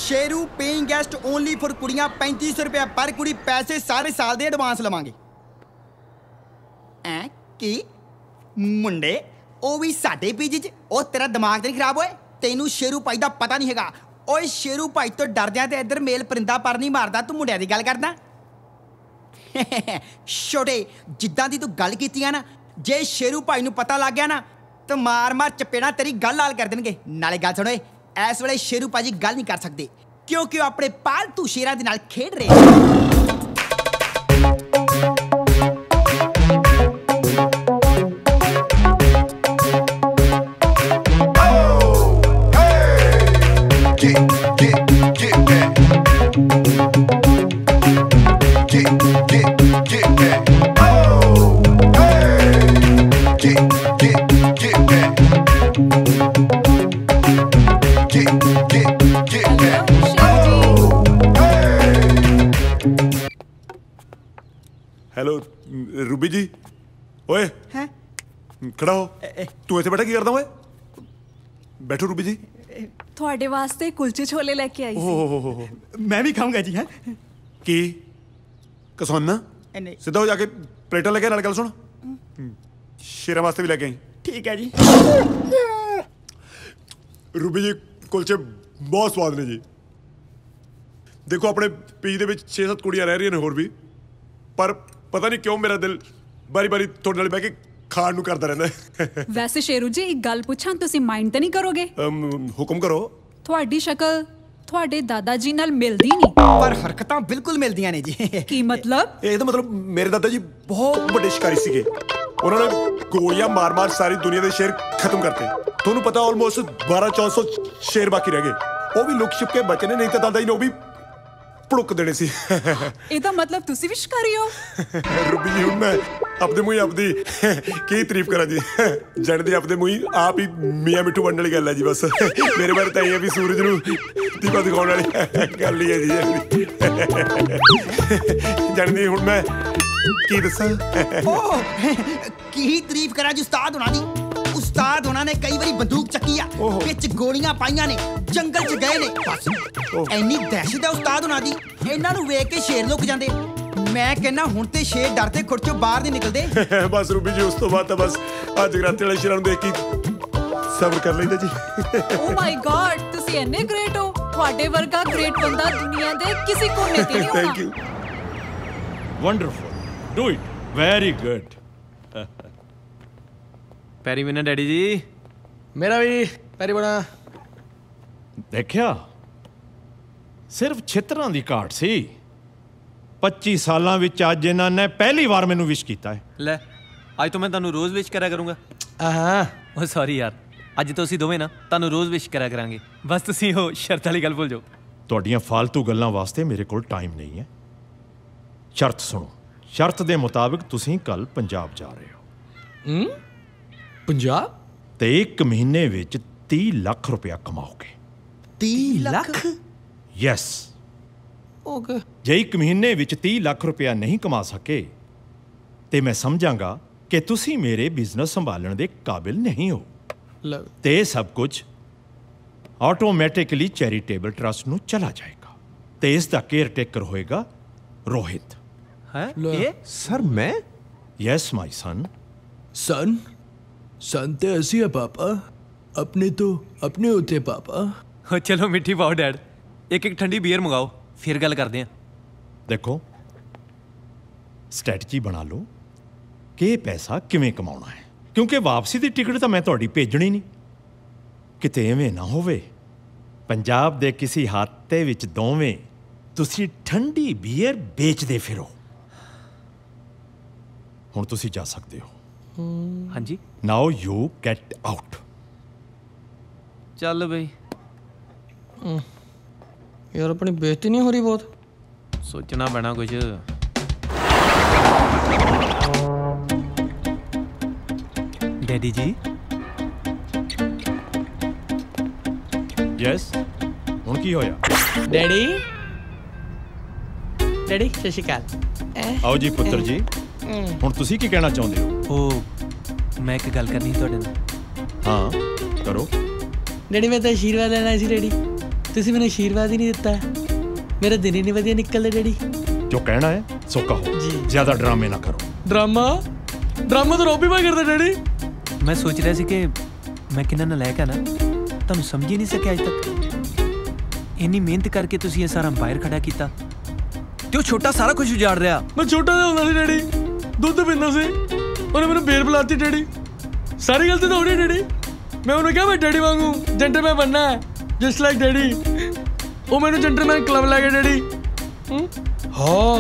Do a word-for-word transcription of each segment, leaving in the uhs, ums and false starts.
Sheru paying guest only for कुड़ियां पैंती सौ रुपया पर कुड़ी पैसे सारे साल दे एडवांस लवांगे ऐ की मुंडे ओ भी साडे पीजी च ओ तेरा दिमाग ते खराब होए तेनू शेरू भाई दा पता नहीं हैगा ओए शेरू भाई तो डरदियां ते इधर मेल परिंदा पर नहीं मारदा तू मुंडिया दी गल करदा छोटे जिद्दां दी तू गल कीती ना जे शेरू भाई नू पता लग गया ना तो मार मार चपेड़ा तेरी गल लाल कर देंगे नाले गल सुनो इस वेले शेरू भाजी गल नहीं कर सकते क्योंकि वो अपने पालतू शेरां दे नाल खेड रहे हेलो रूबी जी ओए हैं खड़ा हो तू इत्थे बैठा की करदा ओए बैठो रूबी जी ਤੁਹਾਡੇ ਵਾਸਤੇ ਕੁਲਚੇ ਛੋਲੇ ਲੈ ਕੇ ਆਈ ਸੀ मैं भी खाऊंगा जी हैं की कसाना नहीं सीधा हो जाके प्लेटा लेके नाल गल सुन शेरा वास्ते भी लेके आई ठीक है जी रूबी जी कुलचे बहुत स्वाद ने जी देखो अपने पी दे विच छे सत्त कुड़ियां रह रही ने होर भी पर पता नहीं क्यों मेरा दिल बारी बारी थोड़े नाल बैठ के खाण नूं करदा रहिंदा वैसे शेरू जी एक गल पुछां तुसीं माइंड ते नहीं करोगे हुक्म करो ਤੁਹਾਡੀ ਸ਼ਕਲ ਤੁਹਾਡੇ ਦਾਦਾ ਜੀ ਨਾਲ ਮਿਲਦੀ ਨਹੀਂ पर हरकतां बिल्कुल मिलदियां ने जी ਕੀ ਮਤਲਬ ਇਹ ਤਾਂ ਮਤਲਬ ਮੇਰੇ ਦਾਦਾ ਜੀ ਬਹੁਤ ਵੱਡੇ ਸ਼ਿਕਾਰੀ ਸੀਗੇ ਉਹਨਾਂ ਨੇ ਗੋਲੀਆਂ ਮਾਰ-ਮਾਰ ਸਾਰੀ ਦੁਨੀਆ ਦੇ ਸ਼ੇਰ ਖਤਮ ਕਰਤੇ ਤੁਹਾਨੂੰ ਪਤਾ ਆਲਮੋਸਟ ਬਾਰਾਂ ਚੌਦਾਂ ਸੌ ਸ਼ੇਰ ਬਾਕੀ ਰਹਿ ਗਏ ਉਹ ਵੀ ਲੁਕ ਛਿਪ ਕੇ ਬਚੇ ਨੇ ਨਹੀਂ ਤਾਂ ਦਾਦਾ ਜੀ ਨੇ ਉਹ ਵੀ ਭੜੁੱਕ ਦੇਣੇ ਸੀ ਇਹਦਾ ਮਤਲਬ ਤੁਸੀਂ ਵੀ ਸ਼ਿਕਾਰੀ ਹੋ ਰੂਬੀ ਜੀ ਹੁਣ ਮੈਂ ਆਪਣੇ ਮੂੰਹ ਆਪਦੀ ਕੀ ਤਾਰੀਫ ਕਰਾਂ ਜੀ ਜਣਦੇ ਆਪਣੇ ਮੂੰਹ ਆਪ ਹੀ ਮੀਆਂ ਮਿੱਠੂ ਬਣਨ ਵਾਲੀ ਗੱਲ ਹੈ ਜੀ ਬਸ ਮੇਰੇ ਬਾਰੇ ਤਾਂ ਇਹ ਹੈ ਵੀ ਸੂਰਜ ਨੂੰ ਦੀਵਾ ਦਿਖਾਉਣ ਵਾਲੀ ਗੱਲ ਹੀ ਹੈ ਜੀ ਜਣਦੀ ਹੁਣ ਮੈਂ ਕੀ ਦੱਸਾਂ ਕੀ ਤਾਰੀਫ ਕਰਾਂ ਜੀ ਉਸਤਾਦ ਹੋਣਾ ਦੀ ਉਸਤਾਦ ਹੋਣਾ ਨੇ ਕਈ ਵਾਰੀ ਬੰਦੂਕ ਚੱਕੀ ਆ ਵਿੱਚ ਗੋਲੀਆਂ ਪਾਈਆਂ ਨੇ ਜੰਗਲ 'ਚ ਗਏ ਨੇ ਬਸ ਇੰਨੀ ਦਹਿਸ਼ਤ ਹੈ ਉਸਤਾਦ ਹੋਣਾ ਦੀ ਇਹਨਾਂ ਨੂੰ ਵੇਖ ਕੇ ਸ਼ੇਰ ਲੁਕ ਜਾਂਦੇ ਮੈਂ ਕਹਿੰਦਾ ਹੁਣ ਤੇ ਸ਼ੇਰ ਡਰ ਤੇ ਖੁਰ 'ਚੋਂ ਬਾਹਰ ਨਹੀਂ ਨਿਕਲਦੇ ਬਸ ਰੂਬੀ ਜੀ ਉਸ ਤੋਂ ਬਾਅਦ ਤਾਂ ਬਸ ਆ ਜਗਰਾਤੇ ਵਾਲੇ ਸ਼ੇਰਾਂ ਨੂੰ ਦੇਖ ਕੇ ਸਬਰ ਕਰ ਲਈਦਾ ਜੀ ਓ ਮਾਈ ਗॉड ਤੁਸੀਂ ਇੰਨੇ ਗ੍ਰੇਟ ਹੋ ਤੁਹਾਡੇ ਵਰਗਾ ਗ੍ਰੇਟ ਬੰਦਾ ਦੁਨੀਆ ਦੇ ਕਿਸੇ ਕੋਨੇ ਤੇ ਨਹੀਂ ਹੋਣਾ thank you wonderful do it very good ਪੈਰੀ ਬਿਨਾ ਡੈਡੀ ਜੀ ਮੇਰਾ ਵੀ ਪੈਰੀ ਬਣਾ ਦੇਖਿਆ ਸਿਰਫ ਛਿੱਤਰਾਂ ਦੀ ਘਾਟ ਸੀ ਪੱਚੀ ਸਾਲਾਂ ਵਿੱਚ ਅੱਜ ਇਹਨਾਂ ਨੇ ਪਹਿਲੀ ਵਾਰ ਮੈਨੂੰ ਵਿਸ਼ ਕੀਤਾ ਹੈ ਲੈ ਅੱਜ ਤੋਂ ਮੈਂ ਤੁਹਾਨੂੰ ਰੋਜ਼ ਵਿਸ਼ ਕਰਿਆ ਕਰੂੰਗਾ ਆਹਾਂ ਉਹ ਸੌਰੀ ਯਾਰ ਅੱਜ ਤੋਂ ਅਸੀਂ ਦੋਵੇਂ ਨਾ ਤੁਹਾਨੂੰ ਰੋਜ਼ ਵਿਸ਼ ਕਰਿਆ ਕਰਾਂਗੇ ਬਸ ਤੁਸੀਂ ਉਹ ਸ਼ਰਤ ਵਾਲੀ ਗੱਲ ਭੁੱਲ ਜਾਓ ਤੁਹਾਡੀਆਂ ਫालतू ਗੱਲਾਂ ਵਾਸਤੇ ਮੇਰੇ ਕੋਲ ਟਾਈਮ ਨਹੀਂ ਹੈ ਸ਼ਰਤ ਸੁਣੋ ਸ਼ਰਤ ਦੇ ਮੁਤਾਬਿਕ ਤੁਸੀਂ ਕੱਲ ਪੰਜਾਬ ਜਾ ਰਹੇ ਹੋ ਹੂੰ ਪੰਜਾਬ ਤੇ ਇੱਕ ਮਹੀਨੇ ਵਿੱਚ तीस ਲੱਖ ਰੁਪਇਆ ਕਮਾਓਗੇ तीस ਲੱਖ ਯੈਸ ਓਕੇ ਜੇ ਇੱਕ ਮਹੀਨੇ ਵਿੱਚ तीस ਲੱਖ ਰੁਪਇਆ ਨਹੀਂ ਕਮਾ ਸਕੇ ਤੇ ਮੈਂ ਸਮਝਾਂਗਾ ਕਿ ਤੁਸੀਂ ਮੇਰੇ ਬਿਜ਼ਨਸ ਸੰਭਾਲਣ ਦੇ ਕਾਬਿਲ ਨਹੀਂ ਹੋ ਤੇ ਇਹ ਸਭ ਕੁਝ ਆਟੋਮੈਟਿਕਲੀ ਚੈਰੀਟੇਬਲ ਟਰਸਟ ਨੂੰ ਚਲਾ ਜਾਏਗਾ ਤੇ ਇਸ ਦਾ ਕੇਅਰ ਟੇਕਰ ਹੋਏਗਾ ਰੋਹਿਤ ਹੈ ਇਹ ਸਰ ਮੈਂ ਯੈਸ ਮਾਈ ਸਨ सन सन ते ऐसी है पापा अपने तो अपने होते पापा हो चलो मिट्टी पाओ डैड एक एक ठंडी बीयर मंगाओ फिर गल करते हैं देखो स्ट्रैटेजी बना लो कि पैसा किवें कमाउणा है क्योंकि वापसी की टिकट तो मैं तुहाडी भेजणी नहीं किते एवें ना होवे पंजाब दे किसी हाते विच दोवें तुसी ठंडी बीयर बेचदे फिरो हुण तुसी जा सकते हो हाँ जी नाउ यू गेट आउट चल भाई यार अपनी बेइज्जती नहीं हो रही बहुत सोचना पैना कुछ डैडी जी यस हुण की होया डैडी डैडी सत श्री अकाल आओ जी पुत्र जी हुण तुसी की कहना चाहुंदे हो ओ मैं एक गल करनी तुहाडे नाल हाँ करो डैडी मैं तो आशीर्वाद लेना सी डैडी ਤੁਸੀਂ ਮੈਨੂੰ ਆਸ਼ੀਰਵਾਦ ਹੀ ਨਹੀਂ ਦਿੱਤਾ। ਮੇਰਾ ਦਿਨ ਹੀ ਨਹੀਂ ਵਧੀਆ ਨਿਕਲਦਾ ਡੈਡੀ। जो कहना है सो कहो जी। ज्यादा ड्रामे ना करो। ड्रामा ड्रामा तो रॉबी भाई करता डैडी। मैं सोच रहा सी कि मैं किन्ना नालायक है ना, तुहानू समझ ही नहीं सकिया अज तक। इन्नी मेहनत करके तुसी ये सारा अंपायर खड़ा किया ते ओ छोटा सारा कुछ उजाड़ रहा। मैं छोटा जिहा हुंदा सी डैडी, दुध पींदा सी, ਉਹਨੇ ਮੈਨੂੰ ਬੇਰ ਬੁਲਾਤੀ ਡੈਡੀ। ਸਾਰੀ ਗਲਤੀ ਤਾਂ ਉਹਦੀ ਡੈਡੀ। ਮੈਂ ਉਹਨੂੰ ਕਿਹਾ ਮੈਂ ਡੈਡੀ ਵਾਂਗੂ ਜੈਂਟਲਮੈਨ ਬਣਨਾ ਹੈ ਜਸਟ ਲਾਈਕ ਡੈਡੀ। ਉਹ ਮੈਨੂੰ ਜੈਂਟਲਮੈਨ ਕਲੱਬ ਲੈ ਕੇ ਡੈਡੀ। ਹਾਂ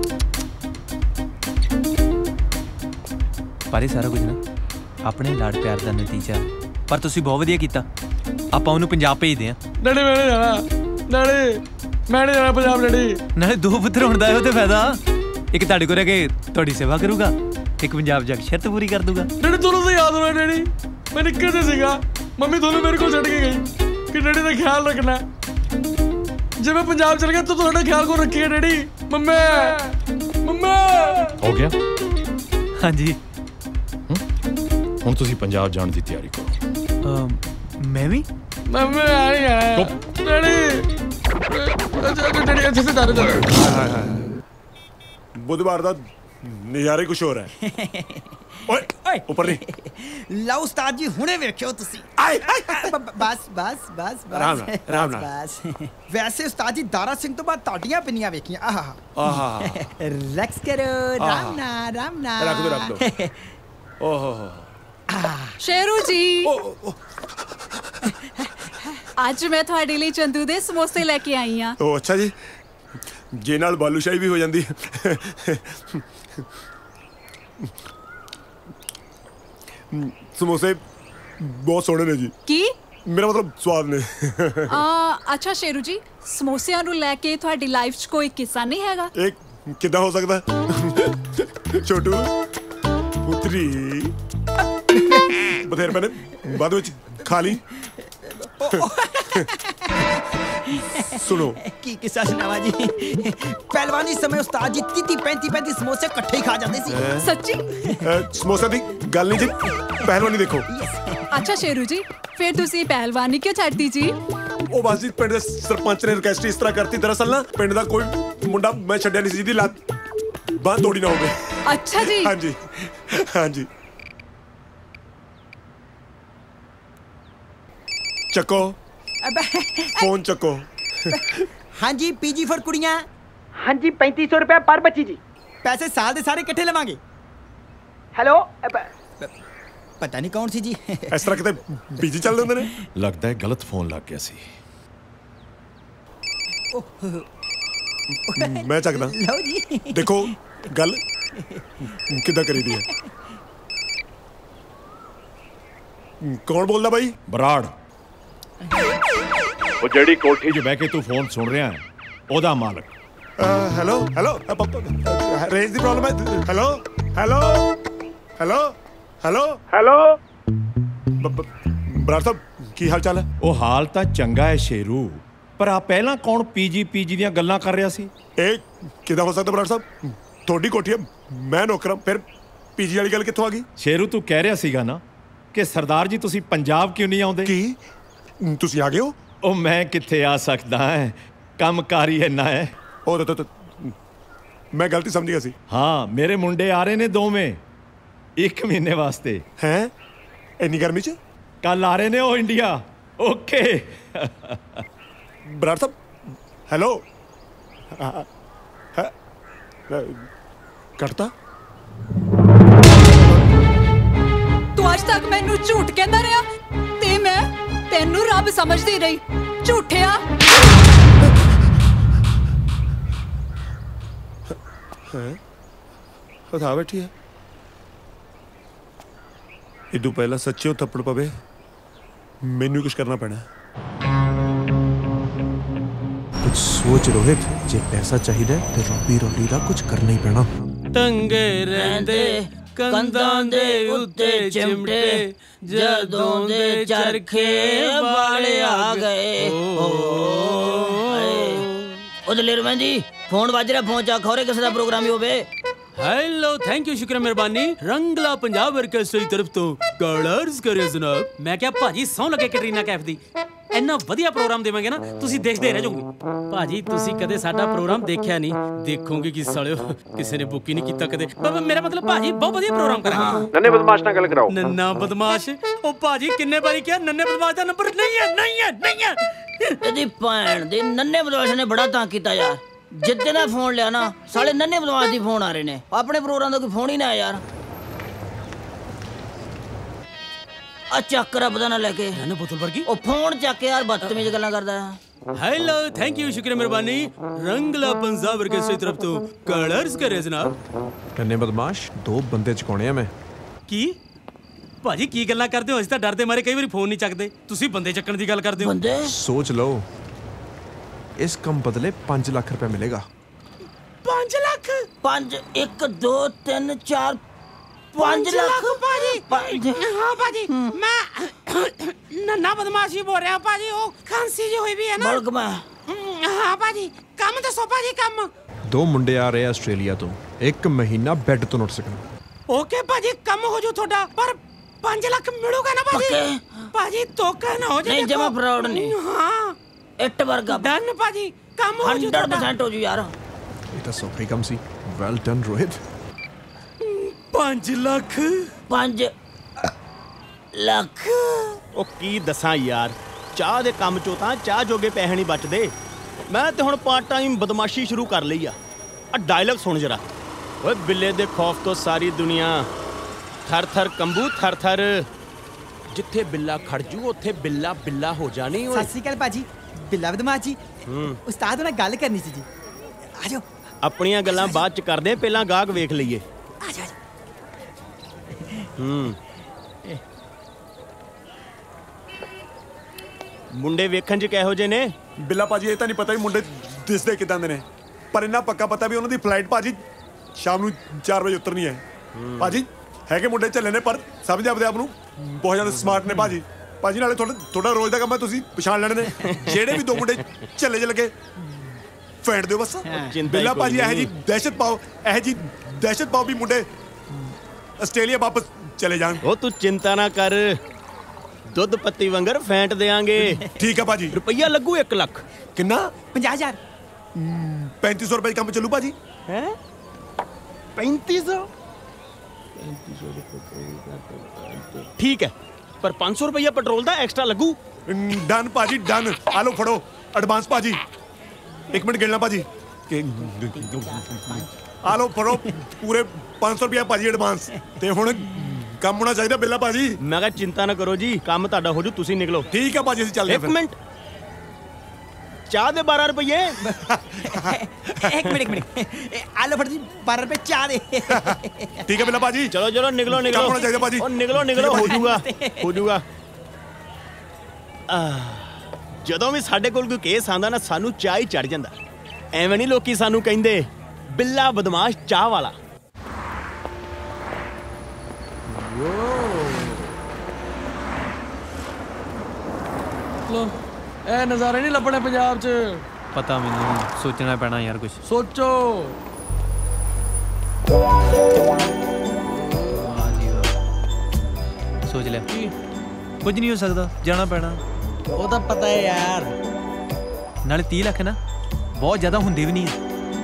ਪਰ ਇਹ ਸਾਰਾ ਕੁਝ ਨਾ ਆਪਣੇ ਲਾਡ ਪਿਆਰ ਦਾ ਨਤੀਜਾ। ਪਰ ਤੁਸੀਂ ਬਹੁਤ ਵਧੀਆ ਕੀਤਾ। ਆਪਾਂ ਉਹਨੂੰ ਪੰਜਾਬ ਭੇਜਦੇ ਆ। ਡੈਡੀ ਮੈਂ ਨਹੀਂ ਜਾਣਾ, ਡੈਡੀ ਮੈਂ ਨਹੀਂ ਜਾਣਾ ਪੰਜਾਬ ਡੈਡੀ। ਨਾਲੇ ਦੋ ਪੁੱਤਰ ਹੋਣ ਦਾ ਇਹੋ ਤੇ ਫਾਇਦਾ, ਇੱਕ ਤੁਹਾਡੇ ਕੋਲ ਰਹਿ ਕੇ ਤੁਹਾਡੀ ਸੇਵਾ ਕਰੂਗਾ, ਇੱਕ ਪੰਜਾਬ ਜਾ ਕੇ ਸ਼ਰਤ ਪੂਰੀ ਕਰ ਦੂਗਾ। ਡੈਡੀ ਤੁਹਾਨੂੰ ਤਾਂ ਯਾਦ ਹੋਣਾ ਡੈਡੀ, ਮੈਂ ਨਿੱਕੇ ਜਿਹੇ ਸੀਗਾ, ਮੰਮੀ ਤੁਹਾਨੂੰ ਮੇਰੇ ਕੋਲ ਛੱਡ ਕੇ ਗਈ ਕਿ ਡੈਡੀ ਦਾ ਖਿਆਲ ਰੱਖਣਾ। ਜੇ ਮੈਂ ਪੰਜਾਬ ਚਲ ਗਿਆ ਤਾਂ ਤੁਹਾਡਾ ਖਿਆਲ ਕੌਣ ਰੱਖੇਗਾ ਡੈਡੀ? ਮੰਮੀ ਮੰਮੀ ਹੋ ਗਿਆ। ਹਾਂਜੀ ਹੁਣ ਤੁਸੀਂ ਪੰਜਾਬ ਜਾਣ ਦੀ ਤਿਆਰੀ ਕਰੋ। ਮੈਂ ਵੀ ਮੰਮੀ ਆ ਰਹੀ ਹੈ ਡੈਡੀ। ਡੈਡੀ ਅੱਛੇ ਸੇ ਦਾਰੂ ਦਾ बुधवार का नज़ारे कुछ हो रहा है। ओए ऊपर नहीं ਲਓ ਉਸਤਾਦ ਜੀ ਹੁਣੇ ਵੇਖਿਓ ਤੁਸੀਂ। ਬਸ ਬਸ ਬਸ ਆਰਾਮ ਨਾਲ, ਆਰਾਮ ਨਾਲ। ਬਸ ਵੈਸੇ ਉਸਤਾਦ ਜੀ ਦਾਰਾ ਸਿੰਘ ਤੋਂ ਬਾਅਦ ਤੁਹਾਡੀਆਂ ਪਿੰਨੀਆਂ ਵੇਖੀਆਂ। ਆਹਾ आहा ਰਿਲੈਕਸ ਕਰੋ, ਰਾਮ ਨਾਲ ਰਾਮ ਨਾਲ। रख दो रख दो। ओहो शेरू जी ਅੱਜ ਮੈਂ ਤੁਹਾਡੇ ਲਈ ਚੰਦੂ ਦੇ ਸਮੋਸੇ ਲੈ ਕੇ ਆਈ ਆ। ओ अच्छा जी, जे नाल बालूशाही भी हो जाती है। समोसे बहुत सोहने ने जी। ਕੀ मेरा मतलब स्वाद ने। ਆ ਅੱਛਾ ਸ਼ੇਰੂ ਜੀ, ਸਮੋਸਿਆਂ ਨੂੰ ਲੈ ਕੇ ਤੁਹਾਡੀ ਲਾਈਫ 'ਚ ਕੋਈ ਕਿੱਸਾ ਨਹੀਂ ਹੈਗਾ? एक कितना हो सकता? छोटू पुत्री बथेर मैंने बाद में खा ली। सुनो ਕੀ ਕਿੱਸਾ ਸੁਣਾਵਾ ਜੀ? ਪਹਿਲਵਾਨੀ ਸਮੇਂ ਉਸਤਾਦ ਜੀ ਤੀਹ ਪੈਂਤੀ ਪੈਂਤੀ ਸਮੋਸੇ ਇਕੱਠੇ ਹੀ ਖਾ ਜਾਂਦੇ ਸੀ। ਸੱਚੀ? समोसा दी गल नहीं जी, पहलवानी देखो। ਅੱਛਾ ਸ਼ੇਰੂ ਜੀ, ਫਿਰ ਤੁਸੀਂ ਪਹਿਲਵਾਨੀ ਕਿਉਂ ਛੱਡਤੀ ਜੀ? ਉਹ ਬਸ ਜੀ ਪਿੰਡ ਦੇ ਸਰਪੰਚ ਨੇ ਰਿਕਵੈਸਟ ਇਸ ਤਰ੍ਹਾਂ ਕਰਤੀ। ਦਰਅਸਲ ਨਾ ਪਿੰਡ ਦਾ ਕੋਈ ਮੁੰਡਾ ਮੈਂ ਛੱਡਿਆ ਨਹੀਂ ਸੀ ਜਿਹਦੀ ਲੱਤ ਬਾਂਹ ਤੋੜੀ ਨਾ ਹੋਵੇ। ਅੱਛਾ ਜੀ। ਹਾਂਜੀ ਹਾਂਜੀ ਚੱਕੋ ਫੋਨ ਚੱਕੋ। ਹਾਂਜੀ ਪੀਜੀ ਫॉर ਕੁੜੀਆਂ। ਹਾਂਜੀ पैंतीस सौ रुपया पर बच्ची जी। ਪੈਸੇ ਸਾਲ ਦੇ ਸਾਰੇ ਇਕੱਠੇ ਲਵਾਂਗੇ। हेलो ਪਤਾ ਨਹੀਂ ਕੌਣ ਸੀ ਜੀ। ਇਸ ਤਰ੍ਹਾਂ ਕਿਤੇ ਬੀਜੀ ਚੱਲਦੇ ਹੁੰਦੇ ਨੇ। ਲੱਗਦਾ ਹੈ ਗਲਤ ਫੋਨ ਲੱਗ ਗਿਆ ਸੀ। ਮੈਂ ਚੱਕਦਾ। ਲਓ ਜੀ ਦੇਖੋ ਗੱਲ ਕਿੱਦਾਂ ਕਰੀਦੀ ਹੈ। ਕੌਣ ਬੋਲਦਾ ਬਾਈ? ਬਰਾੜ। ਉਹ ਜਿਹੜੀ ਕੋਠੀ 'ਚ ਬਹਿ ਕੇ ਤੂੰ ਫੋਨ ਸੁਣ ਰਿਹਾ ਹੈ ਉਹਦਾ ਮਾਲਕ। ਹੈਲੋ ਹੈਲੋ ਰੇਂਜ ਦੀ ਪ੍ਰੋਬਲਮ ਹੈ। Hello hello hello hello hello Brar Sahib ਕੀ ਹਾਲ ਚਾਲ ਹੈ? ਉਹ ਹਾਲ ਤਾਂ ਚੰਗਾ ਹੈ ਸ਼ੇਰੂ, ਪਰ ਆ ਪਹਿਲਾਂ ਕੌਣ ਪੀਜੀ ਪੀਜੀ ਦੀਆਂ ਗੱਲਾਂ ਕਰ ਰਿਹਾ ਸੀ? ਇਹ ਕਿਦਾਂ ਹੋ ਸਕਦਾ ਬਰਾੜ ਸਾਹਿਬ? ਤੁਹਾਡੀ ਕੋਠੀ ਹੈ, ਮੈਂ ਨੌਕਰਾਂ, ਫਿਰ ਪੀਜੀ ਵਾਲੀ ਗੱਲ ਕਿੱਥੋਂ ਆ ਗਈ? ਸ਼ੇਰੂ ਤੂੰ ਕਹਿ ਰਿਹਾ ਸੀਗਾ ਨਾ ਕਿ ਸਰਦਾਰ ਜੀ ਤੁਸੀਂ ਪੰਜਾਬ ਕਿਉਂ ਨਹੀਂ ਆਉਂਦੇ? ਕੀ ਤੁਸੀਂ ਆ ਗਏ ਹੋ? ਉਹ ਮੈਂ ਕਿੱਥੇ ਆ ਸਕਦਾ ਹੈ, ਕੰਮਕਾਰ ਹੀ ਇੰਨਾ ਹੈ। ਉਹ ਤਾਂ ਮੈਂ ਗਲਤੀ ਸਮਝ ਗਿਆ ਸੀ। ਹਾਂ ਮੇਰੇ ਮੁੰਡੇ ਆ ਰਹੇ ਨੇ ਦੋਵੇਂ ਇੱਕ ਮਹੀਨੇ ਵਾਸਤੇ। ਹੈ ਇੰਨੀ ਗਰਮੀ 'ਚ? ਕੱਲ ਆ ਰਹੇ ਨੇ ਉਹ India. Okay Brar Sahib hello ਕੱਟਤਾ? ਤੂੰ ਅੱਜ ਤੱਕ ਮੈਨੂੰ ਝੂਠ ਕਹਿੰਦਾ ਰਿਹਾ ਤੇ ਮੈਂ ਤੈਨੂੰ ਰੱਬ ਸਮਝਦੀ ਰਹੀ। ਝੂਠਿਆ। ਹੈ ਹਥਾ ਬੈਠੀ ਹੈ। ਇਦੋਂ ਪਹਿਲਾਂ ਸੱਚੇ ਥੱਪੜ ਪਵੇ ਮੈਨੂੰ ਕੁਝ ਕਰਨਾ ਪੈਣਾ। कुछ सोच रोहित, जे पैसा चाहिए तो रोटी रोटी का कुछ करना ही पैना। ਤੰਗੇ ਰਹਿੰਦੇ ਕੰਧਾਂ ਦੇ ਉੱਤੇ ਚਿਮਟੇ, ਜਦੋਂ ਦੇ ਚਰਖੇ ਵਾਲੇ ਆ ਗਏ। ਉਹ ਦਲੇਰ ਜੀ ਫੋਨ ਵੱਜ ਰਿਹਾ, ਫੋਨ ਚੱਕ, ਖੋਰੇ ਕਿਸੇ ਦਾ ਪ੍ਰੋਗਰਾਮ ਹੀ ਹੋਵੇ। ਹੈਲੋ ਥੈਂਕ ਯੂ ਸ਼ੁਕਰੀਆ ਮਿਹਰਬਾਨੀ। ਰੰਗਲਾ ਪੰਜਾਬ ਆਰਕੈਸਟਰਾ ਦੀ ਤਰਫ ਤੋਂ ਕਾਲਰਸ ਕਰਿਆ ਜਨਾਬ। ਮੈਂ ਕਿਹਾ ਭਾਜੀ ਸੌਂ ਲੱਗੇ ਕੈਟਰੀਨਾ ਕੈਫ ਦੀ। ਇੰਨਾ ਵਧੀਆ ਪ੍ਰੋਗਰਾਮ ਦੇਵਾਂਗੇ ਨਾ ਤੁਸੀਂ ਦੇਖਦੇ ਰਹਿ ਜਾਓਗੇ। ਭਾਜੀ ਤੁਸੀਂ ਕਦੇ ਸਾਡਾ ਪ੍ਰੋਗਰਾਮ ਦੇਖਿਆ ਨਹੀਂ, ਦੇਖੋਗੇ ਕਿ ਸਾਲਿਓ ਕਿਸੇ ਨੇ ਬੁੱਕ ਹੀ ਨਹੀਂ ਕੀਤਾ ਕਦੇ। ਮੇਰਾ ਮਤਲਬ ਭਾਜੀ ਬਹੁਤ ਵਧੀਆ ਪ੍ਰੋਗਰਾਮ ਕਰਾਂਗੇ। ਨੰਨੇ ਬਦਮਾਸ਼ ਨਾਲ ਗੱਲ ਕਰਾਓ। ਨੰਨਾ ਬਦਮਾਸ਼? ਉਹ ਭਾਜੀ ਕਿੰਨੇ ਵਾਰੀ ਕਿਹਾ ਨੰਨੇ ਬਦਮਾਸ਼ ਦਾ ਨੰਬਰ ਨਹੀਂ ਹੈ, ਨਹੀਂ ਹੈ, ਨਹੀਂ ਹੈ। ਇਹਦੀ ਭੈਣ ਦੇ ਨੰਨੇ ਬਦਮਾਸ਼ ਨੇ ਬੜਾ ਤੰਗ ਕੀਤਾ ਯਾਰ। ਜਿੱਦੇ ਦਾ ਫੋਨ ਲਿਆ ਨਾ ਸਾਲੇ ਨੰਨੇ ਬਦਮਾਸ਼ ਦੀ ਫੋਨ ਆ ਰਹੇ ਨੇ, ਆਪਣੇ ਪ੍ਰੋਗਰਾਮ ਦਾ ਕੋਈ ਫੋਨ ਹੀ ਨਾ ਆਇਆ ਯਾਰ। ਆ ਚੱਕ ਰੱਬ ਦਾ ਨਾ ਲੈ ਕੇ ਨੰਨੇ ਬੋਤਲ ਵਰਗੀ ਉਹ ਫੋਨ ਚੱਕ ਯਾਰ, ਬਦਤਮੀਜ਼ ਗੱਲਾਂ ਕਰਦਾ। हेलो थैंक यू शुक्रिया मेहरबानी रंगला पंजाब ऑर्केस्ट्रा की तरफ तो कलर्स करे जनाब। नन्ने बदमाश दो बंदे चुकाने हैं मैं की भाजी की गल्लां करदे हो? असीं तां डरदे मारे कई बारी फोन नहीं चकदे, तुसीं बंदे चक्कण दी गल करदे हो। बंदे सोच लो इस कम बदले पांच लाख रुपया मिलेगा। पांच लाख? पांच एक दो तीन चार पांच लाख भाजी। हाँ भाजी मैं नन्ना बदमाशी बोल रहा भाजी। वो खांसी जी हुई भी है ना बल्क में। हाँ भाजी कम दसो भाजी कम। दो मुंडे आ रहे हैं आस्ट्रेलिया तो, एक महीना बेड तो नहीं सकना। ओके भाजी कम हो जो थोड़ा, पर पांच लाख मिलेगा ना भाजी? भाजी तो कहना हो जाए नहीं जमा फ्रॉड नहीं। हाँ इट वर्गा डन भाजी कम हो जो हंड्रेड परसेंट हो जो यार। ये तो सौ कम सी। Well done Rohit. पांच लाख पांच लाख ਉਹ ਕੀ ਦੱਸਾਂ ਯਾਰ, ਚਾਹ ਦੇ ਕੰਮ ਚੋਂ ਤਾਂ ਚਾਹ ਜੋਗੇ ਪੈਸੇ ਨਹੀਂ ਬਚਦੇ। ਮੈਂ ਤੇ ਹੁਣ ਪਾਰਟ ਟਾਈਮ ਬਦਮਾਸ਼ੀ ਸ਼ੁਰੂ ਕਰ ਲਈ ਆ। ਆ ਡਾਇਲੌਗ ਸੁਣ ਜਰਾ। ਓਏ ਬਿੱਲੇ ਦੇ ਖੌਫ ਤੋਂ ਸਾਰੀ ਦੁਨੀਆ ਥਰ ਥਰ ਕੰਬੂ ਥਰ ਥਰ। ਜਿੱਥੇ ਬਿੱਲਾ ਖੜ ਜੂ ਉੱਥੇ ਬਿੱਲਾ ਬਿੱਲਾ ਹੋ ਜਾਣੀ। ਓਏ ਸਤਿ ਸ਼੍ਰੀ ਅਕਾਲ ਭਾਜੀ। ਬਿੱਲਾ ਬਦਮਾਸ਼ ਜੀ ਉਸਤਾਦ ਨਾਲ ਗੱਲ ਕਰਨੀ ਸੀ ਜੀ। ਆ ਜਾਓ। ਆਪਣੀਆਂ ਗੱਲਾਂ ਬਾਅਦ ਚ ਕਰਦੇ, ਪਹਿਲਾਂ ਗਾਹਕ ਵੇਖ ਲਈਏ। ਆ ਜਾ। ਹੂੰ ਮੁੰਡੇ ਵੇਖਣ ਚ ਕਿਹੋ ਜਿਹੇ ਨੇ? ਬਿੱਲਾ ਭਾਜੀ ਇਹ ਤਾਂ ਨਹੀਂ ਪਤਾ ਵੀ ਮੁੰਡੇ ਦਿਸਦੇ ਕਿਦਾਂ ਦੇ ਨੇ, ਪਰ ਇੰਨਾ ਪੱਕਾ ਪਤਾ ਵੀ ਉਹਨਾਂ ਦੀ ਫਲਾਈਟ ਭਾਜੀ ਸ਼ਾਮ ਨੂੰ ਚਾਰ ਵਜੇ ਉਤਰਨੀ ਹੈ। ਭਾਜੀ ਹੈਗੇ ਮੁੰਡੇ ਝੱਲੇ ਨੇ, ਪਰ ਸਮਝਦੇ ਆਪਦੇ ਆਪ ਨੂੰ ਬਹੁਤ ਜ਼ਿਆਦਾ ਸਮਾਰਟ ਨੇ ਭਾਜੀ। ਭਾਜੀ ਨਾਲੇ ਤੁਹਾਡਾ ਤੁਹਾਡਾ ਰੋਜ਼ ਦਾ ਕੰਮ ਹੈ, ਤੁਸੀਂ ਪਛਾਣ ਲੈਣੇ ਨੇ। ਜਿਹੜੇ ਵੀ ਦੋ ਮੁੰਡੇ ਝੱਲੇ ਚ ਲੱਗੇ ਫੈਂਟ ਦਿਓ ਬਸ। ਬਿੱਲਾ ਭਾਜੀ ਇਹੋ ਜੀ ਦਹਿਸ਼ਤ ਪਾਓ, ਇਹੋ ਜੀ ਦਹਿਸ਼ਤ ਪਾਓ ਵੀ ਮੁੰਡੇ ਆਸਟ੍ਰੇਲੀਆ ਵਾਪਸ ਚਲੇ ਜਾਣ। ਉਹ ਤੂੰ ਚਿੰਤਾ ਨਾ ਕਰ, ਦੁੱਧ ਪੱਤੀ ਵਾਂਗਰ ਫੈਂਟ ਦੇਾਂਗੇ। ਠੀਕ ਹੈ ਭਾਜੀ। ਰੁਪਈਆ ਲੱਗੂ ਇੱਕ ਲੱਖ। ਕਿੰਨਾ? ਪੰਜਾਹ ਹਜ਼ਾਰ। ਪੈਂਤੀ ਸੌ ਰੁਪਏ ਕੰਮ ਚੱਲੂ ਭਾਜੀ। ਹੈ ਪੈਂਤੀ ਸੌ? ਠੀਕ ਹੈ, ਪਰ ਪੰਜ ਸੌ ਰੁਪਈਆ ਪੈਟਰੋਲ ਦਾ ਐਕਸਟਰਾ ਲੱਗੂ। ਡਨ ਭਾਜੀ ਡਨ। ਆ ਲਓ ਫੜੋ ਐਡਵਾਂਸ ਭਾਜੀ। ਇੱਕ ਮਿੰਟ ਗਿਣਨਾ ਭਾਜੀ। ਆ ਲਓ ਫੜੋ ਪੂਰੇ ਪੰਜ ਸੌ ਰੁਪਇਆ ਭਾਜੀ ਐਡਵਾਂਸ। ਤੇ ਹੁਣ ਕੰਮ ਹੋਣਾ ਚਾਹੀਦਾ ਬਿੱਲਾ ਭਾਜੀ। ਮੈਂ ਕਿਹਾ ਚਿੰਤਾ ਨਾ ਕਰੋ ਜੀ, ਕੰਮ ਤੁਹਾਡਾ ਹੋ ਜੂ, ਤੁਸੀਂ ਨਿਕਲੋ। ਠੀਕ ਹੈ ਭਾਜੀ ਅਸੀਂ ਚੱਲਦੇ ਹਾਂ। ਇੱਕ ਮਿੰਟ, ਚਾਹ ਦੇ ਬਾਰਾਂ ਰੁਪਏ। ਇੱਕ ਮਿੰਟ ਇੱਕ ਮਿੰਟ ਆ ਲਓ ਫੜ ਜੀ ਬਾਰਾਂ ਰੁਪਏ ਚਾਹ ਦੇ। ਠੀਕ ਹੈ ਬਿੱਲਾ ਭਾਜੀ। ਚਲੋ ਚਲੋ ਨਿਕਲੋ ਨਿਕਲੋ। ਕੰਮ ਹੋਣਾ ਚਾਹੀਦਾ ਭਾਜੀ। ਉਹ ਨਿਕਲੋ ਨਿਕਲੋ, ਹੋ ਜੂਗਾ ਹੋ ਜੂਗਾ। ਜਦੋਂ ਵੀ ਸਾਡੇ ਕੋਲ ਕੋਈ ਕੇਸ ਆਂਦਾ ਨਾ ਸਾਨੂੰ ਚਾਹ ਹੀ ਚੜ ਜਾਂਦਾ। ਐਵੇਂ ਨਹੀਂ ਲੋਕੀ ਸਾਨੂੰ ਕਹਿੰਦੇ ਬਿੱਲਾ ਬਦਮਾਸ਼ ਚਾਹ ਵਾਲਾ। ਲੋ ਇਹ ਨਜ਼ਾਰੇ ਨਹੀਂ ਲੱਭਣੇ ਪੰਜਾਬ 'ਚ। ਪਤਾ ਮੈਨੂੰ, ਸੋਚਣਾ ਪੈਣਾ ਯਾਰ ਕੁਝ। ਸੋਚੋ। ਸੋਚ ਲੈ। ਕੁਝ ਨਹੀਂ ਹੋ ਸਕਦਾ, ਜਾਣਾ ਪੈਣਾ। ਉਹ ਤਾਂ ਪਤਾ ਹੈ ਯਾਰ। ਨਾਲੇ ਤੀਹ ਲੱਖ ਨਾ ਬਹੁਤ ਜ਼ਿਆਦਾ ਹੁੰਦੇ ਵੀ ਨਹੀਂ ਹੈ।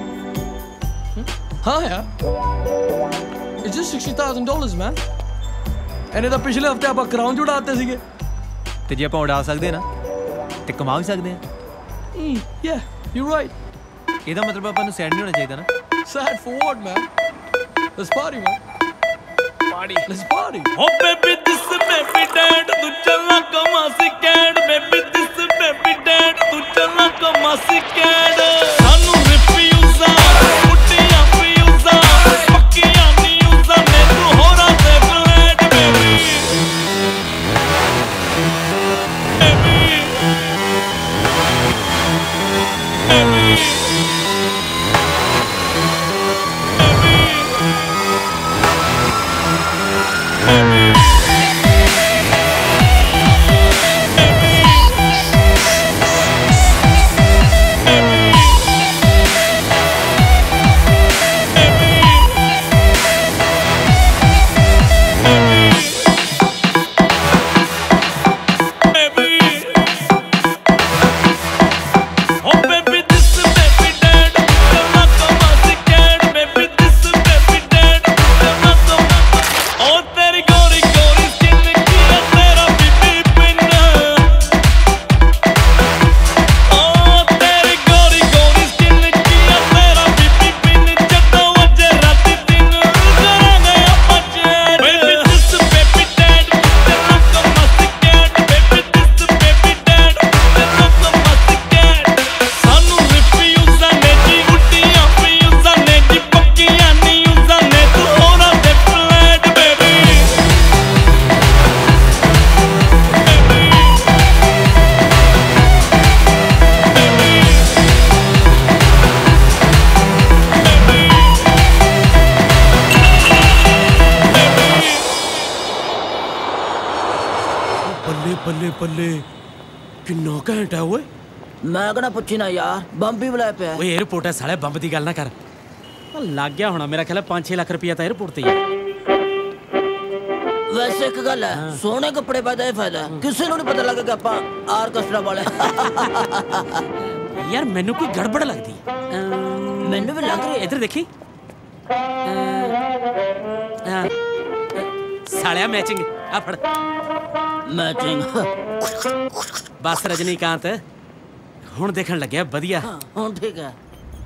ਹਾਂ ਯਾਰ, it's just sixty thousand dollars man. ਇਹਨੇ ਤਾਂ ਪਿਛਲੇ ਹਫਤੇ ਆਪਾਂ ਕਰਾਊਨ ਉਡਾਤੇ ਸੀਗੇ। ਤੇ ਜੇ ਆਪਾਂ ਉਡਾ ਸਕਦੇ ਨਾ ਤੇ ਕਮਾ ਵੀ ਸਕਦੇ ਆ। ਯਾ ਯੂ ਰਾਈਟ। ਇਹਦਾ ਮਤਲਬ ਆਪਾਂ ਨੂੰ ਸੈਡ ਨਹੀਂ ਹੋਣਾ ਚਾਹੀਦਾ ਨਾ। Sad for what man? Let's party man. Party let's party. Oh baby this baby dad ਤੂੰ ਚੱਲਣਾ ਕਮਾਸੀ ਕੈਡ। ਬੇਬੀ ਦਿਸ ਬੇਬੀ ਡੈਡ ਤੂੰ ਚੱਲਣਾ ਕਮਾਸੀ ਕੈਡ। ਸਾਨੂੰ ਰਿਫਿਊਜ਼ਾਂ ਮੁੱਟੀਆਂ ਫਿਊਜ਼ਾਂ ਪੱਕੀਆਂ ਨਿਊਜ਼ਾਂ ਮੈਨੂੰ ਹੋਰਾਂ ਤੇ ਫਲੈਟ ਬੇਬੀ। Baby ਬੱਲੇ ਕਿੰਨਾ ਘੈਂਟ ਹੈ ਓਏ। ਮੈਂ ਕਹਣਾ ਪੁੱਛੀ ਨਾ ਯਾਰ, ਬੰਬ ਵੀ ਬੁਲਾਇਆ ਪਿਆ। ਓਏ 에어ਪੋਰਟ ਹੈ ਸਾਲੇ, ਬੰਬ ਦੀ ਗੱਲ ਨਾ ਕਰ। ਲੱਗ ਗਿਆ ਹੋਣਾ ਮੇਰਾ ਖਿਆਲ ਪੰਜ ਛੇ ਲੱਖ ਰੁਪਇਆ ਤਾਂ 에어ਪੋਰਟ ਤੇ ਯਾਰ। ਵੈਸੇ ਇੱਕ ਗੱਲ ਹੈ, ਸੋਹਣੇ ਕੱਪੜੇ ਪਾਇਆ ਇਹ ਫਾਇਦਾ, ਕਿਸੇ ਨੂੰ ਨਹੀਂ ਪਤਾ ਲੱਗੇਗਾ ਆਪਾਂ ਆਰਕੈਸਟਰਾ ਵਾਲੇ। ਯਾਰ ਮੈਨੂੰ ਕੋਈ ਗੜਬੜ ਲੱਗਦੀ। ਮੈਨੂੰ ਵੀ ਲੱਗ ਰਹੀ। ਇੱਧਰ ਦੇਖੀ ਸਾਲਿਆ, ਮੈਚਿੰਗ ਆ ਫੜ। ਮੈਚਿੰਗ ਬਸ ਰਜਨੀਕਾਂਤ, ਹੁਣ ਦੇਖਣ ਲੱਗਿਆ ਵਧੀਆ। ਹੁਣ ਠੀਕ ਹੈ।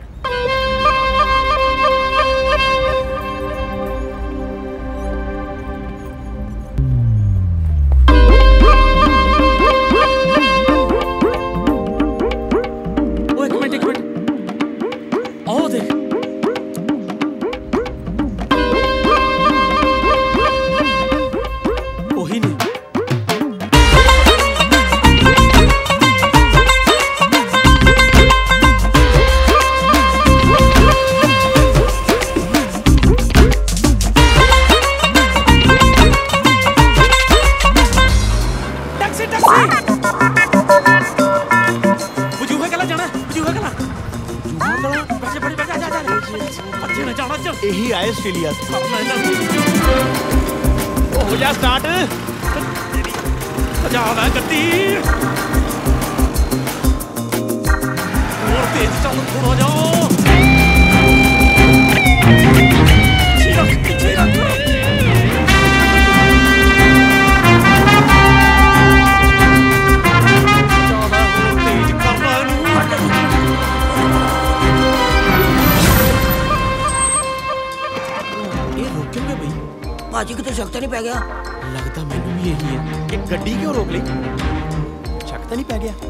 यही आए ऑस्ट्रेलिया से। हो जा स्टार्ट। पंजाब है गड्डी, और तेज चल थोड़ा जाओ। पीछे रख, तेज करना भाजी कितने शक तो नहीं पै गया? लगता मैंने भी यही है। ये गड्डी क्यों रोक ली? शक तो नहीं पै गया?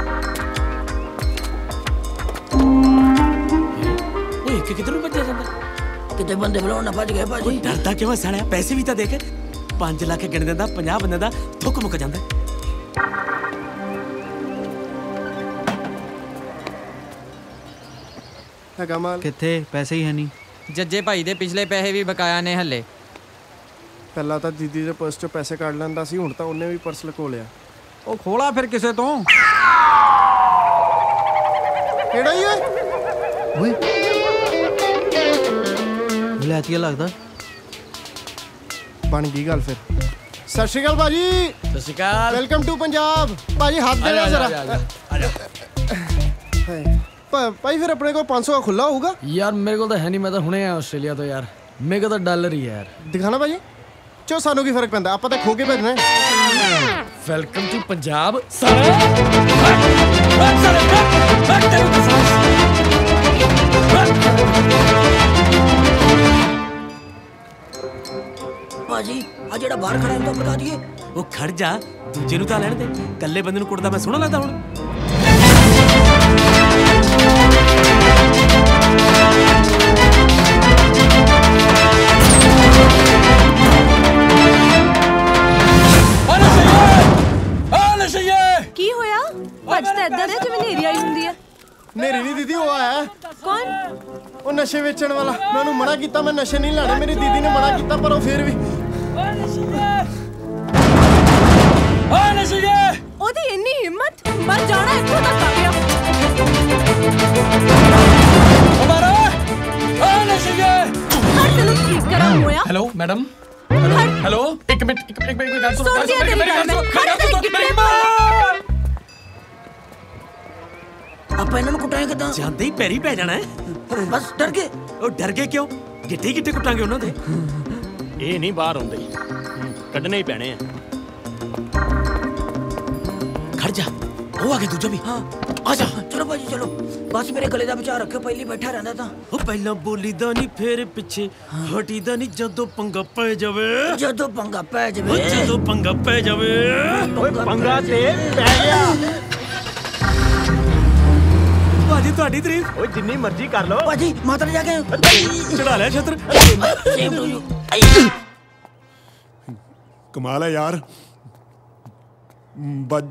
ओए कि किधर बच जाता? कितने बंदे बुलाओ ना भज गए भाजी। डरता क्यों है साला? पैसे भी तो देख, पांच लाख गिन देंदा, पचास बंदे दा थुक मुक जांदा। है कमाल किथे पैसे ही है नहीं। जज्जे भाई दे पिछले पैसे भी बकाया ने हले। ਪਹਿਲਾਂ ਤਾਂ ਦੀਦੀ ਦੇ ਪਰਸ ਚੋਂ ਪੈਸੇ ਕੱਢ ਲੈਂਦਾ ਸੀ, ਹੁਣ ਤਾਂ ਉਹਨੇ ਵੀ ਪਰਸ ਲਕੋ ਲਿਆ। ਉਹ ਖੋਲਾ ਫਿਰ ਕਿਸੇ ਤੋਂ। ਕਿਹੜਾ ਹੀ ਓਏ? ਓਏ ਬੁਲਾਤੀਆ ਲੱਗਦਾ। ਬਣ ਗਈ ਗੱਲ ਫਿਰ। ਸਤਿ ਸ਼੍ਰੀ ਅਕਾਲ ਭਾਜੀ। ਸਤਿ ਸ਼੍ਰੀ ਅਕਾਲ। Welcome to Punjab. ਭਾਜੀ ਹੱਥ ਦੇ ਦਿਓ ਜ਼ਰਾ। ਭਾਈ ਫਿਰ ਆਪਣੇ ਕੋਲ ਪੰਜ ਸੌ ਦਾ ਖੁੱਲਾ ਹੋਊਗਾ? ਯਾਰ ਮੇਰੇ ਕੋਲ ਤਾਂ ਹੈ ਨਹੀਂ, ਮੈਂ ਤਾਂ ਹੁਣੇ ਆਇਆ ਆਸਟ੍ਰੇਲੀਆ ਤੋਂ ਯਾਰ। ਮੇਰੇ ਕੋਲ ਤਾਂ ਡਾਲਰ ਹੀ ਹੈ ਯਾਰ। ਦਿਖਾਣਾ ਭਾਜੀ। ਚੋ ਸਾਨੂੰ ਕੀ ਫਰਕ ਪੈਂਦਾ, ਆਪਾਂ ਤਾਂ ਖੋ ਕੇ ਭੇਜਣਾ। Welcome to Punjab. ਭਾਜੀ ਆ ਜਿਹੜਾ ਬਾਹਰ ਖੜਾ ਹੈ ਤਾਂ ਬਤਾ ਦਈਏ। ਉਹ ਖੜ ਜਾ, ਦੂਜੇ ਨੂੰ ਤਾਂ ਲੈਣ ਦੇ। ਕੱਲੇ ਬੰਦੇ ਨੂੰ ਕੁੱਟਦਾ ਮੈਂ ਸੋਹਣਾ ਲੱਗਦਾ ਹੁਣ? ਕੀ ਹੋਇਆ? ਅੱਜ ਤਾਂ ਇਦਾਂ ਦੇ ਜਿਵੇਂ ਨੇਰੀ ਆਈ ਹੁੰਦੀ ਹੈ। ਨੇਰੀ ਨਹੀਂ ਦੀਦੀ, ਉਹ ਆਇਆ। ਕੌਣ? ਉਹ ਨਸ਼ੇ ਵੇਚਣ ਵਾਲਾ। ਮੈਂ ਉਹਨੂੰ ਮਨਾ ਕੀਤਾ, ਮੈਂ ਨਸ਼ੇ ਨਹੀਂ ਲੈਣੇ। ਮੇਰੀ ਦੀਦੀ ਨੇ ਮਨਾ ਕੀਤਾ ਪਰ ਉਹ ਫਿਰ ਵੀ। ਉਹਦੀ ਇੰਨੀ ਹਿੰਮਤ, ਮਰ ਜਾਣਾ ਇੱਥੋਂ ਤੱਕ ਆ ਗਿਆ। हेलो मैडम, हेलो हेलो एक मिनट एक मिनट मेरी गाल सुनो, गाल सुनो, मेरी गाल सुनो, मेरी गाल सुनो, मेरी गाल सुनो। ਆਪਾਂ ਇਹਨਾਂ ਨੂੰ ਕੁੱਟਾਂਗੇ ਕਿਦਾਂ? ਜਾਂਦੇ ਹੀ ਪੈਰੀ ਪੈ ਜਾਣਾ ਹੈ। ਬਸ ਡਰ ਗਏ। ਉਹ ਡਰ ਗਏ ਕਿਉਂ? ਗਿੱਟੇ ਗਿੱਟੇ ਕੁੱਟਾਂਗੇ ਉਹਨਾਂ ਦੇ। ਇਹ ਨਹੀਂ ਬਾਹਰ ਹੁੰਦੇ, ਕੱਢਣੇ ਹੀ ਪੈਣੇ ਆ। ਖੜ ਜਾ, ਉਹ ਆ ਗਿਆ ਦੂਜਾ ਵੀ। ਹਾਂ ਆ ਜਾ। ਚਲੋ ਭਾਜੀ ਚਲੋ, ਬਸ ਮੇਰੇ ਗਲੇ ਦਾ ਵਿਚਾਰ ਰੱਖਿਓ, ਪਹਿਲੀ ਬੈਠਾ ਰਹਿੰਦਾ ਤਾਂ। ਉਹ ਪਹਿਲਾਂ ਬੋਲੀਦਾ ਨਹੀਂ ਫੇਰ ਪਿੱਛੇ ਹਟੀਦਾ ਨਹੀਂ, ਜਦੋਂ ਪੰਗਾ ਪੈ ਜਾਵੇ। ਜਦੋਂ ਪੰਗਾ ਪੈ ਜਾਵੇ। ਜਦੋਂ ਪੰਗਾ ਪੈ ਜਾਵੇ। ਓਏ ਪੰਗਾ ਤੇ ਪੈ ਗਿਆ। ਭਾਜੀ ਤੁਹਾਡੀ ਤਾਰੀਫ। ਓਏ ਜਿੰਨੀ ਮਰਜ਼ੀ ਕਰ ਲੋ ਭਾਜੀ। ਮਾਤਾ ਨੇ ਜਾ ਕੇ ਚੜਾ ਲਿਆ ਛਤਰ। Same to you. ਕਮਾਲ ਹੈ ਯਾਰ। ਬੱਜ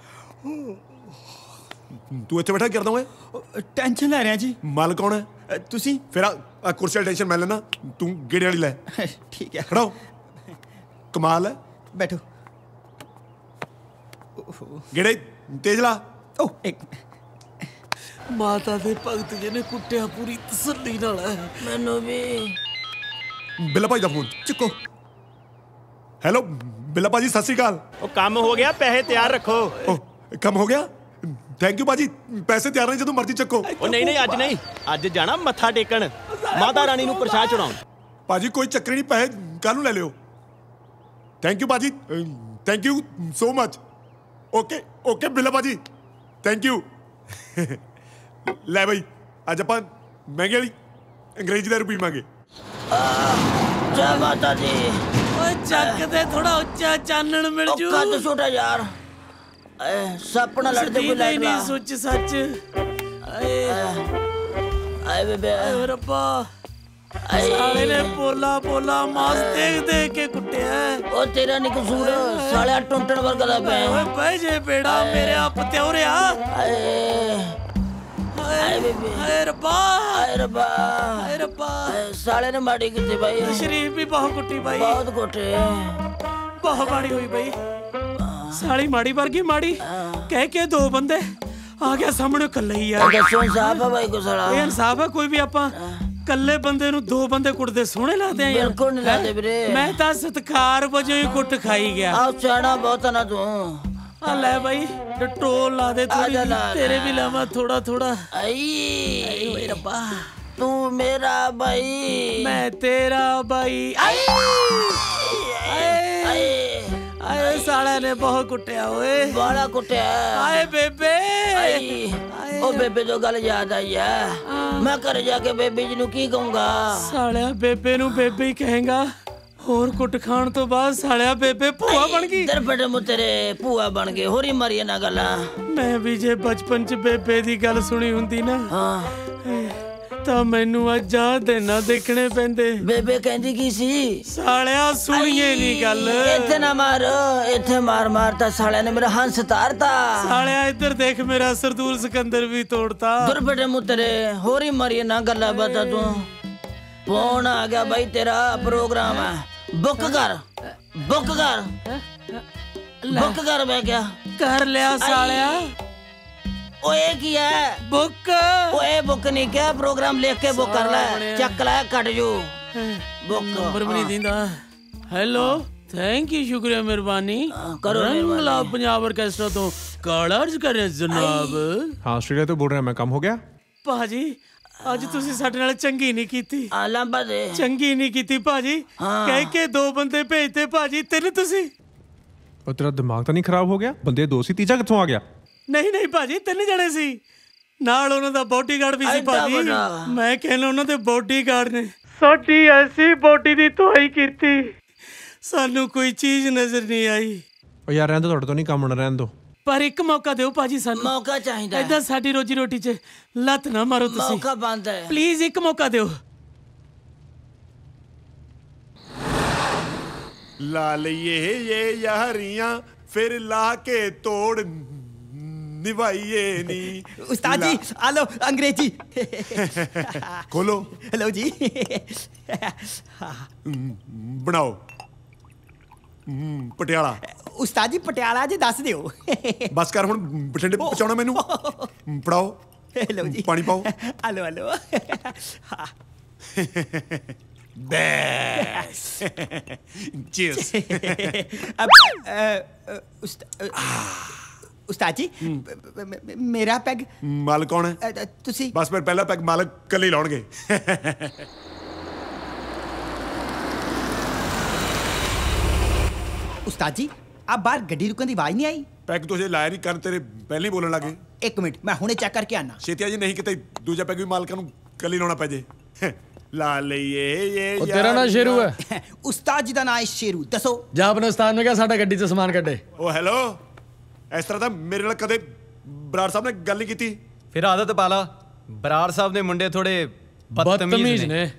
ਤੂੰ ਇੱਥੇ ਬੈਠਾ ਕਰਦਾ ਓਏ? ਟੈਨਸ਼ਨ ਲੈ ਰਿਹਾ ਜੀ। ਮਾਲ ਕੌਣ ਹੈ? ਤੁਸੀਂ। ਫਿਰ ਆ ਕੁਰਸੀ ਵਾਲੀ ਟੈਨਸ਼ਨ ਮੈਂ ਲੈਣਾ, ਤੂੰ ਗੇੜੇ ਵਾਲੀ ਲੈ। ਠੀਕ ਹੈ, ਖੜਾਓ। ਕਮਾਲ ਹੈ। ਬੈਠੋ। ਗੇੜੇ ਤੇਜ ਲਾ। ਓ ਇੱਕ ਮਾਤਾ ਦੇ ਭਗਤ ਜੀ ਨੇ ਕੁੱਟਿਆ ਪੂਰੀ ਤਸੱਲੀ ਨਾਲ। ਮੈਨੂੰ ਵੀ ਬਿੱਲਾ ਭਾਈ ਦਾ ਫੋਨ ਚੁੱਕੋ। ਹੈਲੋ ਬਿੱਲਾ ਭਾਜੀ ਸਤਿ ਸ਼੍ਰੀ ਅਕਾਲ। ਉਹ ਕੰਮ ਹੋ ਗਿਆ, ਪੈਸੇ ਤਿਆਰ ਰੱਖੋ। ਓ ਕੰਮ ਹੋ ਗਿਆ, ਥੈਂਕ ਯੂ ਭਾਜੀ। ਪੈਸੇ ਤਿਆਰ ਨੇ, ਜਦੋਂ ਮਰਜ਼ੀ ਚੱਕੋ। ਉਹ ਨਹੀਂ ਨਹੀਂ ਅੱਜ ਨਹੀਂ, ਅੱਜ ਜਾਣਾ ਮੱਥਾ ਟੇਕਣ, ਮਾਤਾ ਰਾਣੀ ਨੂੰ ਪ੍ਰਸ਼ਾਦ ਚੜਾਉਣ। ਭਾਜੀ ਕੋਈ ਚੱਕਰ ਨਹੀਂ, ਪੈਸੇ ਕੱਲ ਨੂੰ ਲੈ ਲਿਓ। ਥੈਂਕ ਯੂ ਭਾਜੀ, thank you so much. Okay okay Billa ਭਾਜੀ, ਥੈਂਕ ਯੂ। ਲੈ ਬਈ ਅੱਜ ਆਪਾਂ ਮਹਿੰਗੇ ਵਾਲੀ ਅੰਗਰੇਜ਼ੀ ਦਾਰੂ ਪੀਵਾਂਗੇ। ਜੈ ਮਾਤਾ ਦੀ। ਓਏ ਚੱਕ ਦੇ ਥੋੜਾ ਉੱਚਾ ਚਾਨਣ ਮਿਲ ਜੂ। ਕੱਦ ਛੋਟਾ ਯਾਰ, ਸੱਪ ਨਾਲ ਲੜਦੇ ਕੋਈ ਲਾਈਟ ਲਾ। ਨਹੀਂ ਸੁੱਚ ਸੱਚ। ਆਏ ਆਏ ਬੇਬੇ, ਓਏ ਰੱਬਾ, ਸਾਲੇ ਨੇ ਪੋਲਾ ਪੋਲਾ ਮਾਸ ਦੇਖ ਦੇਖ ਕੇ ਕੁੱਟਿਆ। ਉਹ ਤੇਰਾ ਨੀ ਕਸੂਰ, ਸਾਲਿਆ ਟੁੰਟਣ ਵਰਗਾ ਦਾ ਪਿਆ। ਓਏ ਬਹਿ ਜੇ ਬੇੜਾ ਮੇਰੇ ਆਪ ਤਿਉਰਿਆ। ਆਏ ਆਏ ਬੇਬੇ, ਆਏ ਰੱਬਾ, ਆਏ ਰੱਬਾ, ਆਏ ਰੱਬਾ। ਸਾਲੇ ਨੇ ਮਾੜੀ ਕੀਤੀ ਬਾਈ। ਸ਼ਰੀਫ ਵੀ ਬਹੁਤ ਕੁੱਟੀ ਬਾਈ, ਬਹੁਤ ਕੁੱਟੇ, ਬਹੁਤ ਮਾੜੀ ਹੋਈ ਬਾਈ। ਸਾਲੀ ਮਾੜੀ ਵਰਗੀ ਮਾੜੀ ਕਹਿ ਕੇ ਦੋ ਬੰਦੇ ਆ ਗਿਆ ਸਾਹਮਣੇ ਕੱਲੇ ਹੀ ਆ। ਦੱਸੋ ਇਨਸਾਫ ਆ ਬਾਈ ਕੋ ਸਾਲਾ? ਇਹ ਇਨਸਾਫ ਆ ਕੋਈ ਵੀ? ਆਪਾਂ ਕੱਲੇ ਬੰਦੇ ਨੂੰ ਦੋ ਬੰਦੇ ਕੁੱਟਦੇ ਸੋਹਣੇ ਲੱਗਦੇ ਆ ਯਾਰ। ਬਿਲਕੁਲ ਨਹੀਂ ਲੱਗਦੇ ਵੀਰੇ। ਮੈਂ ਤਾਂ ਸਤਿਕਾਰ ਵਜੋਂ ਹੀ ਕੁੱਟ ਖਾਈ ਗਿਆ। ਆ ਸਿਆਣਾ ਬਹੁਤ ਨਾ ਤੂੰ। ਆ ਲੈ ਬਾਈ ਡਟੋਲ ਲਾ ਦੇ ਥੋੜੀ, ਤੇਰੇ ਵੀ ਲਾਵਾ ਥੋੜਾ ਥੋੜਾ। ਆਈ ਓਏ ਰੱਬਾ, ਤੂੰ ਮੇਰਾ ਬਾਈ, ਮੈਂ ਤੇਰਾ ਬਾਈ। ਆਏ ਆਏ ਆਏ ਸਾਲੇ ਨੇ ਬਹੁਤ ਕੁੱਟਿਆ ਓਏ, ਬਾਲਾ ਕੁੱਟਿਆ। ਆਏ ਬੇਬੇ, ਆਈ ਉਹ ਬੇਬੇ ਤੋਂ ਗੱਲ ਯਾਦ ਆਈ ਆ। ਮੈਂ ਘਰ ਜਾ ਕੇ ਬੇਬੇ ਜੀ ਨੂੰ ਕੀ ਕਹੂੰਗਾ? ਸਾਲਿਆ ਬੇਬੇ ਨੂੰ ਬੇਬੇ ਹੀ ਕਹੇਗਾ। ਹੋਰ ਕੁੱਟ ਖਾਣ ਤੋਂ ਬਾਅਦ ਸਾਲਿਆ ਬੇਬੇ ਭੂਆ ਬਣ ਗਈ। ਦਰ ਬੜੇ ਮੁੱਤਰੇ ਭੂਆ ਬਣ ਗਏ। ਹੋਰੀ ਮਾਰੀਏ ਨਾ ਗੱਲਾਂ। ਮੈਂ ਵੀ ਜੇ ਬਚਪਨ ਚ ਬੇਬੇ ਦੀ ਗੱਲ ਸੁਣੀ ਹੁੰਦੀ ਨਾ ਹਾਂ ਤਾਂ ਮੈਨੂੰ ਅੱਜ ਆ ਦਿਨ ਦੇਖਣੇ ਪੈਂਦੇ। ਬੇਬੇ ਕਹਿੰਦੀ ਕੀ ਸੀ? ਸਾਲਿਆ ਸੁਣੀਏ ਨਹੀਂ ਗੱਲ। ਇੱਥੇ ਨਾ ਮਾਰ, ਇੱਥੇ ਮਾਰ ਮਾਰ ਤਾਂ ਸਾਲਿਆ ਨੇ ਮੇਰਾ ਹੰਸ ਤਾਰਤਾ। ਸਾਲਿਆ ਇੱਧਰ ਦੇਖ, ਮੇਰਾ ਸਰਦੂਲ ਸਿਕੰਦਰ ਵੀ ਤੋੜਤਾ। ਦਰ ਬੜੇ ਮੁੱਤਰੇ ਹੋਰੀ ਮਾਰੀਏ ਨਾ ਗੱਲਾਂ। ਬਤਾ ਤੂੰ ਫੋਨ ਆ ਗਿਆ ਬਾਈ, ਤੇਰਾ ਪ੍ਰੋਗਰਾਮ ਹੈ, ਬੁੱਕ ਕਰ ਬੁੱਕ ਕਰ ਬੁੱਕ ਕਰ। ਮੈਂ ਕਿਹਾ ਕਰ ਲਿਆ ਸਾਲਿਆ। ਓਏ ਕੀ ਹੈ ਬੁੱਕ? ਓਏ ਬੁੱਕ ਨਹੀਂ ਕਿਹਾ, ਪ੍ਰੋਗਰਾਮ ਲਿਖ ਕੇ ਬੁੱਕ ਕਰ ਲੈ। ਚੱਕ ਲੈ ਕੱਟ ਜੋ ਬੁੱਕ। ਨੰਬਰ ਵੀ ਨਹੀਂ ਦਿੰਦਾ। ਹੈਲੋ, ਥੈਂਕ ਯੂ, ਸ਼ੁਕਰੀਆ, ਮਿਹਰਬਾਨੀ। ਕਰੋ ਰੰਗਲਾ ਪੰਜਾਬ ਆਰਕੈਸਟਰਾ ਤੋਂ ਕਾਲ ਅਰਜ਼ ਕਰ ਰਿਹਾ ਜਨਾਬ। हाँ ऑस्ट्रेलिया तो बोल रहे हैं मैं, कम हो गया? ਭਾਜੀ ਅੱਜ ਤੁਸੀਂ ਸਾਡੇ ਨਾਲ ਚੰਗੀ ਨਹੀਂ ਕੀਤੀ। ਆ ਲੰਬਾ ਦੇ ਚੰਗੀ ਨਹੀਂ ਕੀਤੀ ਭਾਜੀ। ਕਹਿ ਕੇ ਦੋ ਬੰਦੇ ਭੇਜਤੇ ਭਾਜੀ, ਤਿੰਨ ਤੁਸੀਂ। और तेरा दिमाग तो नहीं खराब हो गया? बंदे दो सी, तीजा कित्थों आ गया? ਨਹੀਂ ਨਹੀਂ ਭਾਜੀ, ਤਿੰਨ ਜਣੇ ਸੀ, ਨਾਲ ਉਹਨਾਂ ਦਾ ਬੋਡੀਗਾਰਡ ਵੀ ਸੀ ਭਾਜੀ। ਮੈਂ ਕਹਿੰਦਾ ਉਹਨਾਂ ਦੇ ਬੋਡੀਗਾਰਡ ਨੇ ਸਾਡੀ ਐਸੀ ਬੋਡੀ ਦੀ ਧੋਈ ਕੀਤੀ, ਸਾਨੂੰ ਕੋਈ ਚੀਜ਼ ਨਜ਼ਰ ਨਹੀਂ ਆਈ। ओ यार रहने दो, थोड़े तो नहीं काम होना, रहने दो। ਪਰ ਇੱਕ ਮੌਕਾ ਦਿਓ ਭਾਜੀ ਸਾਨੂੰ। ਮੌਕਾ ਚਾਹੀਦਾ। ਏਦਾਂ ਸਾਡੀ ਰੋਜੀ ਰੋਟੀ 'ਚ ਲੱਤ ਨਾ ਮਾਰੋ ਤੁਸੀਂ। ਮੌਕਾ ਬੰਦ ਹੈ, ਪਲੀਜ਼ ਇੱਕ ਮੌਕਾ ਦਿਓ। ਲਾ ਲਈਏ ਇਹ ਯਾਰੀਆਂ ਫਿਰ ਲਾ ਕੇ ਤੋੜ ਨਿਭਾਈਏ ਨੀ। ਉਸਤਾਦ ਜੀ ਆ ਲੋ ਅੰਗਰੇਜ਼ੀ ਖੋਲੋ। ਲਓ ਜੀ ਬਣਾਓ ਪਟਿਆਲਾ। ਉਸਤਾਦ ਜੀ ਪਟਿਆਲਾ ਜੀ ਦੱਸ ਦਿਓ। ਬਸ ਕਰ ਹੁਣ, ਬਠਿੰਡੇ ਪਹੁੰਚਾਉਣਾ ਮੈਨੂੰ। ਪੜਾਓ। ਲਓ ਜੀ ਪਾਣੀ ਪਾਓ। Hello hello. ਬੈਸ ਚੀਅਰਸ। ਉਸਤਾਦ ਜੀ ਮੇਰਾ ਪੈਗ ਮਾਲਕ ਕੌਣ ਹੈ? ਤੁਸੀਂ। ਬਸ ਫਿਰ ਪਹਿਲਾ ਪੈਗ ਮਾਲਕ ਕੱਲੇ ਹੀ ਲਾਉਣਗੇ। ਉਸਤਾਦ ਜੀ ਆ ਬਾਹਰ ਗੱਡੀ ਰੁਕਣ ਦੀ ਆਵਾਜ਼ ਨਹੀਂ ਆਈ? ਪੈਗ ਤੁਝੇ ਲਾਇਆ ਨਹੀਂ, ਕਰਨ ਤੇਰੇ ਪਹਿਲੇ ਹੀ ਬੋਲਣ ਲੱਗੇ। ਇੱਕ ਮਿੰਟ ਮੈਂ ਹੁਣੇ ਚੈੱਕ ਕਰਕੇ ਆਣਾ। ਛੇਤੀ ਆ ਜੀ, ਨਹੀਂ ਕਿਤੇ ਦੂਜਾ ਪੈਗ ਵੀ ਮਾਲਕਾਂ ਨੂੰ ਕੱਲੇ ਲਾਉਣਾ ਪੈ ਜੇ। ਲਾ ਲਈਏ ਇਹ। ਉਹ ਤੇਰਾ ਨਾਂ ਸ਼ੇਰੂ ਹੈ? ਉਸਤਾਦ ਜੀ ਦਾ ਨਾਂ ਹੈ ਸ਼ੇਰੂ। ਦੱਸੋ। ਜਾ ਆਪਣੇ ਉਸਤਾਦ ਨੂੰ ਕਿਹਾ ਸਾਡਾ ਗੱਡੀ 'ਚ ਸਮਾਨ ਕੱਢੇ। ਉਹ ਹੈਲੋ, ਇਸ ਤਰ੍ਹਾਂ ਤਾਂ ਮੇਰੇ ਨਾਲ ਕਦੇ ਬਰਾੜ ਸਾਹਿਬ ਨੇ ਗੱਲ ਨਹੀਂ ਕੀਤੀ। ਫਿਰ ਆਦਤ ਪਾ ਲਾ, ਬਰਾੜ ਸਾਹਿਬ ਦੇ ਮੁੰਡੇ ਥੋੜੇ ਬਦਤਮੀਜ਼ ਨੇ।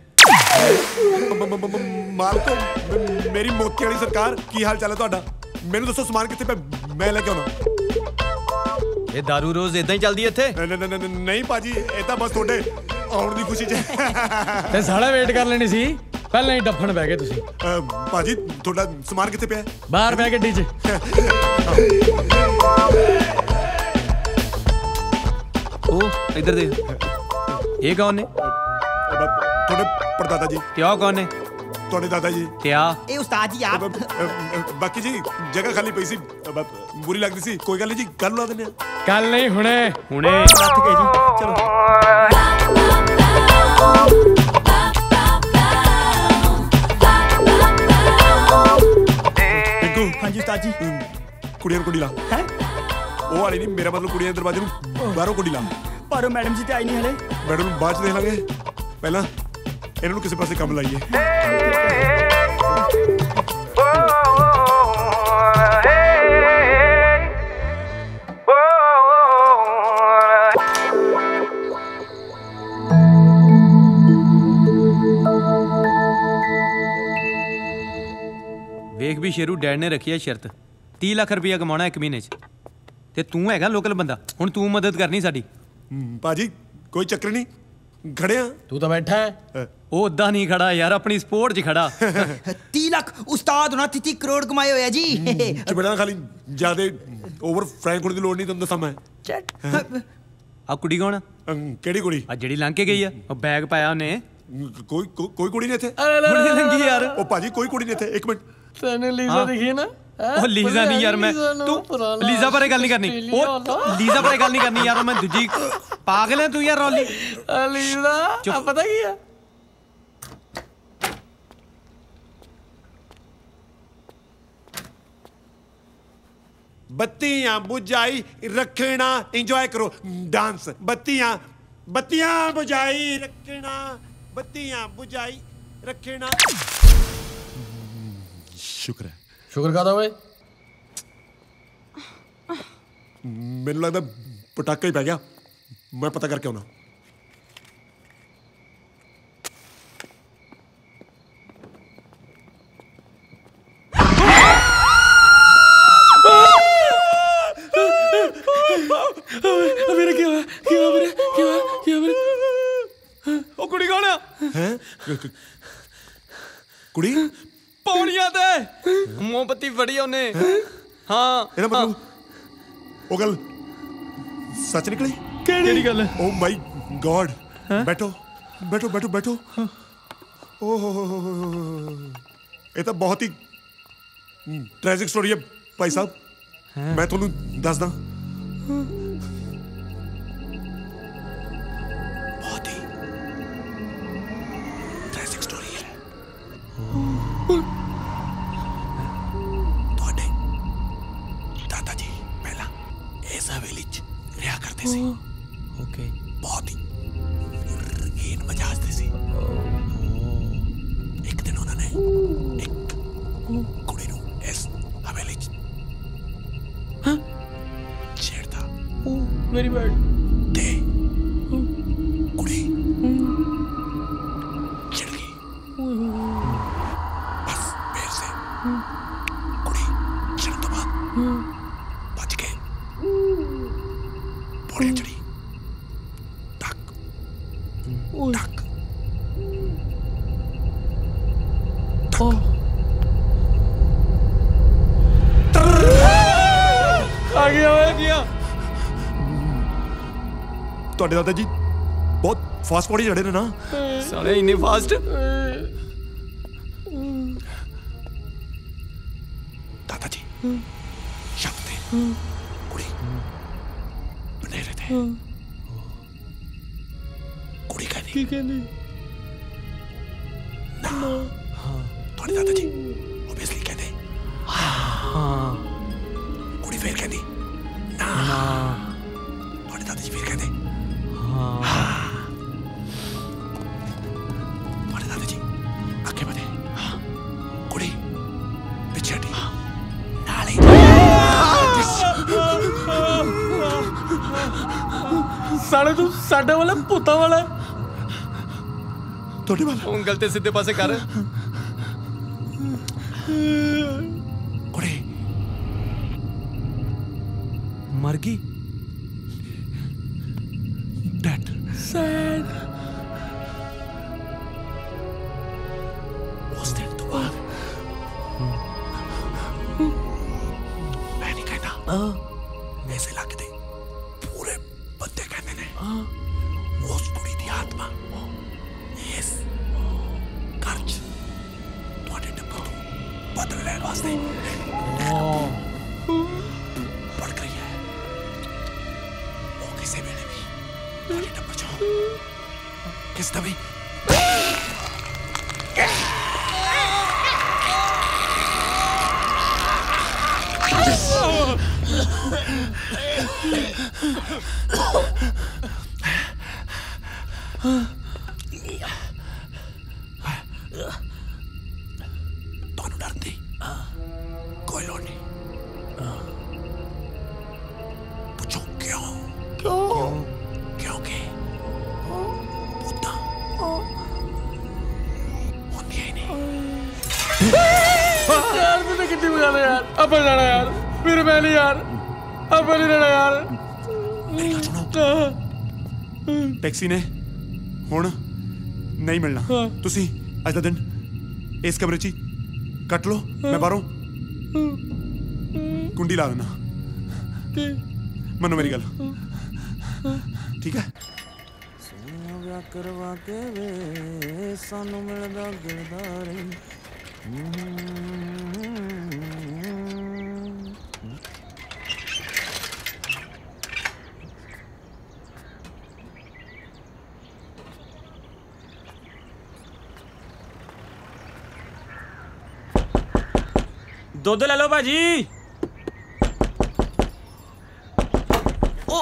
ਮਾਲਕੋ, ਮੇਰੀ ਮੋਤੀ ਵਾਲੀ ਸਰਕਾਰ, ਕੀ ਹਾਲ ਚਾਲ ਹੈ ਤੁਹਾਡਾ? ਮੈਨੂੰ ਦੱਸੋ ਸਮਾਨ ਕਿੱਥੇ ਪਿਆ, ਮੈਂ ਲੈ ਕੇ ਆਉਣਾ। ਇਹ ਦਾਰੂ ਰੋਜ਼ ਇਦਾਂ ਹੀ ਚੱਲਦੀ ਇੱਥੇ? ਨਹੀਂ ਭਾਜੀ, ਇਹ ਤਾਂ ਬਸ ਤੁਹਾਡੇ ਆਉਣ ਦੀ ਖੁਸ਼ੀ 'ਚ। ਤੇ ਸਾਲਾ ਵੇਟ ਕਰ ਲੈਣੀ ਸੀ। ਪਹਿਲਾਂ ਹੀ ਡੱਫਣ ਬਹਿ ਗਏ ਤੁਸੀਂ। ਭਾਜੀ ਤੁਹਾਡਾ ਸਮਾਨ ਕਿੱਥੇ ਪਿਆ? ਬਾਹਰ ਪਿਆ ਗੱਡੀ 'ਚ। ਉਹ ਇੱਧਰ ਦੇ। ਇਹ ਕੌਣ ਨੇ? ਤੁਹਾਡੇ ਪੜਦਾਦਾ ਜੀ। ਤੇ ਆਹ ਕੌਣ ਨੇ? ਤੁਹਾਡੇ ਦਾਦਾ ਜੀ। ਤੇ ਆ ਇਹ ਉਸਤਾਦ ਜੀ ਆਪ। ਬਾਕੀ ਜੀ ਜਗ੍ਹਾ ਖਾਲੀ ਪਈ ਸੀ, ਬੁਰੀ ਲੱਗਦੀ ਸੀ। ਕੋਈ ਗੱਲ ਨਹੀਂ ਜੀ, ਕੱਲ ਲਾ ਦਿੰਦੇ ਆ। ਕੱਲ ਨਹੀਂ, ਹੁਣੇ ਹੁਣੇ। ਰੱਖ ਗਏ ਜੀ, ਚਲੋ। ਹਾਂਜੀ ਉਸਤਾਦ ਜੀ। ਕੁੜੀਆਂ ਨੂੰ ਕੁੜੀ ਲਾ। ਹੈ ਉਹ ਵਾਲੀ ਨਹੀਂ, ਮੇਰਾ ਮਤਲਬ ਕੁੜੀਆਂ ਦੇ ਦਰਵਾਜ਼ੇ ਨੂੰ ਬਾਹਰੋਂ ਕੁੜੀ ਲਾ। ਪਰ ਮੈਡਮ ਜੀ ਤੇ ਆਈ ਨਹੀਂ ਹਲੇ। ਮੈਡਮ ਨੂੰ ਬਾਅਦ ਚ ਦੇਖ ਲਾਂਗੇ, ਪਹਿਲਾਂ ਇਹਨਾਂ ਨੂੰ ਕਿਸੇ ਪਾਸੇ ਕੰਮ ਲਾਈਏ। ਵੇਖ ਵੀ ਸ਼ੇਰੂ, ਡੈਡ ਨੇ ਰੱਖੀ ਹੈ ਸ਼ਰਤ, ਤੀਹ ਲੱਖ ਰੁਪਇਆ ਕਮਾਉਣਾ ਇੱਕ ਮਹੀਨੇ 'ਚ। ਤੇ ਤੂੰ ਹੈਗਾ ਲੋਕਲ ਬੰਦਾ, ਹੁਣ ਤੂੰ ਮਦਦ ਕਰਨੀ ਸਾਡੀ। ਭਾਜੀ ਕੋਈ ਚੱਕਰ ਨਹੀਂ, ਖੜੇ ਆ। ਤੂੰ ਤਾਂ ਬੈਠਾ ਹੈ। ਉਹ ਉਦਾਂ ਨਹੀਂ ਖੜਾ ਯਾਰ, ਆਪਣੀ ਸਪੋਰਟ 'ਚ ਖੜਾ। ਤੀਹ ਲੱਖ ਉਸਤਾਦ ਹੋਣਾ ਤੀਹ ਕਰੋੜ ਕਮਾਏ ਹੋਇਆ ਜੀ। ਚਪੜਾ ਖਾਲੀ ਜਿਆਦੇ ਓਵਰ ਫਰੈਂਕ ਹੋਣ ਦੀ ਲੋੜ ਨਹੀਂ, ਤੁਹਾਨੂੰ ਦੱਸਾਂ ਮੈਂ। ਆ ਕੁੜੀ ਕੌਣ? ਕਿਹੜੀ ਕੁੜੀ? ਆ ਜਿਹੜੀ ਲੰਘ ਕੇ ਗਈ ਆ, ਉਹ ਬੈਗ ਪਾਇਆ ਉਹਨੇ। ਕੋਈ ਕੋਈ ਕੁੜੀ ਨਹੀਂ ਇੱਥੇ। ਹੁਣੇ ਲੰਘੀ ਯਾਰ। ਉਹ ਭਾਜੀ ਕੋਈ ਕੁੜੀ ਨਹੀਂ ਇੱਥੇ, ਇੱਕ ਮਿੰਟ। ਤੈਨੂੰ ਲੀਜ਼ਾ ਦਿਖੀ ਨਾ? ਉਹ ਲੀਜ਼ਾ ਨਹੀਂ ਯਾਰ, ਮੈਂ ਤੂੰ ਲੀਜ਼ਾ ਬਾਰੇ ਗੱਲ ਨਹੀਂ ਕਰਨੀ। ਉਹ ਲੀਜ਼ਾ ਬਾਰੇ ਗੱਲ ਨਹੀਂ ਕਰਨੀ ਯਾਰ, ਮੈਂ ਦੂਜੀ ਪਾਗਲ ਹੈ ਤੂੰ ਯਾਰ। ਰੌਲੀ ਲੀਜ਼ਾ ਆ ਪਤਾ ਕੀ ਆ? ਬੱਤੀਆਂ ਬੁਝਾਈ ਰੱਖਣਾ, ਇੰਜੋਏ ਕਰੋ ਡਾਂਸ। ਬੱਤੀਆਂ ਬੱਤੀਆਂ ਬੁਝਾਈ ਰੱਖਣਾ, ਬੱਤੀਆਂ ਬੁਝਾਈ ਰੱਖਣਾ। ਸ਼ੁਕਰ ਹੈ। ਸ਼ੁਕਰ ਕਾਹਦਾ ਓਏ? ਮੈਨੂੰ ਲੱਗਦਾ ਪਟਾਕਾ ਹੀ ਪੈ ਗਿਆ, ਮੈਂ ਪਤਾ ਕਰਕੇ ਆਉਣਾ। ਮੇਰੇ ਕੀ ਹੋਇਆ? ਕੀ ਹੋਇਆ ਮੇਰੇ? ਕੀ ਹੋਇਆ? ਕੀ ਹੋਇਆ ਮੇਰੇ? ਉਹ ਕੁੜੀ ਕੌਣ ਆ? ਹੈ ਕੁੜੀ? ਪੌੜੀਆਂ ਤੇ ਮੋਮਬੱਤੀ ਫੜੀ ਉਹਨੇ। ਹਾਂ, ਇਹਦਾ ਮਤਲਬ ਉਹ ਗੱਲ ਸੱਚ ਨਿਕਲੀ? ਕਿਹੜੀ ਗੱਲ? Oh my god. ਬੈਠੋ ਬੈਠੋ ਬੈਠੋ ਬੈਠੋ। ਓ ਹੋ ਹੋ, ਇਹ ਤਾਂ ਬਹੁਤ ਹੀ ਟ੍ਰੈਜਿਕ ਸਟੋਰੀ ਹੈ ਭਾਈ ਸਾਹਿਬ। ਮੈਂ ਤੁਹਾਨੂੰ ਦੱਸਦਾ। ਬਹੁਤ ਹੀ ਟ੍ਰੈਜਿਕ ਸਟੋਰੀ ਹੈ। ਤੁਹਾਡੇ ਦਾਦਾ ਜੀ ਪਹਿਲਾਂ ਇਸ ਹਵੇਲੀ 'ਚ ਰਿਹਾ ਕਰਦੇ ਸੀ। ਓਕੇ। ਬਹੁਤ ਹੀ ਰੰਗੀਨ ਮਜਾਜ ਦੇ ਸੀ। ਇੱਕ ਦਿਨ ਉਹਨਾਂ ਨੇ ਇੱਕ ਕੁੜੀ ਨੂੰ ਇਸ ਹਵੇਲੀ 'ਚ ਛੇੜਤਾ। Very bad. ਤੇ ਕੁੜੀ ਚਿੜ ਗਈ। ਬਸ ਫੇਰ ਸੇ ਕੁੜੀ ਚਿੜਨ ਤੋਂ ਬਾਅਦ ਭੱਜ ਕੇ ਪੌੜੀਆਂ ਚੜੀ। ਟਕ ਟਕ ਆ ਗਿਆ ਓਏ। ਗਿਆ ਤੁਹਾਡੇ ਦਾਦਾ ਜੀ ਬਹੁਤ ਫਾਸਟ ਪੌੜੀ ਚੜੇ ਨੇ ਨਾ। ਸਾਲੇ ਇੰਨੇ ਫਾਸਟ? ਦਾਦਾ ਜੀ ਸ਼ੱਕ ਤੇ ਕੁੜੀ ਬਨੇਰੇ ਤੇ। ਕੁੜੀ ਕਹਿੰਦੀ ਕੀ ਕਹਿੰਦੀ? ਨਾ। ਤੁਹਾਡੇ ਦਾਦਾ ਜੀ ਓਬਵੀਅਸਲੀ ਕਹਿੰਦੇ ਹਾਂ। ਕੁੜੀ ਫੇਰ ਕਹਿੰਦੀ ਨਾ। ਤੁਹਾਡੇ ਦਾਦਾ ਜੀ ਫੇਰ ਕਹਿੰਦੇ ਹਾਂ। ਤੁਹਾਡੇ ਦਾਦਾ ਜੀ ਅੱਗੇ ਵਧੇ। ਕੁੜੀ ਪਿੱਛੇ ਹਟੀ। ਨਾਲੇ ਸਾਲੇ ਤੂੰ ਸਾਡੇ ਵਾਲਾ ਭੂਤਾਂ ਵਾਲਾ। ਤੁਹਾਡੇ ਵੱਲ ਉਂਗਲ ਤੇ ਸਿੱਧੇ ਪਾਸੇ ਕਰ। ਕੁੜੀ ਮਰ ਗਈ। ਡੈਡ। ਸੈਡ। किस दबी ਤੁਹਾਨੂੰ ਡਰਦੀ ਕੋਈ ਲੋੜ ਨਹੀਂ ਪੁੱਛੋ ਕਿਉਂ ਕਿਉਂ ਕਿਉਂਕਿ ਪੁੱਤਾਂ ਹੁੰਦੀਆਂ ਹੀ ਨਹੀਂ यार तूने कितनी बजा यार अब जाना यार फिर मैं नहीं यार अब नहीं रहना यार मेरी गल सुनो टैक्सी ने हुण नहीं मिलना तुसी अज दा दिन इस कमरे च कट लो मैं बाहरों कुंडी ला देना मनो मेरी गल ठीक है करवा के वे सानू मिलदा गिरदारी दुध ले लो भाजी। ओ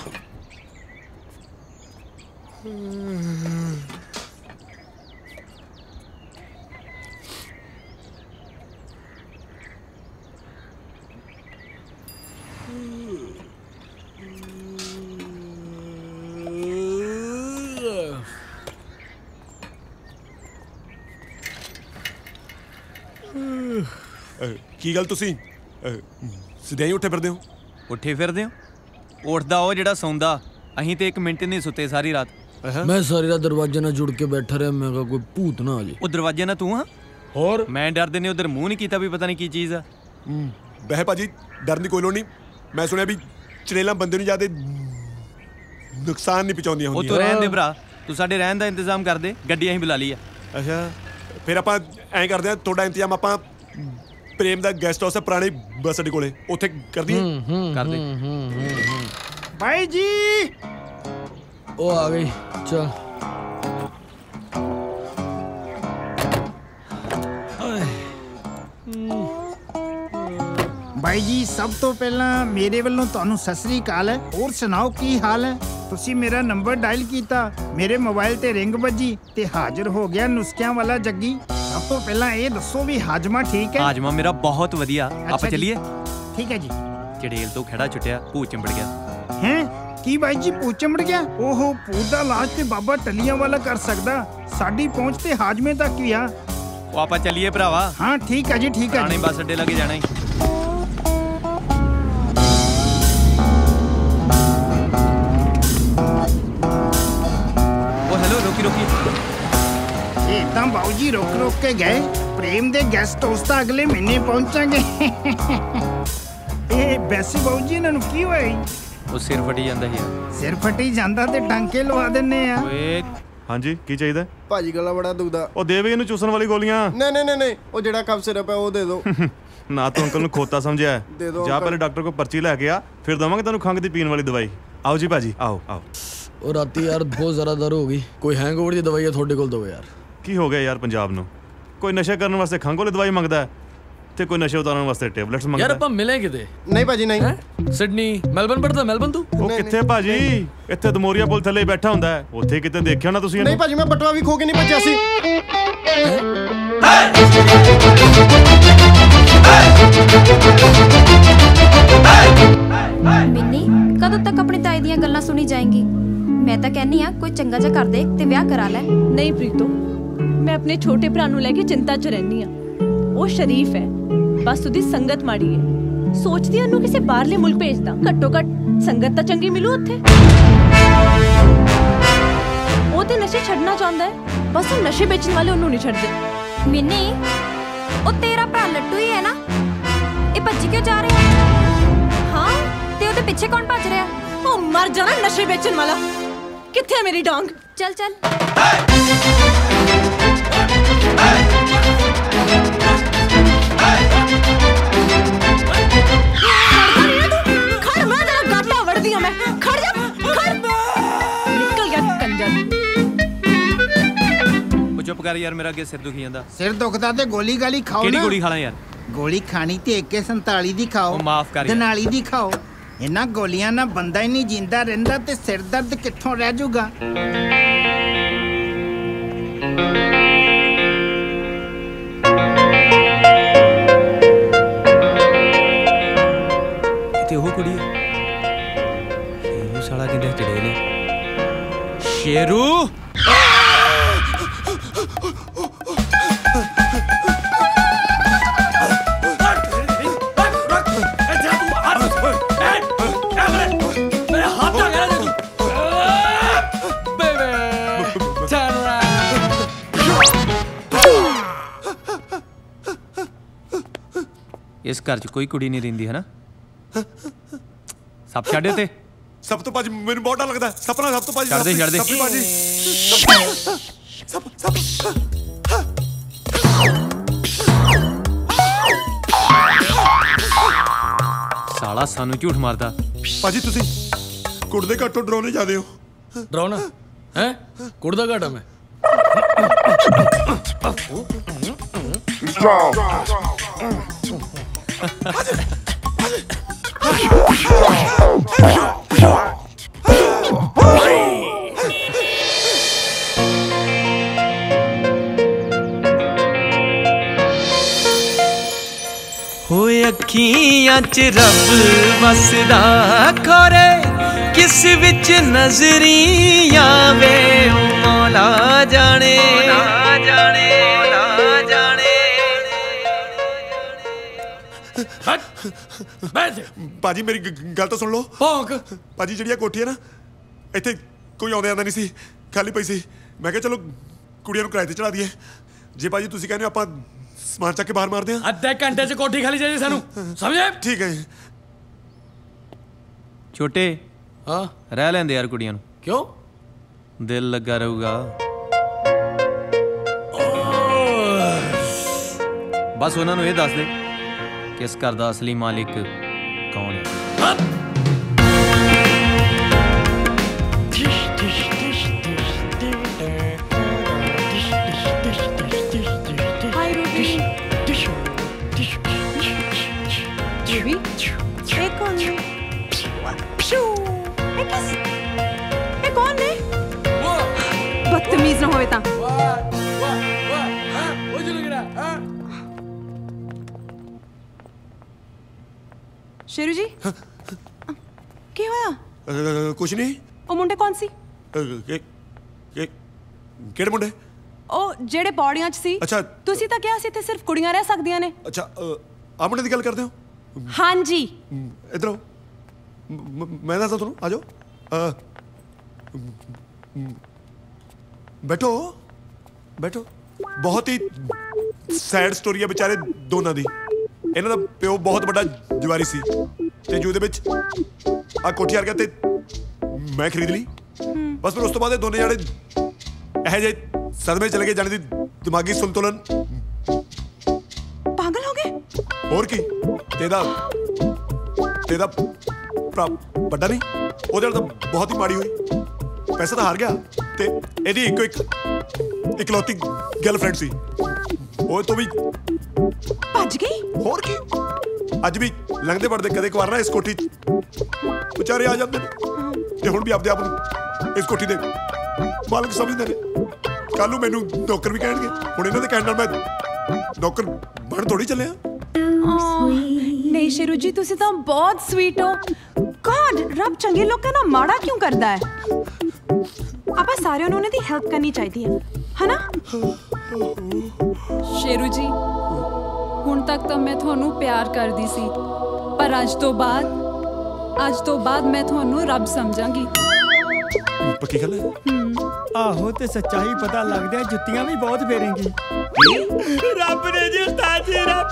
की गल तुसी सिद्धे ही उठे फिरदे हो उठे फिरदे हो उठदा ओ जेड़ा सौंदा अहीं ते एक मिनट नहीं सुते सारी रात। मैं सारी रात दरवाजे ना जुड़ के बैठा रहा मैं कहा कोई भूत ना आ जाए। ओ दरवाजे ना तू हां और मैं डरदे ने उधर मुंह नहीं कीता भी पता नहीं की चीज है। बह भाजी डर दी कोई लोड़ नहीं मैं सुनिया भी चड़ेला बंदे नहीं जाते नुकसान नहीं पहुंचाउंदियां होंदियां। ओ तू रहन दे भरा तू साडे रहन दा इंतजाम कर दे गड्डी अहीं बुला ली है। अच्छा फिर आपां ऐ करदे आ तोड़ा इंतजाम आपां प्रेम दा गेस्ट हाउस है पुराने बस अड्डे कोले उत्थे कर दिए कर दे भाई जी ओ आ गई चल भाई जी सब तो पहला मेरे वालों ਤੁਹਾਨੂੰ ਸਤਿ ਸ੍ਰੀ ਅਕਾਲ ਹੈ। ਹੋਰ ਸੁਣਾਓ ਕੀ ਹਾਲ ਹੈ? ਤੁਸੀਂ ਮੇਰਾ ਨੰਬਰ ਡਾਇਲ ਕੀਤਾ ਮੇਰੇ ਮੋਬਾਈਲ ਤੇ ਰਿੰਗ ਵੱਜੀ ਤੇ ਹਾਜ਼ਰ ਹੋ ਗਿਆ ਨੁਸਖਿਆਂ ਵਾਲਾ ਜੱਗੀ। ਸਭ ਤੋਂ ਪਹਿਲਾਂ ਇਹ ਦੱਸੋ ਵੀ ਹਾਜਮਾ ਠੀਕ ਹੈ? ਹਾਜਮਾ ਮੇਰਾ ਬਹੁਤ ਵਧੀਆ ਆਪਾਂ ਚੱਲੀਏ। ਠੀਕ ਹੈ ਜੀ। ਚੜੇਲ ਤੋਂ ਖੜਾ ਛੁੱਟਿਆ ਭੂਤ ਚੰਬੜ ਗਿਆ। ਹੈ ਕੀ ਬਾਈ ਜੀ ਭੂਤ ਚੰਬੜ ਗਿਆ? ਓਹੋ ਭੂਤ ਦਾ ਇਲਾਜ ਤੇ ਬਾਬਾ ਟੱਲੀਆਂ ਵਾਲਾ ਕਰ ਸਕਦਾ ਸਾਡੀ ਪਹੁੰਚ ਤੇ ਹਾਜਮੇ ਤੱਕ ਵੀ ਆ। ਉਹ ਆਪਾਂ ਚੱਲੀਏ ਭਰਾਵਾ। ਹਾਂ ਠੀਕ ਹੈ ਜੀ ਠੀਕ ਹੈ। ਪੁਰਾਣੇ ਬੱਸ ਅੱਡੇ ਲੱਗੇ ਜਾਣਾ ਹੀ। ਤਾਂ ਬਾਊ ਜੀ ਰੁਕ ਰੁਕ ਕੇ ਗਏ ਪ੍ਰੇਮ ਦੇ ਗੈਸਟ ਹਾਊਸ ਤਾਂ ਅਗਲੇ ਮਹੀਨੇ ਪਹੁੰਚਾਂਗੇ। ਇਹ ਵੈਸੇ ਬਾਊ ਜੀ ਇਹਨਾਂ ਨੂੰ ਕੀ ਹੋਇਆ? ਉਹ ਸਿਰ ਫਟੀ ਜਾਂਦਾ ਹੀ ਸਿਰ ਫਟੀ ਜਾਂਦਾ ਤੇ ਟਾਂਕੇ ਲਵਾ ਦਿੰਨੇ ਆ। ਓਏ ਹਾਂਜੀ ਕੀ ਚਾਹੀਦਾ? ਭਾਜੀ ਗਲਾ ਬੜਾ ਦੁਖਦਾ। ਉਹ ਦੇਵੇ ਇਹਨੂੰ ਚੂਸਣ ਵਾਲੀ ਗੋਲੀਆਂ। ਨਹੀਂ ਨਹੀਂ ਨਹੀਂ ਉਹ ਜਿਹੜਾ ਕਫ ਸਿਰਪ ਹੈ ਉਹ ਦੇ ਦਿਓ। ਨਾ ਤੂੰ ਅੰਕਲ ਨੂੰ ਖੋਤਾ ਸਮਝਿਆ ਜਾ ਪਹਿਲੇ ਡਾਕਟਰ ਕੋਲ ਪਰਚੀ ਲੈ ਕੇ ਆ ਫਿਰ ਦਵਾਂਗੇ ਤੈਨੂੰ ਖੰਘ ਦੀ ਪੀਣ ਵਾਲੀ ਦਵਾਈ। ਆਓ ਜੀ ਭਾਜੀ ਆਓ ਆਓ। ਉਹ ਰਾਤੀ ਯਾਰ ਬਹੁਤ ਜ਼ਿਆਦਾ ਦਰਦ ਹੋ ਗਈ ਕੋਈ ਹੈਂਗਓਵਰ ਦੀ ਦਵਾਈ ਹੈ ਤੁਹਾਡੇ ਕੋਲ ਦਿਓ ਯਾਰ। ਕੀ ਹੋ ਗਿਆ ਯਾਰ ਪੰਜਾਬ ਨੂੰ ਕੋਈ ਨਸ਼ਾ ਕਰਨ ਵਾਸਤੇ ਖੰਘ ਵਾਲੀ ਦਵਾਈ ਮੰਗਦਾ ਤੇ ਕੋਈ ਨਸ਼ਾ ਉਤਾਰਨ ਵਾਸਤੇ ਟੈਬਲੇਟਸ ਮੰਗਦਾ। ਯਾਰ ਆਪਾਂ ਮਿਲੇ ਕਿਤੇ? ਨਹੀਂ ਭਾਜੀ ਨਹੀਂ। ਸਿਡਨੀ ਮੈਲਬਨ ਪੜਦਾ ਮੈਲਬਨ ਤੂੰ? ਉਹ ਕਿੱਥੇ ਭਾਜੀ ਇੱਥੇ ਦਮੋਰੀਆ ਪੁਲ ਥੱਲੇ ਬੈਠਾ ਹੁੰਦਾ ਉੱਥੇ ਕਿਤੇ ਦੇਖਿਆ ਨਾ ਤੁਸੀਂ? ਨਹੀਂ ਭਾਜੀ ਮੈਂ ਬਟਵਾ ਵੀ ਖੋ ਕੇ ਨਹੀਂ ਭੱਜਿਆ ਸੀ। ਮਿੰਨੀ ਕਦੋਂ ਤੱਕ ਆਪਣੀ ਤਾਈ ਦੀਆਂ ਗੱਲਾਂ ਸੁਣੀ ਜਾਏਂਗੀ? ਮੈਂ ਤਾਂ ਕਹਿੰਨੀ ਆ ਕੋਈ ਚੰਗਾ ਜਿਹਾ ਕਰ ਦੇ ਤੇ ਵਿਆਹ ਕਰਾ ਲੈ। ਨਹੀਂ ਪ੍ਰੀਤੋ ਮੈਂ ਆਪਣੇ ਛੋਟੇ ਭਰਾ ਨੂੰ ਲੈ ਕੇ ਚਿੰਤਾ 'ਚ ਰਹਿੰਦੀ ਆ। ਉਹ ਸ਼ਰੀਫ ਹੈ ਬਸ ਉਹਦੀ ਸੰਗਤ ਮਾੜੀ ਹੈ। ਸੋਚਦੀ ਆ ਉਹਨੂੰ ਕਿਸੇ ਬਾਹਰਲੇ ਮੁਲਕ ਭੇਜਦਾ ਘੱਟੋ ਘੱਟ ਸੰਗਤ ਤਾਂ ਚੰਗੀ ਮਿਲੂ ਉੱਥੇ। ਉਹ ਤੇ ਨਸ਼ੇ ਛੱਡਣਾ ਚਾਹੁੰਦਾ ਹੈ ਬਸ ਉਹ ਨਸ਼ੇ ਵੇਚਣ ਵਾਲੇ ਉਹਨੂੰ ਨਹੀਂ ਛੱਡਦੇ। ਮਿੰਨੀ ਉਹ ਤੇਰਾ ਭਰਾ ਲੱਟੂ ਹੀ ਹੈ ਨਾ? ਇਹ ਭੱਜ ਕਿਉਂ ਜਾ ਰਿਹਾ? ਹਾਂ ਤੇ ਉਹਦੇ ਪਿੱਛੇ ਕੌਣ ਭੱਜ ਰਿਹਾ? ਉਹ ਮਰ ਜਾਣਾ ਨਸ਼ੇ ਵੇਚਣ ਵਾਲਾ। ਕਿੱਥੇ ਹੈ ਮੇਰੀ ਡਾਂਗ? ਚੱਲ ਚੱਲ ਖੜ ਮੈਂ ਤੇਰਾ ਗਾਟਾ ਵੜਦੀ ਆ ਮੈਂ। ਖੜ ਜਾ ਖੜ। कर यार, मेरा अगे सिर दुखी जांदा। सिर दुखदा ते गोली गाली खाओ ना। केड़ी गोली खाना यार? गोली खानी ते ए के सैंतालीस दी खाओ, माफ कर दनाली दी खाओ। इन्हां गोलियां ना बंदा ही नहीं जिंदा रहिंदा ते सिर दर्द कित्थों रह जाऊगा। ते ओह कुड़ी शेरू साला किंदे चढ़ेल है। शेरू इस घर च कोई कुड़ी नहीं रहिंदी है ना? सप छड्ड ते सब तो भाजी मेनू बहुत डर लगदा है। सपना सब तो भाजी छड्ड दे छड्ड दे सपनी भाजी सप सप साला सानू झूठ मारदा। भाजी तुसी कुड़ दे घट्टों डराउने जादे हो। डराउना है? कुड़ दा घाटा मैं होए अखियां च रब वसदा खोरे किस विच नजरी आवे ओ मौला जाने जाने जाने। भाजी मेरी गल तो सुन लो। भाजी जिहड़ियां कोठियां ना इत्थे कोई आउंदा आंदा नहीं सी, खाली पई सी। मैं कहा चलो कुड़ियां नूं किराए ते चढ़ा दईए। जे भाजी तुसीं कहंदे हो आपां समान चक के बाहर मार दें। अद्धे घंटे च कोठी खाली चाहिए सानू, समझे? ठीक है। छोटे हाँ रह लेंदे यार कुड़ियां नूं। क्यों? दिल लगा रहूगा। बस उन्हां नूं इह दस दे कि इस घर दा असली मालिक कौन है। बदतमीज ना होए ता। शेरू जी की होया? कुछ नहीं। ओ मुंडे कौन सी? केड़े मुंडे? ओ जेड़े पौड़ियां च सी। अच्छा तुसी तां क्या सी ते सिर्फ कुड़ियां रह सकदियां ने। अच्छा आ मुंडे दी गल करदे हो? हां जी। इधर आओ, मैं दसदा तुहानूं, आ जाओ। बैठो बैठो। बहुत ही सैड स्टोरी है बेचारे दोनों दी। इन्हां दा प्यो बहुत बड़ा जवारी सी ते जू दे विच आ कोठी हर गया ते मैं खरीद ली। बस फिर उस तो बाद दोनों जाने ऐ जे सदमे चले गए, जाने दी दिमागी संतुलन पागल हो गए। और की तेरा तेरा भरा बड़ा नहीं ओदे नाल तां बहुत ही माड़ी हुई। पैसा तो हार गया ते एदी इको एक इकलौती गर्लफ्रेंड सी, वो तो भी भज गई। और की अज भी लंघदे पड़दे कदे कवार ना इस कोठी बेचारे आ जाते ते हुण भी आपदे आप इस कोठी दे मालक समझदे ने। कल नूं मैनू नौकर भी कहणगे, हुण इन्हां दे कहण नाल मैं नौकर बन थोड़ी चलिया। नहीं शेरू जी तुसी तो बहुत स्वीट हो। गॉड रब चंगे लोग का ना माड़ा क्यों करदा है? आपा सारे उन्होंने दी हेल्प करनी चाहिए है ना? शेरू जी हुण तक तो मैं थानू प्यार करदी सी, पर अज तो बाद अज तो बाद मैं थानू रब समझांगी। पक्की गल है? आहो ते सच्चाई पता लगदा है जुत्तियां भी बहुत फेरेंगी। रब ने जी उस्ताद जी रब।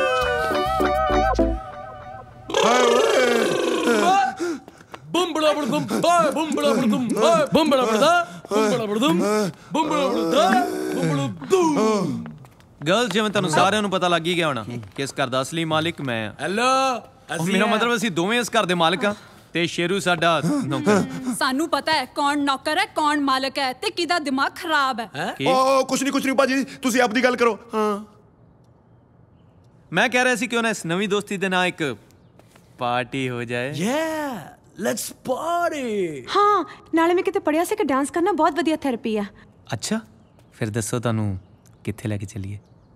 बम बड़ा बड़ा बम बम बड़ा बड़ा बम बम बड़ा बड़ा बम बड़ा बड़ा बम बम बड़ा बड़ा बम बड़ा दम। गर्ल्स जिवें तुहानूं सारिਆਂ ਨੂੰ ਪਤਾ ਲੱਗ ਹੀ ਗਿਆ ਹੋਣਾ ਕਿ ਇਸ ਘਰ ਦਾ ਅਸਲੀ ਮਾਲਿਕ ਮੈਂ ਆ। हेलो मेरा मतलब ਅਸੀਂ ਦੋਵੇਂ ਇਸ ਘਰ ਦੇ ਮਾਲਕ ਆ। ਤੇ ਸ਼ੇਰੂ ਸਾਡਾ ਨੌਕਰ। ਸਾਨੂੰ ਪਤਾ ਹੈ ਕੌਣ ਨੌਕਰ ਹੈ ਕੌਣ ਮਾਲਕ ਹੈ ਤੇ ਕਿਹਦਾ ਦਿਮਾਗ ਖਰਾਬ ਹੈ। ਓ ਕੁਛ ਨਹੀਂ ਕੁਛ ਨਹੀਂ ਭਾਜੀ ਤੁਸੀਂ ਆਪਣੀ ਗੱਲ ਕਰੋ। ਹਾਂ ਮੈਂ ਕਹਿ ਰਿਹਾ ਸੀ ਕਿਉਂ ਨਾ ਇਸ ਨਵੀਂ ਦੋਸਤੀ ਦੇ ਨਾਲ ਇੱਕ ਪਾਰਟੀ ਹੋ ਜਾਏ। Yeah, let's party। ਹਾਂ ਨਾਲੇ ਮੈਂ ਕਿਤੇ ਪੜਿਆ ਸੀ ਕਿ ਡਾਂਸ ਕਰਨਾ ਬਹੁਤ ਵਧੀਆ ਥੈਰੇਪੀ ਆ। ਅੱਛਾ ਫਿਰ ਦੱਸੋ ਤੁਹਾਨੂੰ ਕਿੱਥੇ ਲੈ ਕੇ ਚੱਲੀਏ?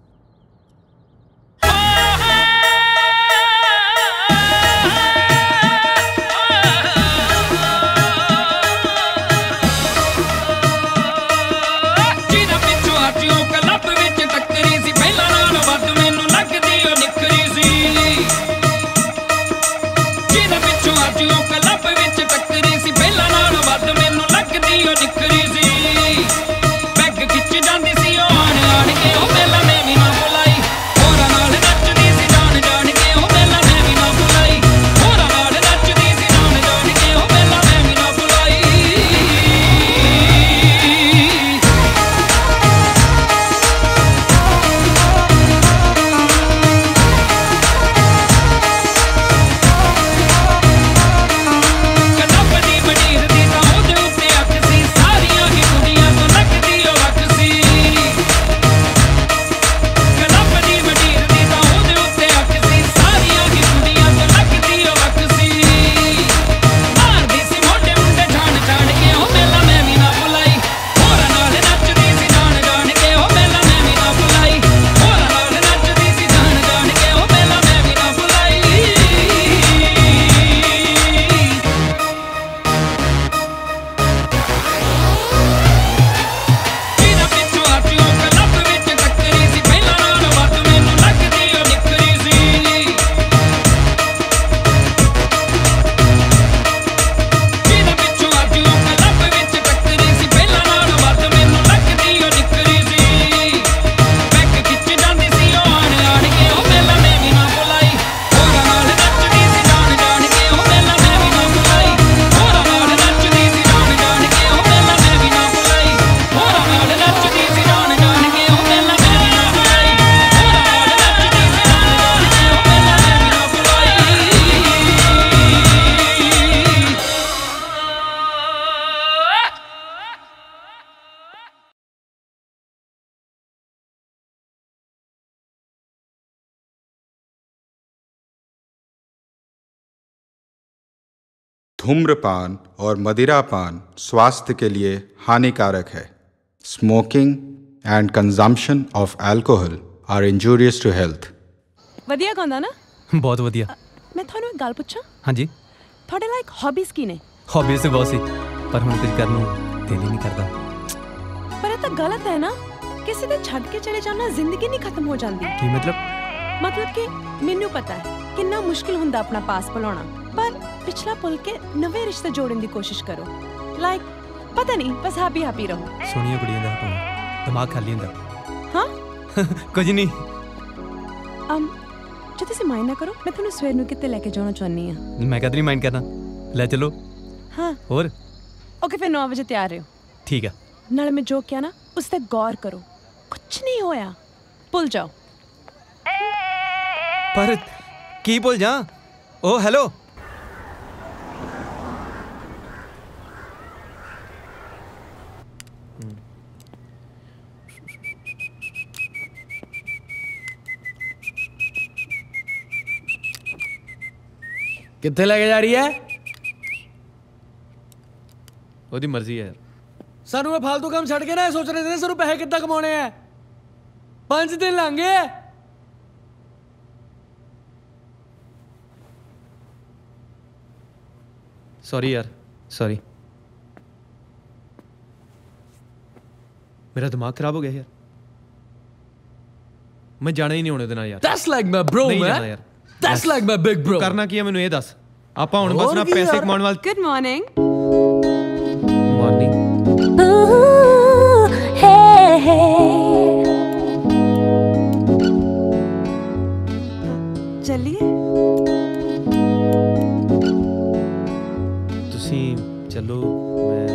धूम्रपान और मदिरापान स्वास्थ्य के लिए हानिकारक है। Smoking and consumption of alcohol are injurious to health. ਵਧੀਆ ਗਾਉਂਦਾ ਨਾ? ਬਹੁਤ ਵਧੀਆ। ਮੈਂ ਤੁਹਾਨੂੰ ਇੱਕ ਗੱਲ ਪੁੱਛਾਂ? ਹਾਂਜੀ। ਤੁਹਾਡੇ ਲਾਇਕ ਹੌਬੀਜ਼ ਕੀ ਨੇ? ਹੌਬੀਜ਼ ਤੇ ਬਹੁਤ ਸੀ ਪਰ ਹੁਣ ਕੁਝ ਕਰਨ ਨੂੰ ਦਿਲ ਹੀ ਨਹੀਂ ਕਰਦਾ। ਪਰ ਇਹ ਤਾਂ ਗਲਤ ਹੈ ਨਾ, ਕਿਸੇ ਦੇ ਛੱਡ ਕੇ ਚਲੇ ਜਾਣਾ ਜ਼ਿੰਦਗੀ ਨਹੀਂ ਖਤਮ ਹੋ ਜਾਂਦੀ। ਕੀ ਮਤਲਬ? ਮਤਲਬ ਕਿ ਮੈਨੂੰ ਪਤਾ ਹੈ ਕਿੰਨਾ ਮੁਸ਼ਕਿਲ ਹੁੰਦਾ ਆਪਣਾ ਪਾਸ ਭੁਲਾਉਣਾ, ਪਰ ਪਿਛਲਾ ਭੁੱਲ ਕੇ ਨਵੇਂ ਰਿਸ਼ਤੇ ਜੋੜਨ ਦੀ ਕੋਸ਼ਿਸ਼ ਕਰੋ। ਲਾਈਕ ਪਤਾ ਨਹੀਂ, ਬਸ ਹੈਪੀ ਹੈਪੀ ਰਹੋ। ਸੋਹਣੀਆਂ ਕੁੜੀਆਂ ਦਾ ਹਟਾਉਣਾ ਦਿਮਾਗ ਖਾਲੀ ਹੁੰਦਾ। ਹਾਂ ਕੁਝ ਨਹੀਂ। ਅਮ ਜੇ ਤੁਸੀਂ ਮਾਈਂਡ ਨਾ ਕਰੋ, ਮੈਂ ਤੁਹਾਨੂੰ ਸਵੇਰ ਨੂੰ ਕਿਤੇ ਲੈ ਕੇ ਜਾਣਾ ਚਾਹੁੰਦੀ ਹਾਂ। ਮੈਂ ਕਦ ਨਹੀਂ ਮਾਈਂਡ ਕਰਨਾ, ਲੈ ਚਲੋ। ਹਾਂ ਹੋਰ ਓਕੇ ਫਿਰ ਨੌ ਵਜੇ ਤਿਆਰ ਰਹੋ। ਠੀਕ ਹੈ। ਨਾਲੇ ਮੈਂ ਜੋ ਕਿਹਾ ਨਾ ਉਸ ਤੇ ਗੌਰ ਕਰੋ, ਕੁਝ ਨਹੀਂ ਹੋਇਆ, ਭੁੱਲ ਜਾਓ। ਪਰ ਕੀ ਭੁੱਲ ਜਾ? Oh hello. ਕਿੱਥੇ ਲੈ ਕੇ ਜਾ ਰਹੀ ਹੈ? ਉਹਦੀ ਮਰਜ਼ੀ ਹੈ ਯਾਰ। ਸਾਨੂੰ ਇਹ ਫालतू ਕੰਮ ਛੱਡ ਕੇ ਨਾ ਸੋਚ ਰਹੇ ਨੇ ਸਾਨੂੰ ਪੈਸੇ ਕਿੱਦਾਂ ਕਮਾਉਣੇ ਆ। ਪੰਜ ਦਿਨ ਲਾਂਗੇ। ਸੌਰੀ ਯਾਰ, ਸੌਰੀ। ਮੇਰਾ ਦਿਮਾਗ ਖਰਾਬ ਹੋ ਗਿਆ ਯਾਰ। ਮੈਂ ਜਾਣਾ ਹੀ ਨਹੀਂ ਹੁਣ ਉਹਦੇ ਨਾਲ ਯਾਰ। That's like my bro, ਨਹੀਂ man. ਜਾਣਾ ਯਾਰ। That's like my big bro. ਕਰਨਾ ਕੀ ਹੈ ਮੈਨੂੰ ਇਹ ਦੱਸ। ਆਪਾਂ ਹੁਣ ਬਸ ਨਾ ਪੈਸੇ ਕਮਾਉਣ ਵਾਲ। Good morning. ਮਾਰਨਿੰਗ। ਚੱਲੀਏ? ਤੁਸੀਂ ਚਲੋ, ਮੈਂ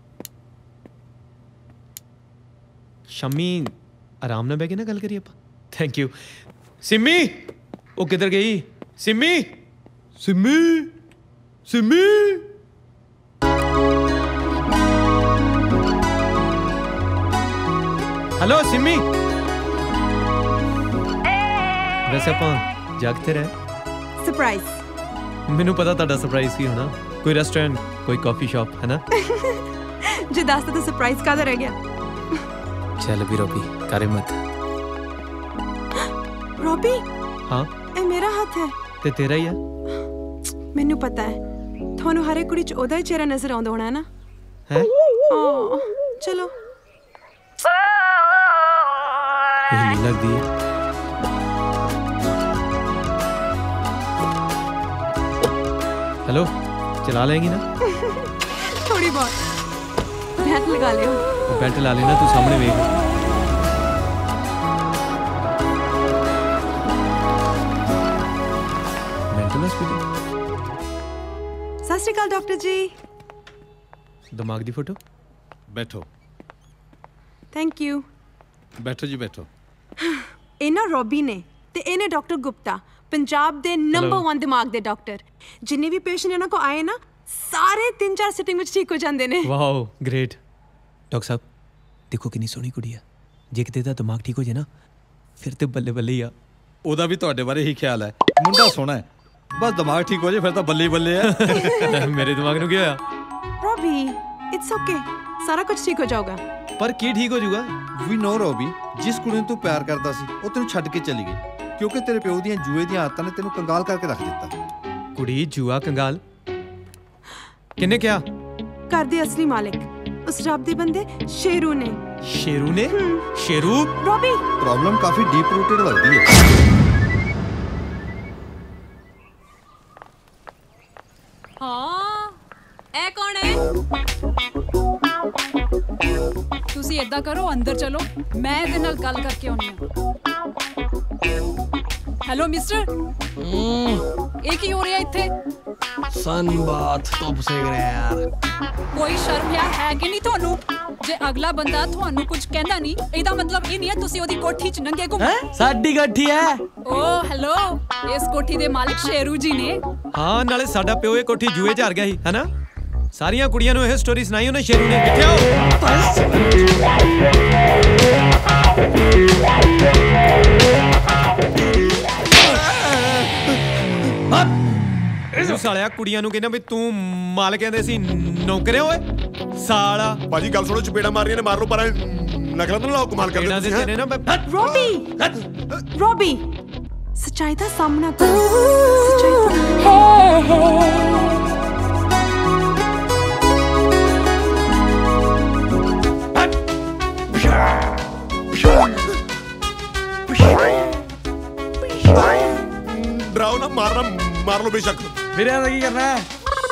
ਸ਼ਾਮੀ ਆਰਾਮ ਨਾਲ ਬਹਿ ਕੇ ਨਾ ਗੱਲ ਕਰੀਏ ਆਪਾਂ। Thank you. सिमी वो किधर गई? सिमी सिमी सिमी हेलो सिमी। वैसे ਆਪਾਂ ਜਾਗਤੇ ਰਹੇ। ਸਰਪ੍ਰਾਈਜ਼। ਮੈਨੂੰ ਪਤਾ ਤੁਹਾਡਾ ਸਰਪ੍ਰਾਈਜ਼ ਕੀ ਹੋਣਾ। ਕੋਈ ਰੈਸਟੋਰੈਂਟ, ਕੋਈ ਕਾਫੀ ਸ਼ਾਪ, ਹੈ ਨਾ? ਜੇ ਦੱਸਦਾ ਤਾਂ ਸਰਪ੍ਰਾਈਜ਼ ਕਾਹਦਾ ਰਹਿ ਗਿਆ? ਚੱਲ ਵੀ ਰੋਬੀ ਕਰੇ ਮਤ। ਰੋਬੀ ਹਾਂ ਇਹ ਮੇਰਾ ਹੱਥ ਹੈ ਤੇ ਤੇਰਾ ਹੀ ਆ। ਮੈਨੂੰ ਪਤਾ ਹੈ ਤੁਹਾਨੂੰ ਹਰ ਇੱਕ ਕੁੜੀ 'ਚ ਉਹਦਾ ਹੀ ਚਿਹਰਾ ਨਜ਼ਰ ਆਉਂਦਾ ਹੋਣਾ ਹੈ ਨਾ? ਹੈ ਓ ਚਲੋ ਇਹ ਨਹੀਂ ਲੱਗਦੀ ਹੈ। हेलो चला लेंगी ना? थोड़ी बहुत बेल्ट लगा लियो। बेल्ट ला लेना, तू सामने वेख। Mental hospital. Sat Shri Akal doctor ji. दिमाग दी फोटो। बैठो थैंक यू। बैठो जी बैठो। इना रॉबी ने ते इने डॉक्टर गुप्ता पंजाब दे नंबर वन दिमाग दे डॉक्टर। जिन्ने भी पेशेंट इन्हां को आए ना सारे तीन चार सिटिंग विच ठीक हो जांदे ने। Wow great. डॉक्टर साहब देखो कितनी सोहनी कुड़ी है। जे किते दा दिमाग ठीक हो जाए ना फिर ते बल्ले बल्ले ही आ। ओदा भी तुहाडे बारे ही ख्याल है। मुंडा सोहना है, बस दिमाग ठीक हो जाए फिर तो बल्ले बल्ले है। मेरे दिमाग नु क्या होया? रॉबी इट्स ओके, सारा कुछ ठीक हो जाएगा। पर की ठीक हो जाऊगा? वी नो रॉबी, जिस कुड़ी नूं तू प्यार करदा सी ओ तैनूं छड्ड के चली गई क्योंकि तेरे प्यो ਦੀਆਂ ਜੂਏ ਦੀਆਂ ਆਦਤਾਂ ਨੇ ਤੈਨੂੰ ਕੰਗਾਲ ਕਰਕੇ ਰੱਖ ਦਿੱਤਾ। ਕੁੜੀ ਜੂਆ ਕੰਗਾਲ ਕਿੰਨੇ ਕਿਹਾ? ਘਰ ਦੇ ਅਸਲੀ ਮਾਲਿਕ ਉਸ ਰੱਬ ਦੇ ਬੰਦੇ ਸ਼ੇਰੂ ਨੇ। ਸ਼ੇਰੂ ਨੇ? ਸ਼ੇਰੂ? ਰੋਬੀ ਪ੍ਰੋਬਲਮ ਕਾਫੀ ਡੀਪ ਰੂਟਡ ਲੱਗਦੀ ਹੈ। ਹਾਂ ਇਹ ਕੌਣ ਹੈ? ਤੁਸੀਂ ਏਦਾਂ ਕਰੋ ਅੰਦਰ ਚਲੋ, ਮੈਂ ਇਹਦੇ ਨਾਲ ਗੱਲ ਕਰਕੇ ਆਉਣੀ ਆ। हेलो मिस्टर, ये की हो रहा है इत्थे? सन बात धुप सेक रहे हैं यार। कोई शर्म यार है कि नहीं ਤੁਹਾਨੂੰ? ਜੇ ਅਗਲਾ ਬੰਦਾ ਤੁਹਾਨੂੰ ਕੁਝ ਕਹਿੰਦਾ ਨਹੀਂ ਇਹਦਾ ਮਤਲਬ ਇਹ ਨਹੀਂ ਹੈ ਤੁਸੀਂ ਉਹਦੀ ਕੋਠੀ 'ਚ ਨੰਗੇ ਘੁੰਮੋ। ਸਾਡੀ ਕੋਠੀ ਹੈ। ਓ ਹੈਲੋ, ਇਸ ਕੋਠੀ ਦੇ ਮਾਲਕ ਸ਼ੇਰੂ ਜੀ ਨੇ। ਹਾਂ ਨਾਲੇ ਸਾਡਾ ਪਿਓ ਇਹ ਕੋਠੀ ਜੂਏ 'ਚ ਹਾਰ ਗਿਆ ਸੀ, ਹੈਨਾ? ਸਾਰੀਆਂ ਕੁੜੀਆਂ ਨੂੰ ਇਹ ਸਟੋਰੀ ਸੁਣਾਈ ਉਹਨੇ ਸ਼ੇਰੂ ਨੇ। ਕਿੱਥੇ ਆਓ? ਇਹਨੂੰ ਸਾਲਿਆ ਕੁੜੀਆਂ ਨੂੰ ਕਹਿੰਦਾ ਵੀ ਤੂੰ ਮਾਲ ਕਹਿੰਦੇ ਸੀ ਨੌਕਰੇ ਓਏ ਸਾਲਾ। ਬਾਜੀ ਗੱਲ ਸੁਣੋ, ਚਪੇੜਾ ਮਾਰੀਆਂ ਨੇ ਮਾਰ ਲਓ ਪਰ ਨਕਲਾਂ ਤਾਂ ਲਾਓ, ਕਮਾਲ ਕਰਦੇ ਤੁਸੀਂ ਤੇਰੇ ਨਾ। ਰੋਬੀ ਰੋਬੀ ਸੱਚਾਈ ਦਾ ਸਾਹਮਣਾ ਕਰੋ। ਸੱਚਾਈ ਦਾ ਡਰਾਓ ਨਾ, ਮਾਰਨਾ ਮਾਰ ਲਓ ਬੇਸ਼ੱਕ। ਮੇਰੇ ਨਾਲ ਕੀ ਕਰਨਾ ਹੈ?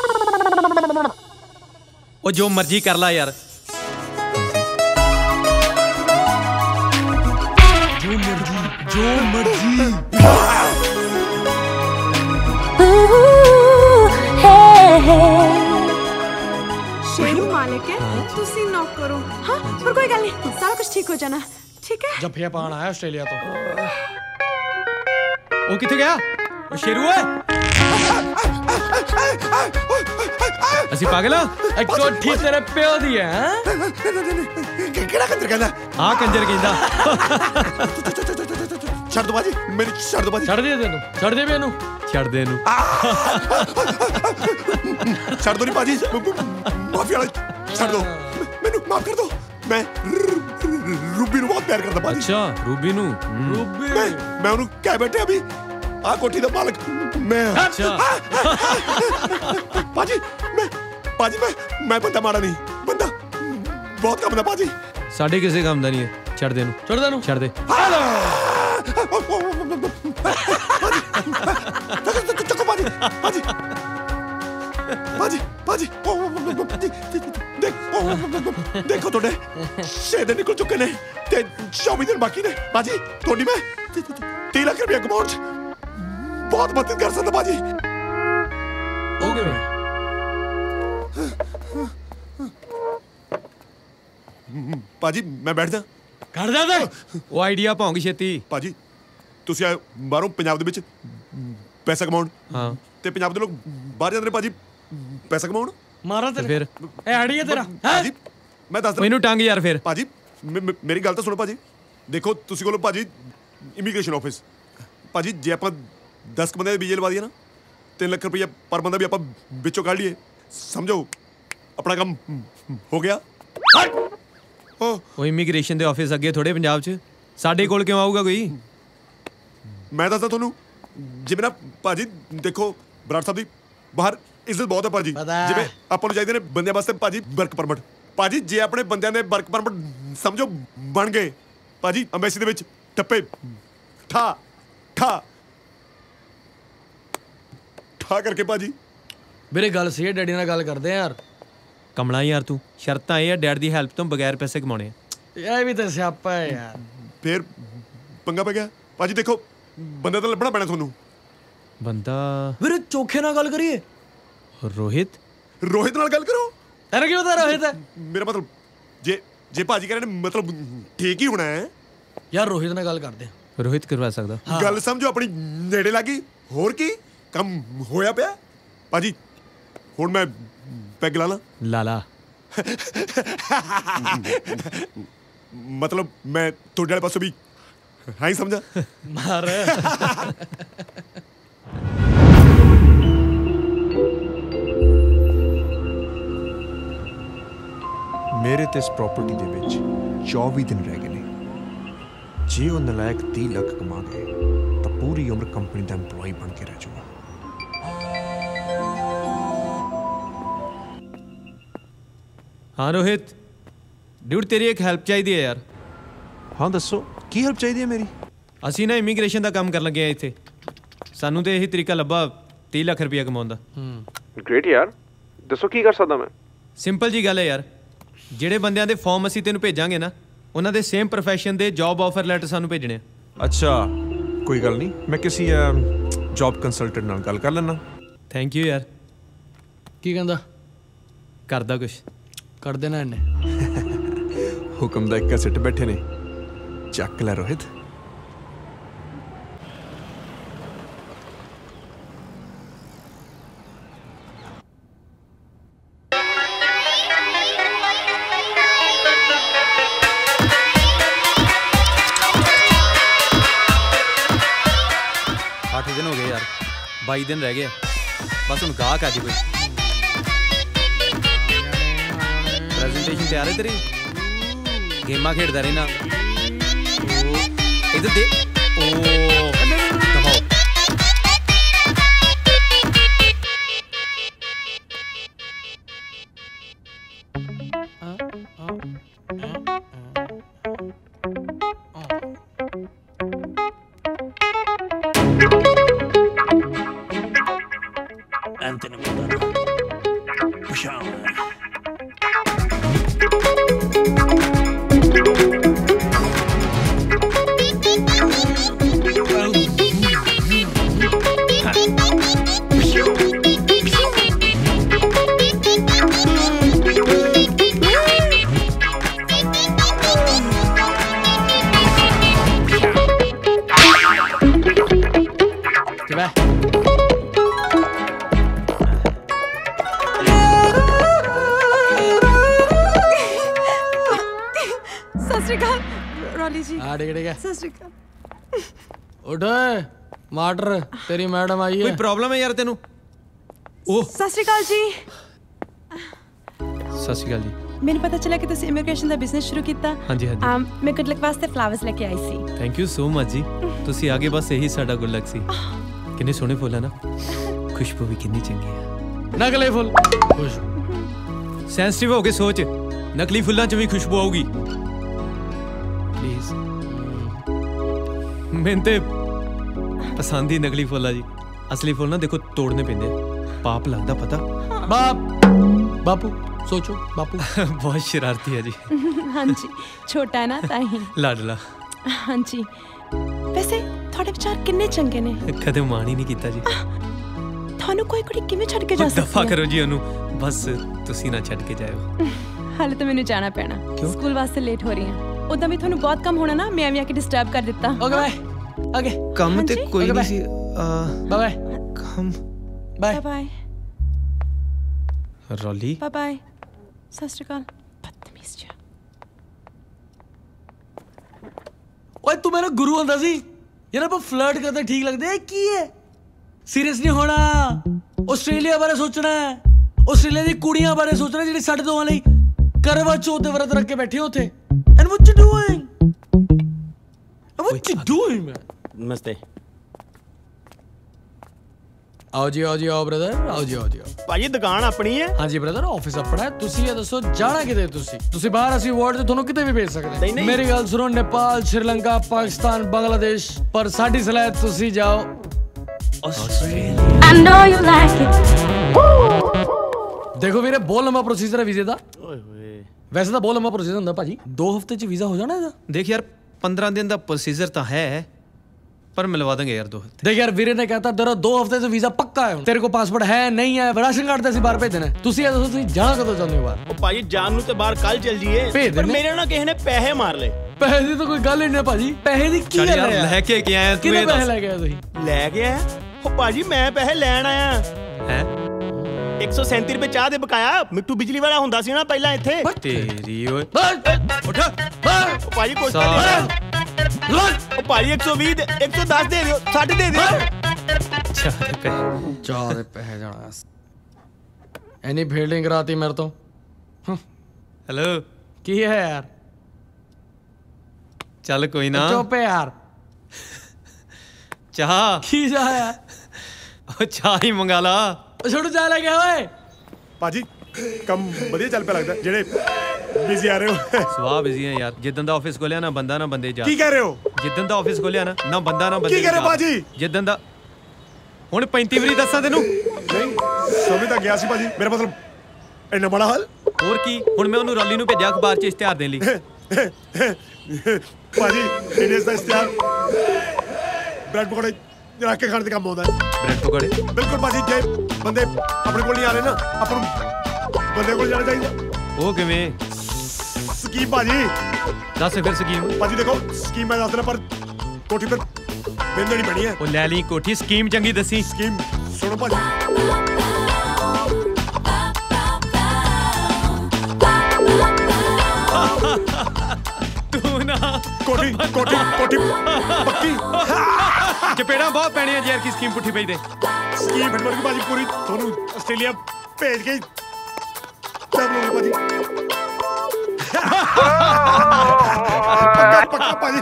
ਉਹ ਜੋ ਮਰਜ਼ੀ ਕਰ ਲੈ ਯਾਰ। ਜੋ ਮਰਜ਼ੀ ਜੋ ਮਰਜ਼ੀ। शेरू मालिक है, तुसी नॉक करो। हाँ पर कोई गल नहीं, सारा कुछ ठीक हो जाना। ठीक है? जफ्फिया पान आया ऑस्ट्रेलिया तो। ਉਹ ਕਿੱਥੇ ਗਿਆ? ਉਹ ਸ਼ੇਰੂ ਓਏ ਅਸੀਂ ਪਾਗਲ ਆ? ਇਹ ਕੋਠੀ ਤੇਰੇ ਪਿਓ ਦੀ ਹੈ। ਕਿਹੜਾ ਕੰਜਰ ਕਹਿੰਦਾ? ਹਾਂ ਕੰਜਰ ਕਹਿੰਦਾ। ਛੱਡ ਦੋ ਬਾਜੀ, ਮੇਰੀ ਛੱਡ ਦੋ ਬਾਜੀ। ਛੱਡ ਦੇ ਤੈਨੂੰ, ਛੱਡ ਦੇ ਵੀ ਇਹਨੂੰ, ਛੱਡ ਦੇ ਇਹਨੂੰ। ਛੱਡ ਦੋ ਨਹੀਂ ਬਾਜੀ, ਮਾਫੀ ਵਾਲਾ ਛੱਡ ਦੋ, ਮੈਨੂੰ ਮਾਫ ਕਰ ਦੋ। ਮੈਂ ਰੂਬੀ ਨੂੰ ਬਹੁਤ ਪਿਆਰ ਕਰਦਾ ਬਾਜੀ। ਅੱਛਾ ਰੂਬੀ ਨੂੰ? ਰੂਬੀ ਮੈਂ ਮੈਂ ਉਹਨੂੰ ਕਹਿ ਬੈਠਿਆ ਵੀ ਆ ਕੋਠੀ ਦਾ ਮਾਲਕ ਮੈਂ। ਅੱਛਾ ਬਾਜੀ ਮੈਂ ਬਾਜੀ ਮੈਂ ਮੈਂ ਬੰਦਾ ਮਾੜਾ ਨਹੀਂ, ਬੰਦਾ ਬਹੁਤ ਕੰਮ ਦਾ ਬਾਜੀ। ਸਾਡੇ ਕਿਸੇ ਕੰਮ ਦਾ ਨਹੀਂ ਹੈ। ਛੱਡ ਦੇ ਇਹਨੂੰ, ਛੱਡ ਦੇ ਇਹਨੂੰ, ਛੱਡ ਦੇ। ਚੱਕੋ ਬਾਜੀ ਬਾਜੀ ਬਾਜੀ ਬਾਜੀ ਦੇਖੋ ਤੁਹਾਡੇ ਛੇ ਦਿਨ ਨਿਕਲ ਚੁੱਕੇ ਨੇ ਤੇ ਚੌਵੀ ਦਿਨ ਬਾਕੀ ਨੇ ਬਾਜੀ। ਤੁਹਾਡੀ ਮੈਂ ਤੀਹ ਲੱਖ ਰੁਪਏ ਕਮਾਉਣ ਚ ਬਹੁਤ ਮਦਦ ਕਰ ਸਕਦਾ ਬਾਜੀ। ਓਕੇ ਬਾਜੀ ਮੈਂ ਬੈਠਦਾ। ਕਰ ਜਾ ਤੇ ਉਹ ਆਈਡੀਆ ਪਾਉਂਗੀ ਛੇਤੀ। ਬਾਜੀ ਤੁਸੀਂ ਆਏ ਬਾਹਰੋਂ ਪੰਜਾਬ ਦੇ ਵਿੱਚ ਪੈਸਾ ਕਮਾਉਣ ਹਾਂ ਤੇ ਪੰਜਾਬ ਦੇ ਲੋਕ ਬਾਹਰ ਜਾਂਦੇ ਨੇ ਭਾਜੀ ਪੈਸਾ ਕਮਾਉਣ ਮਾਰਾ ਤੇ ਫਿਰ ਇਹ ਆੜੀ ਹੈ ਤੇਰਾ ਭਾਜੀ ਮੈਂ ਦੱਸਦਾ ਮੈਨੂੰ ਟੰਗ ਯਾਰ ਫਿਰ ਭਾਜੀ ਮੇਰੀ ਗੱਲ ਤਾਂ ਸੁਣੋ ਭਾਜੀ ਦੇਖੋ ਤੁਸੀਂ ਕੋਲ ਭਾਜੀ ਇਮੀਗ੍ਰੇਸ਼ਨ ਆਫਿਸ ਭਾਜੀ ਜੇ ਆਪਾਂ ਦਸ ਬੰਦੇ ਦੇ ਵੀਜ਼ੇ ਲਵਾ ਦਈਏ ਨਾ ਤਿੰਨ ਲੱਖ ਰੁਪਈਆ ਪਰ ਬੰਦਾ ਵੀ ਆਪਾਂ ਵਿੱਚੋਂ ਕੱਢ ਲਈਏ ਸਮਝੋ ਆਪਣਾ ਕੰਮ ਹੋ ਗਿਆ ਉਹ ਇਮੀਗ੍ਰੇਸ਼ਨ ਦੇ ਆਫਿਸ ਅੱਗੇ ਥੋੜੇ ਪੰਜਾਬ 'ਚ ਸਾਡੇ ਕੋਲ ਕਿਉਂ ਆਊਗਾ ਕੋਈ ਮੈਂ ਦੱਸਦਾ ਤੁਹਾਨੂੰ ਜਿਵੇਂ ਨਾ ਭਾਜੀ ਦੇਖੋ ਬਰਾੜ ਸਾਹਿਬ ਦੀ ਬਾਹਰ ਇੱਜ਼ਤ ਬਹੁਤ ਹੈ ਭਾਜੀ ਜਿਵੇਂ ਆਪਾਂ ਨੂੰ ਚਾਹੀਦੇ ਨੇ ਬੰਦਿਆਂ ਵਾਸਤੇ ਭਾਜੀ ਵਰਕ ਪਰਮਿਟ ਭਾਜੀ ਜੇ ਆਪਣੇ ਬੰਦਿਆਂ ਦੇ ਵਰਕ ਪਰਮਿਟ ਸਮਝੋ ਬਣ ਗਏ ਭਾਜੀ ਅੰਬੈਸੀ ਦੇ ਵਿੱਚ ਟੱਪੇ ਠਾ ਠਾ ਠਾ ਕਰਕੇ ਭਾਜੀ ਮੇਰੇ ਗੱਲ ਸਹੀ ਹੈ ਡੈਡੀ ਨਾਲ ਗੱਲ ਕਰਦੇ ਆ ਯਾਰ ਕਮਲਾ ਯਾਰ ਤੂੰ ਸ਼ਰਤਾਂ ਇਹ ਆ ਡੈਡ ਦੀ ਹੈਲਪ ਤੋਂ ਬਗੈਰ ਪੈਸੇ ਕਮਾਉਣੇ ਆ ਇਹ ਵੀ ਤਾਂ ਸਿਆਪਾ ਹੈ ਯਾਰ ਫੇਰ ਪੰਗਾ ਪੈ ਗਿਆ ਭਾਜੀ ਦੇਖੋ ਬੰਦਾ ਤਾਂ ਲੱਭਣਾ ਪੈਣਾ ਤੁਹਾਨੂੰ ਬੰਦਾ ਵੀਰੇ ਚੋਖੇ ਨਾਲ ਗੱਲ ਕਰੀਏ ਰੋਹਿਤ ਰੋਹਿਤ ਨਾਲ ਗੱਲ ਕਰੋ ਤੇਰਾ ਕੀ ਪਤਾ ਰੋਹਿਤ ਹੈ ਮੇਰਾ ਮਤਲਬ ਜੇ ਜੇ ਭਾਜੀ ਕਹਿੰਦੇ ਨੇ ਮਤਲਬ ਠੀਕ ਹੀ ਹੋਣਾ ਹੈ ਯਾਰ ਰੋਹਿਤ ਨਾਲ ਗੱਲ ਕਰਦੇ ਆ ਰੋਹਿਤ ਕਰਵਾ ਸਕਦਾ ਗੱਲ ਸਮਝੋ ਆਪਣੀ ਨੇੜੇ ਲੱਗੀ ਹੋਰ ਕੀ ਕੰਮ ਹੋਇਆ ਪਿਆ ਭਾਜੀ ਹੁਣ ਮੈਂ ਪੈਗ ਲਾ ਲਾ ਲਾਲਾ ਮਤਲਬ ਮੈਂ ਤੁਹਾਡੇ ਵਾਲੇ ਪਾਸੋਂ ਵੀ ਹਾਂ ਹੀ ਸਮਝਾ ਮਾਰ ਮੇਰੇ ਤੇ ਇਸ ਪ੍ਰਾਪਰਟੀ ਦੇ ਵਿੱਚ ਚੌਵੀ ਦਿਨ ਰਹਿ ਗਏ ਨੇ ਜੇ ਉਹ ਨਲਾਇਕ ਤੀਹ ਲੱਖ ਕਮਾ ਗਏ ਤਾਂ ਪੂਰੀ ਉਮਰ ਕੰਪਨੀ ਦਾ EMPLOYE ਬਣ ਕੇ ਰਹਿ ਜਾਊਗਾ ਹਾਂ ਰੋਹਿਤ ਡਿਊਡ ਤੇਰੀ ਇੱਕ ਹੈਲਪ ਚਾਹੀਦੀ ਹੈ ਯਾਰ ਹਾਂ ਦੱਸੋ ਕੀ ਹੈਲਪ ਚਾਹੀਦੀ ਹੈ ਮੇਰੀ ਅਸੀਂ ਨਾ ਇਮੀਗ੍ਰੇਸ਼ਨ ਦਾ ਕੰਮ ਕਰਨ ਲੱਗੇ ਆ ਇੱਥੇ ਸਾਨੂੰ ਤੇ ਇਹੀ ਤਰੀਕਾ ਲੱਭਾ ਤੀਹ ਲੱਖ ਰੁਪਇਆ ਕਮਾਉਣ ਦਾ ਗ੍ਰੇਟ ਯਾਰ ਦੱਸੋ ਕੀ ਕਰ ਸਕਦਾ ਮੈਂ ਸਿੰਪਲ ਜੀ ਗੱਲ ਹੈ ਯਾਰ ਜਿਹੜੇ ਬੰਦਿਆਂ ਦੇ ਫਾਰਮ ਅਸੀਂ ਤੈਨੂੰ ਭੇਜਾਂਗੇ ਨਾ ਉਹਨਾਂ ਦੇ ਸੇਮ ਪ੍ਰੋਫੈਸ਼ਨ ਦੇ ਜੌਬ ਆਫਰ ਲੈਟਰ ਸਾਨੂੰ ਭੇਜਣੇ ਆ ਅੱਛਾ ਕੋਈ ਗੱਲ ਨਹੀਂ ਮੈਂ ਕਿਸੇ ਜੌਬ ਕੰਸਲਟੈਂਟ ਨਾਲ ਗੱਲ ਕਰ ਲੈਣਾ ਥੈਂਕ ਯੂ ਯਾਰ ਕੀ ਕਹਿੰਦਾ ਕਰਦਾ ਕੁਛ ਕਰ ਦੇਣਾ ਇਹਨੇ ਹੁਕਮ ਦਾ ਇੱਕਾ ਸਿੱਟ ਬੈਠੇ ਨੇ ਚੱਕ ਲੈ ਰੋਹਿਤ ਅੱਠ ਦਿਨ ਹੋ ਗਏ ਯਾਰ ਬਾਈ ਦਿਨ ਰਹਿ ਗਏ ਬਸ ਹੁਣ ਗਾਹਕ ਆ ਜੀ ਕੋਈ ਪ੍ਰੈਜੈਂਟੇਸ਼ਨ ਤਿਆਰ ਹੈ ਤੇਰੀ ਗੇਮਾਂ ਖੇਡਦਾ ਰਹਿਣਾ ਉਹ ਇਧਰ ਦੇ ਉਹ ਦਬਾਓ Anthony Montana. Push on. उठ माटर तेरी मैडम आई है कोई प्रॉब्लम है यार तेनू ओ सत श्री अकाल जी सत श्री अकाल जी ਮੈਨੂੰ ਪਤਾ ਚੱਲਿਆ ਕਿ ਤੁਸੀਂ ਇਮੀਗ੍ਰੇਸ਼ਨ ਦਾ ਬਿਜ਼ਨਸ ਸ਼ੁਰੂ ਕੀਤਾ ਹਾਂਜੀ ਹਾਂਜੀ ਮੈਂ ਗੁੱਡ ਲੱਕ ਵਾਸਤੇ ਫਲਾਵਰਸ ਲੈ ਕੇ ਆਈ ਸੀ ਥੈਂਕ ਯੂ ਸੋ ਮਚ ਜੀ ਤੁਸੀਂ ਆਗੇ ਬਸ ਇਹੀ ਸਾਡਾ ਗੁੱਡ ਲੱਕ ਸੀ ਕਿੰਨੇ ਸੋਹਣੇ ਫੁੱਲ ਹੈ ਨਾ ਖੁਸ਼ਬੂ ਵੀ ਕਿੰਨੀ ਚੰਗੀ ਹੈ ਨਕਲੀ ਫੁੱਲ ਖੁਸ਼ਬੂ ਸੈਂਸਿਟਿਵ ਹੋ ਕੇ ਸੋਚ ਨਕਲੀ ਫੁੱਲਾਂ 'ਚ ਵੀ ਖੁਸ਼ਬੂ ਆਊਗੀ ਪਲੀਜ਼ ਮੈਨੂੰ ਤੇ ਪਸੰਦ ਹੀ ਨਕਲੀ ਫੁੱਲ ਆ ਜੀ ਅਸਲੀ ਫੁੱਲ ਨਾ ਦੇਖੋ ਤੋੜਨੇ ਪੈਂਦੇ ਪਾਪ ਲੱਗਦਾ ਪਤਾ ਬਾਪ ਬਾਪੂ सोचो बापू बहुत शरारती है जी हाँ जी छोटा है ना ताही लाडला हाँ जी वैसे थोड़े विचार किन्ने चंगे ने कदे मान ही नहीं कीता जी थानू कोई कुड़ी किवें छड़ के जा सकती है दफा करो जी ओनू बस तुसी ना छड़ के जाओ हाले तो मैनू जाना पैना स्कूल वास्ते लेट हो रही हां उदा भी थानू बहुत कम होना ना मैं भी आके डिस्टर्ब कर दिता ओके बाय ओके ਕੰਮ ਤੇ ਕੋਈ ਨਹੀਂ ਸੀ बाय बाय ਕੰਮ बाय बाय ਰੌਲੀ बाय बाय सत श्री अकाल बदतमीज जा ओए तू मेरा गुरु ਹੁੰਦਾ ਸੀ यार ਆਪਾਂ ਫਲਰਟ ਕਰਦੇ ਠੀਕ ਲੱਗਦੇ ਆ ਕੀ ਹੈ ਸੀਰੀਅਸ ਨਹੀਂ ਹੋਣਾ ਆਸਟ੍ਰੇਲੀਆ ਬਾਰੇ ਸੋਚਣਾ ਹੈ ਆਸਟ੍ਰੇਲੀਆ ਦੀ ਕੁੜੀਆਂ ਬਾਰੇ ਸੋਚਣਾ ਜਿਹੜੀ ਸਾਡੇ ਦੋਵਾਂ ਲਈ ਕਰਵਾ ਚੌਥ ਦੇ ਵਰਤ ਰੱਖ ਕੇ ਬੈਠੀ ਉੱਥੇ and what you doing what you doing ਨਮਸਤੇ आओ जी आओ जी आओ ब्रदर आओ जी आओ जी आओ ਭਾਜੀ ਦੁਕਾਨ ਆਪਣੀ ਹੈ ਹਾਂਜੀ ਬ੍ਰਦਰ ਆਫਿਸ ਆਪਣਾ ਹੈ ਤੁਸੀਂ ਇਹ ਦੱਸੋ ਜਾਣਾ ਕਿਤੇ ਤੁਸੀਂ ਤੁਸੀਂ ਬਾਹਰ ਅਸੀਂ ਵਰਲਡ ਤੇ ਤੁਹਾਨੂੰ ਕਿਤੇ ਵੀ ਭੇਜ ਸਕਦੇ ਹਾਂ ਮੇਰੀ ਗੱਲ ਸੁਣੋ ਨੇਪਾਲ ਸ਼੍ਰੀਲੰਕਾ ਪਾਕਿਸਤਾਨ ਬੰਗਲਾਦੇਸ਼ ਪਰ ਸਾਡੀ ਸਲਾਹ ਤੁਸੀਂ ਜਾਓ Australia I know you like it. ਦੇਖੋ ਵੀਰੇ ਬਹੁਤ ਲੰਬਾ ਪ੍ਰੋਸੀਜਰ ਹੈ ਵੀਜ਼ੇ ਦਾ ਓਏ ਹੋਏ ਵੈਸੇ ਤਾਂ ਬਹੁਤ ਲੰਬਾ ਪ੍ਰੋਸੀਜਰ ਹੁੰਦਾ ਭਾਜੀ ਦੋ ਹਫ਼ਤੇ ਚ ਵੀਜ਼ਾ ਹੋ ਜਾਣਾ ਇਹਦਾ ਦੇਖ ਯਾਰ पंद्रह दिन ਦਾ ਪ੍ਰੋਸੀਜਰ ਤਾਂ ਹੈ पर मिलवा देंगे यार दो हफ्ते देख यार वीरे ने कहता तेरा दो हफ्ते से वीजा पक्का है तेरे को पासपोर्ट है नहीं है राशन कार्ड से बाहर भेज देना ਤੁਸੀਂ ਇਹ ਦੱਸੋ ਤੁਸੀਂ ਜਾਣਾ ਕਦੋਂ ਚਾਹੁੰਦੇ ਹੋ ਬਾਹਰ ਉਹ ਭਾਜੀ ਜਾਣ ਨੂੰ ਤੇ ਬਾਹਰ ਕੱਲ ਚੱਲ ਜੀਏ ਪਰ ਮੇਰੇ ਨਾਲ ਕਿਸੇ ਨੇ ਪੈਸੇ ਮਾਰ ਲਏ ਪੈਸੇ ਦੀ ਤਾਂ ਕੋਈ ਗੱਲ ਹੀ ਨਹੀਂ ਭਾਜੀ ਪੈਸੇ ਦੀ ਕੀ ਗੱਲ ਹੈ ਲੈ ਕੇ ਕੀ ਆਇਆ ਤੂੰ ਕਿੰਨੇ ਪੈਸੇ ਲੈ ਕੇ ਆਇਆ ਤੁਸੀਂ ਲੈ ਕੇ ਆਇਆ ਉਹ ਭਾਜੀ ਮੈਂ ਪੈਸੇ ਲੈਣ ਆਇਆ ਹੈ एक सौ सैंतीस ਰੁਪਏ ਚਾਹ ਦੇ ਬਕਾਇਆ ਮਿੱਟੂ ਬਿਜਲੀ ਵਾਲਾ ਹੁੰਦਾ ਸੀ ਨਾ ਪਹਿਲਾਂ ਇੱਥੇ ਤੇਰੀ ਓਏ ਉੱਠ ਉਹ ਭਾਜੀ ਕੁਛ ਤਾਂ ਦੇ ਉਹ ਭਾਜੀ एक सौ बीस एक सौ दस ਦੇ ਦਿਓ ਛੱਡ ਦੇ ਦਿਓ ਚਾਹ ਦੇ ਪੈਸੇ ਚਾਹ ਦੇ ਪੈਸੇ ਜਾਣਾ ਐਨੀ ਫੀਲਡਿੰਗ ਕਰਾਤੀ ਮੇਰੇ ਤੋਂ ਹੈਲੋ ਕੀ ਹੈ ਯਾਰ ਚੱਲ ਕੋਈ ਨਾ ਚੁੱਪ ਯਾਰ ਚਾਹ ਕੀ ਚਾਹ ਯਾਰ ਉਹ ਚਾਹ ਹੀ ਮੰਗਾ ਲਾ ਛੋਟੂ ਚਾਹ ਲੈ ਗਿਆ ਓਏ ਭਾਜੀ ਕੰਮ ਵਧੀਆ ਚੱਲ ਪਿਆ ਲੱਗਦਾ ਜਿਹੜੇ ਬਿਜ਼ੀ ਆ ਰਹੇ ਹੋ ਸਵਾਹ ਬਿਜ਼ੀ ਆ ਯਾਰ ਜਿੱਦਣ ਦਾ ਆਫਿਸ ਖੋਲਿਆ ਨਾ ਬੰਦਾ ਨਾ ਬੰਦੇ ਜਾ ਕੀ ਕਹਿ ਰਹੇ ਹੋ ਜਿੱਦਣ ਦਾ ਆਫਿਸ ਖੋਲਿਆ ਨਾ ਨਾ ਬੰਦਾ ਨਾ ਬੰਦੇ ਕੀ ਕਹਿ ਰਹੇ ਭਾਜੀ ਜਿੱਦਣ ਦਾ ਹੁਣ ਪੈਂਤੀ ਵਾਰੀ ਦੱਸਾਂ ਤੈਨੂੰ ਨਹੀਂ ਸਮਝ ਤਾਂ ਗਿਆ ਸੀ ਭਾਜੀ ਮੇਰਾ ਮਤਲਬ ਇੰਨਾ ਬੜਾ ਹਾਲ ਹੋਰ ਕੀ ਹੁਣ ਮੈਂ ਉਹਨੂੰ ਰੈਲੀ ਨੂੰ ਭੇਜਿਆ ਅਖਬਾਰ 'ਚ ਇਸ਼ਤਿਹਾਰ ਦੇਣ ਲਈ ਭਾਜੀ ਇੰਡੀਆ ਦਾ ਇਸ਼ਤਿਹਾਰ ਬ੍ਰੈਡ ਪਕੌੜੇ ਰੱਖ ਕੇ ਖਾਣ ਦੇ ਕੰਮ ਆਉਂਦਾ ਬ੍ਰੈਡ ਪਕੌੜੇ ਬਿਲਕੁਲ ਭਾਜੀ ਜੇ ਬੰਦੇ ਆਪਣੇ ਕੋਲ ਨਹੀਂ ਆ ਰਹੇ ਨਾ ਆਪਾਂ ਨੂੰ ਬੰਦੇ ਕੋਲ ਜਾਣਾ ਚਾਹੀਦਾ ਉਹ ਕਿਵੇਂ ਸਕੀਮ ਭਾਜੀ ਦੱਸ ਫਿਰ ਸਕੀਮ ਭਾਜੀ ਦੇਖੋ ਸਕੀਮ ਮੈਂ ਦੱਸਦਾ ਪਰ ਕੋਠੀ ਪਰ ਬਿੰਦਣੀ ਬਣੀ ਹੈ ਉਹ ਲੈ ਲਈ ਕੋਠੀ ਸਕੀਮ ਚੰਗੀ ਦੱਸੀ ਸਕੀਮ ਸੁਣੋ ਭਾਜੀ ਤੂੰ ਨਾ ਕੋਠੀ ਕੋਠੀ ਕੋਠੀ ਪੱਕੀ ਚਪੇੜਾਂ ਬਹੁਤ ਪੈਣੀਆਂ ਯਾਰ ਕੀ ਸਕੀਮ ਪੁੱਠੀ ਪਈ ਦੇ ਸਕੀਮ ਫਿੱਟ ਵਰਗੀ ਭਾਜੀ ਪੂਰੀ ਤੁਹਾਨੂੰ ਆਸਟ੍ਰੇਲੀਆ ਭੇਜ ਕੇ ਸਭ ਲੋਕ ਭਾਜੀ ਪੱਕਾ ਪੱਕਾ ਭਾਜੀ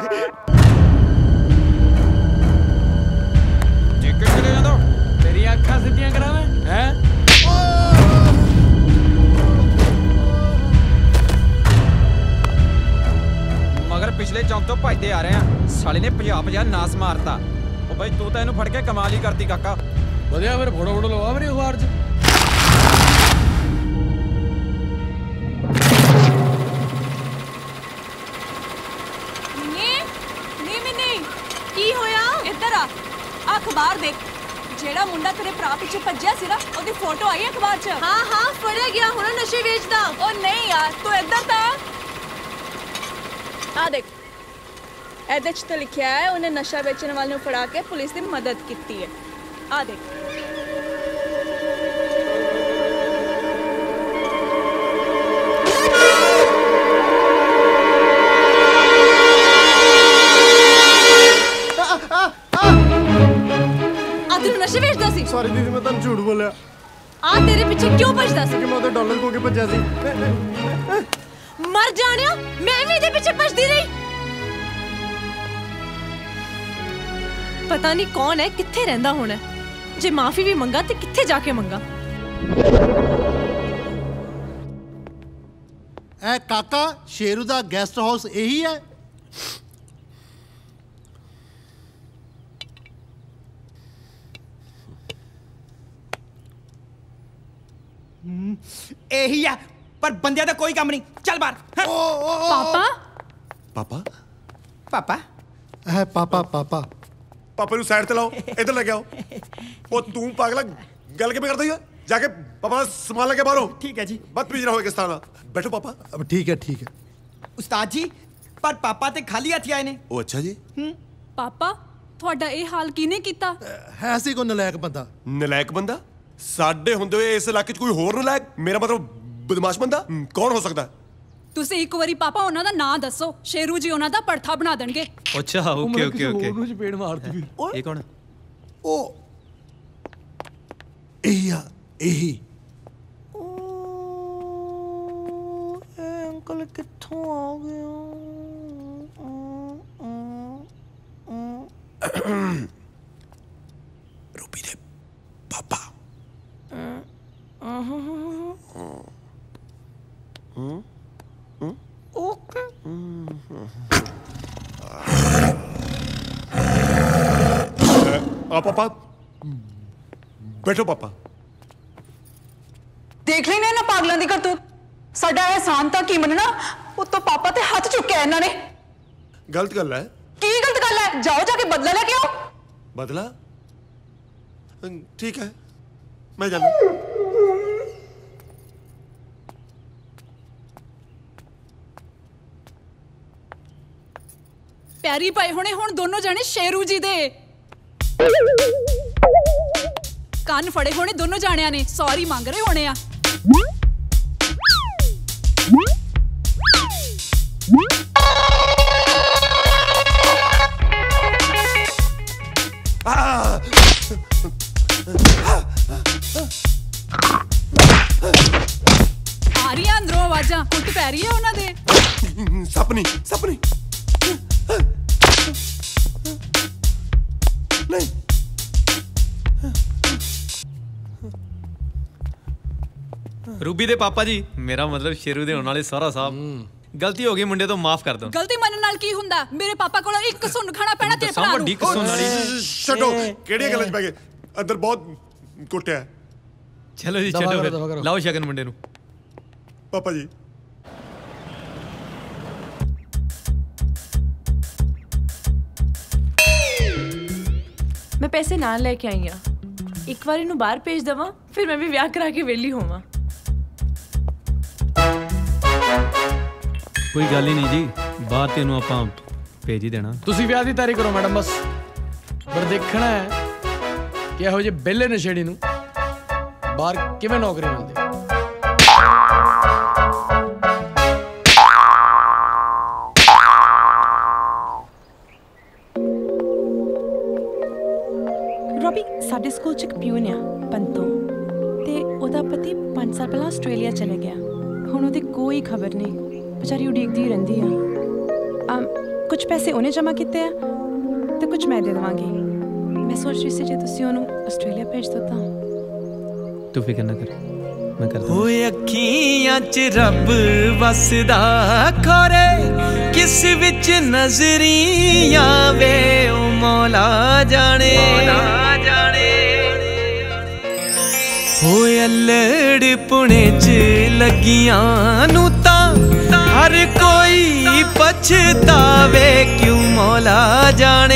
ਜਿੱਕ ਚਲੇ ਜਾਂਦਾ ਤੇਰੀ ਅੱਖਾਂ ਸਿੱਧੀਆਂ ਕਰਾਵੇਂ ਹੈ ਮਗਰ ਪਿਛਲੇ ਚੌਂਕ ਤੋਂ ਭੱਜਦੇ ਆ ਰਹੇ ਆ ਸਾਲੇ ਨੇ ਪੰਜਾਹ ਪੰਜਾਹ ਨਾਸ ਮਾਰਤਾ ਉਹ ਬਾਈ ਤੂੰ ਤਾਂ ਇਹਨੂੰ ਫੜ ਕੇ ਕਮਾਲ ਹੀ ਕਰਤੀ ਕਾਕਾ ਵਧੀਆ ਫਿਰ ਫੋਟੋ ਫੋਟੋ ਲਵਾ ਮੇਰੀ ਅਖਬਾਰ 'ਚ ਨੀ ਮਿੰਨੀ ਕੀ ਹੋਇਆ ਇੱਧਰ ਆ ਅਖਬਾਰ ਦੇਖ ਜਿਹੜਾ ਮੁੰਡਾ ਤੇਰੇ ਭਰਾ ਪਿੱਛੇ ਭੱਜਿਆ ਸੀ ਨਾ ਉਹਦੀ ਫੋਟੋ ਆਈ ਅਖਬਾਰ 'ਚ ਹਾਂ ਹਾਂ ਫੜਿਆ ਗਿਆ ਹੁਣ ਨਸ਼ੇ ਵੇਚਦਾ ਉਹ ਨਹੀਂ ਯਾਰ ਤੂੰ ਇੱਧਰ ਤਾਂ ਆ ਦੇਖ ਇਹਦੇ 'ਚ ਤਾਂ ਲਿਖਿਆ ਹੈ ਉਹਨੇ ਨਸ਼ਾ ਵੇਚਣ ਵਾਲੇ ਨੂੰ ਫੜਾ ਕੇ ਪੁਲਿਸ ਦੀ ਮਦਦ ਕੀਤੀ ਹੈ ਆ ਦੇਖ ਨਸ਼ੇ ਵੇਚਦਾ ਸੀ ਸੌਰੀ ਦੀਦੀ ਮੈਂ ਤੁਹਾਨੂੰ ਝੂਠ ਬੋਲਿਆ ਆ ਤੇਰੇ ਪਿੱਛੇ ਕਿਉਂ ਭੱਜਦਾ ਸੀ ਕਿ ਮੈਂ ਉਹਦੇ ਡਾਲਰ ਖੋ ਕੇ ਭੱਜਿਆ ਸੀ ਮਰ ਜਾਣਿਆ ਮੈਂ ਵੀ ਇਹਦੇ ਪਿੱਛੇ ਭੱਜਦੀ ਰਹੀ ਪਤਾ ਨਹੀਂ ਕੌਣ ਹੈ ਕਿੱਥੇ ਰਹਿੰਦਾ ਹੋਣਾ ਜੇ ਮਾਫੀ ਵੀ ਮੰਗਾ ਤੇ ਕਿੱਥੇ ਜਾ ਕੇ ਮੰਗਾ ਐ ਕਾਕਾ ਸ਼ੇਰੂ ਦਾ ਗੈਸਟ ਹਾਊਸ ਇਹੀ ਹੈ ਇਹੀ ਆ ਪਰ ਬੰਦਿਆਂ ਦਾ ਕੋਈ ਕੰਮ ਨਹੀਂ ਚੱਲ ਬਾਹਰ ਪਾਪਾ ਪਾਪਾ ਪਾਪਾ ਹੈ ਪਾਪਾ ਪਾਪਾ ਪਾਪਾ ਨੂੰ ਸਾਈਡ ਤੇ ਲਾਓ ਇੱਧਰ ਲੈ ਕੇ ਆਓ ਉਹ ਤੂੰ ਪਾਗਲਾ ਗੱਲ ਕਿਵੇਂ ਕਰਦਾ ਹੈ ਜਾ ਕੇ ਪਾਪਾ ਸਮਾਨ ਲੈ ਕੇ ਬਾਹਰੋਂ ਠੀਕ ਹੈ ਜੀ ਬਦਤਮੀਜ਼ ਨਾ ਹੋਏ ਕਿਸ ਤਰ੍ਹਾਂ ਬੈਠੋ ਪਾਪਾ ਅਬ ਠੀਕ ਹੈ ਠੀਕ ਹੈ ਉਸਤਾਦ ਜੀ ਪਰ ਪਾਪਾ ਤੇ ਖਾਲੀ ਹੱਥ ਆਏ ਨੇ ਉਹ ਅੱਛਾ ਜੀ ਹੂੰ ਪਾਪਾ ਤੁਹਾਡਾ ਇਹ ਹਾਲ ਕਿਹਨੇ ਕੀਤਾ? ਹੈ ਸੀ ਕੋਈ ਨਲਾਇਕ ਬੰਦਾ। ਨਲਾਇਕ ਬੰਦਾ? ਸਾਡੇ ਹੁੰਦੇ ਹੋਏ ਇਸ ਇਲਾਕੇ 'ਚ ਕੋਈ ਹੋਰ ਨਲਾਇਕ? ਮੇਰਾ ਮਤਲਬ ਬਦਮਾਸ਼ ਬੰਦਾ ਕੌਣ ਹੋ ਸਕਦਾ? ਤੁਸੀਂ ਇੱਕ ਵਾਰੀ ਪਾਪਾ ਉਹਨਾਂ ਦਾ ਨਾਂ ਦੱਸੋ, ਸ਼ੇਰੂ ਜੀ ਉਹਨਾਂ ਦਾ ਪਰਥਾ ਬਣਾ ਦੇਣਗੇ। ਅੱਛਾ ਓਕੇ ਓਕੇ ਓਕੇ ਉਹਨੂੰ ਚਪੇੜ ਮਾਰਦੀ ਵੀ। ਇਹ ਕੌਣ? ਉਹ ਇਹੀ ਆ ਇਹੀ। ਅੰਕਲ ਕਿੱਥੋਂ ਆ ਗਏ? ਰੂਬੀ ਦੇ ਪਾਪਾ। ਓਕੇ। ਆ ਪਾਪਾ ਬੈਠੋ ਪਾਪਾ। ਦੇਖ ਲਈ ਨਾ ਇਹਨਾਂ ਪਾਗਲਾਂ ਦੀ ਕਰਤੂਤ। ਸਾਡਾ ਇਹਸਾਨ ਤਾਂ ਕੀ ਮੰਨਣਾ, ਉੱਤੋਂ ਪਾਪਾ ਤੇ ਹੱਥ ਚੁੱਕਿਆ ਇਹਨਾਂ ਨੇ। ਗਲਤ ਗੱਲ ਹੈ। ਕੀ ਗਲਤ ਗੱਲ ਹੈ? ਜਾਓ ਜਾ ਕੇ ਬਦਲਾ ਲੈ ਕੇ ਆਓ। ਬਦਲਾ? ਠੀਕ ਹੈ ਮੈਂ ਜਾਣਾ। ਪੈਰੀ ਪਏ ਹੋਣੇ ਹੁਣ ਦੋਨੋਂ ਜਾਣੇ ਸ਼ੇਰੂ ਜੀ ਦੇ। ਕੰਨ ਫੜੇ ਹੋਣੇ ਦੋਨੋਂ ਜਾਣਿਆਂ ਨੇ, ਸੌਰੀ ਮੰਗ ਰਹੇ ਹੋਣੇ ਆ। ਆ ਰਹੀਆਂ ਅੰਦਰੋਂ ਆਵਾਜ਼ਾਂ, ਕੁੱਟ ਪੈ ਰਹੀ ਹੈ ਉਹਨਾਂ ਦੇ। ਸਪਨੀ ਸਪਨੀ ਨਹੀਂ। ਰੂਬੀ ਦੇ ਪਾਪਾ ਜੀ, ਮੇਰਾ ਮਤਲਬ ਸ਼ੇਰੂ ਦੇ ਹੋਣ ਵਾਲੇ ਸਹੁਰਾ ਸਾਹਿਬ, ਗਲਤੀ ਹੋ ਗਈ, ਮੁੰਡੇ ਤੋਂ ਮਾਫ ਕਰ ਦਿਓ। ਗਲਤੀ ਮੰਨਣ ਨਾਲ ਕੀ ਹੁੰਦਾ? ਮੇਰੇ ਪਾਪਾ ਕੋਲ ਇੱਕ ਸੁਣ ਖਾਣਾ ਪੈਣਾ ਤੇ ਭਰਾ ਨੂੰ। ਛੱਡੋ, ਕਿਹੜੀਆਂ ਗੱਲਾਂ 'ਚ ਪੈ ਗਏ? ਅੰਦਰ ਬਹੁਤ ਕੁੱਟਿਆ। ਚਲੋ ਜੀ ਛੱਡੋ ਫਿਰ, ਲਾਓ ਸ਼ਗਨ ਮੁੰਡੇ ਨੂੰ। ਪਾਪਾ ਜੀ मैं पैसे ना लेके आई हाँ, एक बार इन्हू बाहर भेज देवां, फिर मैं भी विआह करा के वेली होवां। कोई गल ही नहीं जी, बाहर तेनू आपां भेज ही देना। ਤੁਸੀਂ ਵਿਆਹ ਦੀ ਤਿਆਰੀ ਕਰੋ ਮੈਡਮ, ਬਸ ਪਰ ਦੇਖਣਾ ਹੈ ਕਿ ਇਹੋ ਜਿਹੇ ਬੇਲੇ ਨਸ਼ੇੜੀ ਨੂੰ ਬਾਹਰ ਕਿਵੇਂ ਨੌਕਰੀ ਮਿਲਦੀ। ਰੋਬੀ, ਸਾਡੇ ਸਕੂਲ 'ਚ ਇੱਕ ਪਿਊਨ ਆ ਪੰਤੋ, ਤੇ ਉਹਦਾ ਪਤੀ ਪੰਜ ਸਾਲ ਪਹਿਲਾਂ ਆਸਟ੍ਰੇਲੀਆ ਚਲੇ ਗਿਆ। ਹੁਣ ਉਹਦੀ ਕੋਈ ਖਬਰ ਨਹੀਂ, ਵਿਚਾਰੀ ਉਡੀਕਦੀ ਰਹਿੰਦੀ ਆ। ਕੁਝ ਪੈਸੇ ਉਹਨੇ ਜਮ੍ਹਾਂ ਕੀਤੇ ਆ ਤੇ ਕੁਝ ਮੈਂ ਦੇ ਦੇਵਾਂਗੀ। ਮੈਂ ਸੋਚ ਰਹੀ ਸੀ ਜੇ ਤੁਸੀਂ ਉਹਨੂੰ ਆਸਟ੍ਰੇਲੀਆ ਭੇਜ ਦੋ ਤਾਂ। ਤੂੰ ਫਿਕਰ ਨਾ ਕਰ, ਮੈਂ ਕਰਦਾ। ਓਏ ਅੱਖੀਆਂ 'ਚ ਰੱਬ ਵਸਦਾ, ਖੋਰੇ ਕਿਸ ਵਿੱਚ ਨਜ਼ਰੀਆਂ ਵੇ, ਓ ਮੌਲਾ ਜਾਣੇ ਜਾਣੇ। ਓਏ ਅਲੜ ਪੁਣੇ 'ਚ ਲੱਗੀਆਂ ਨੂੰ ਤਾਂ हर कोई पछतावे, क्यों मौला जाने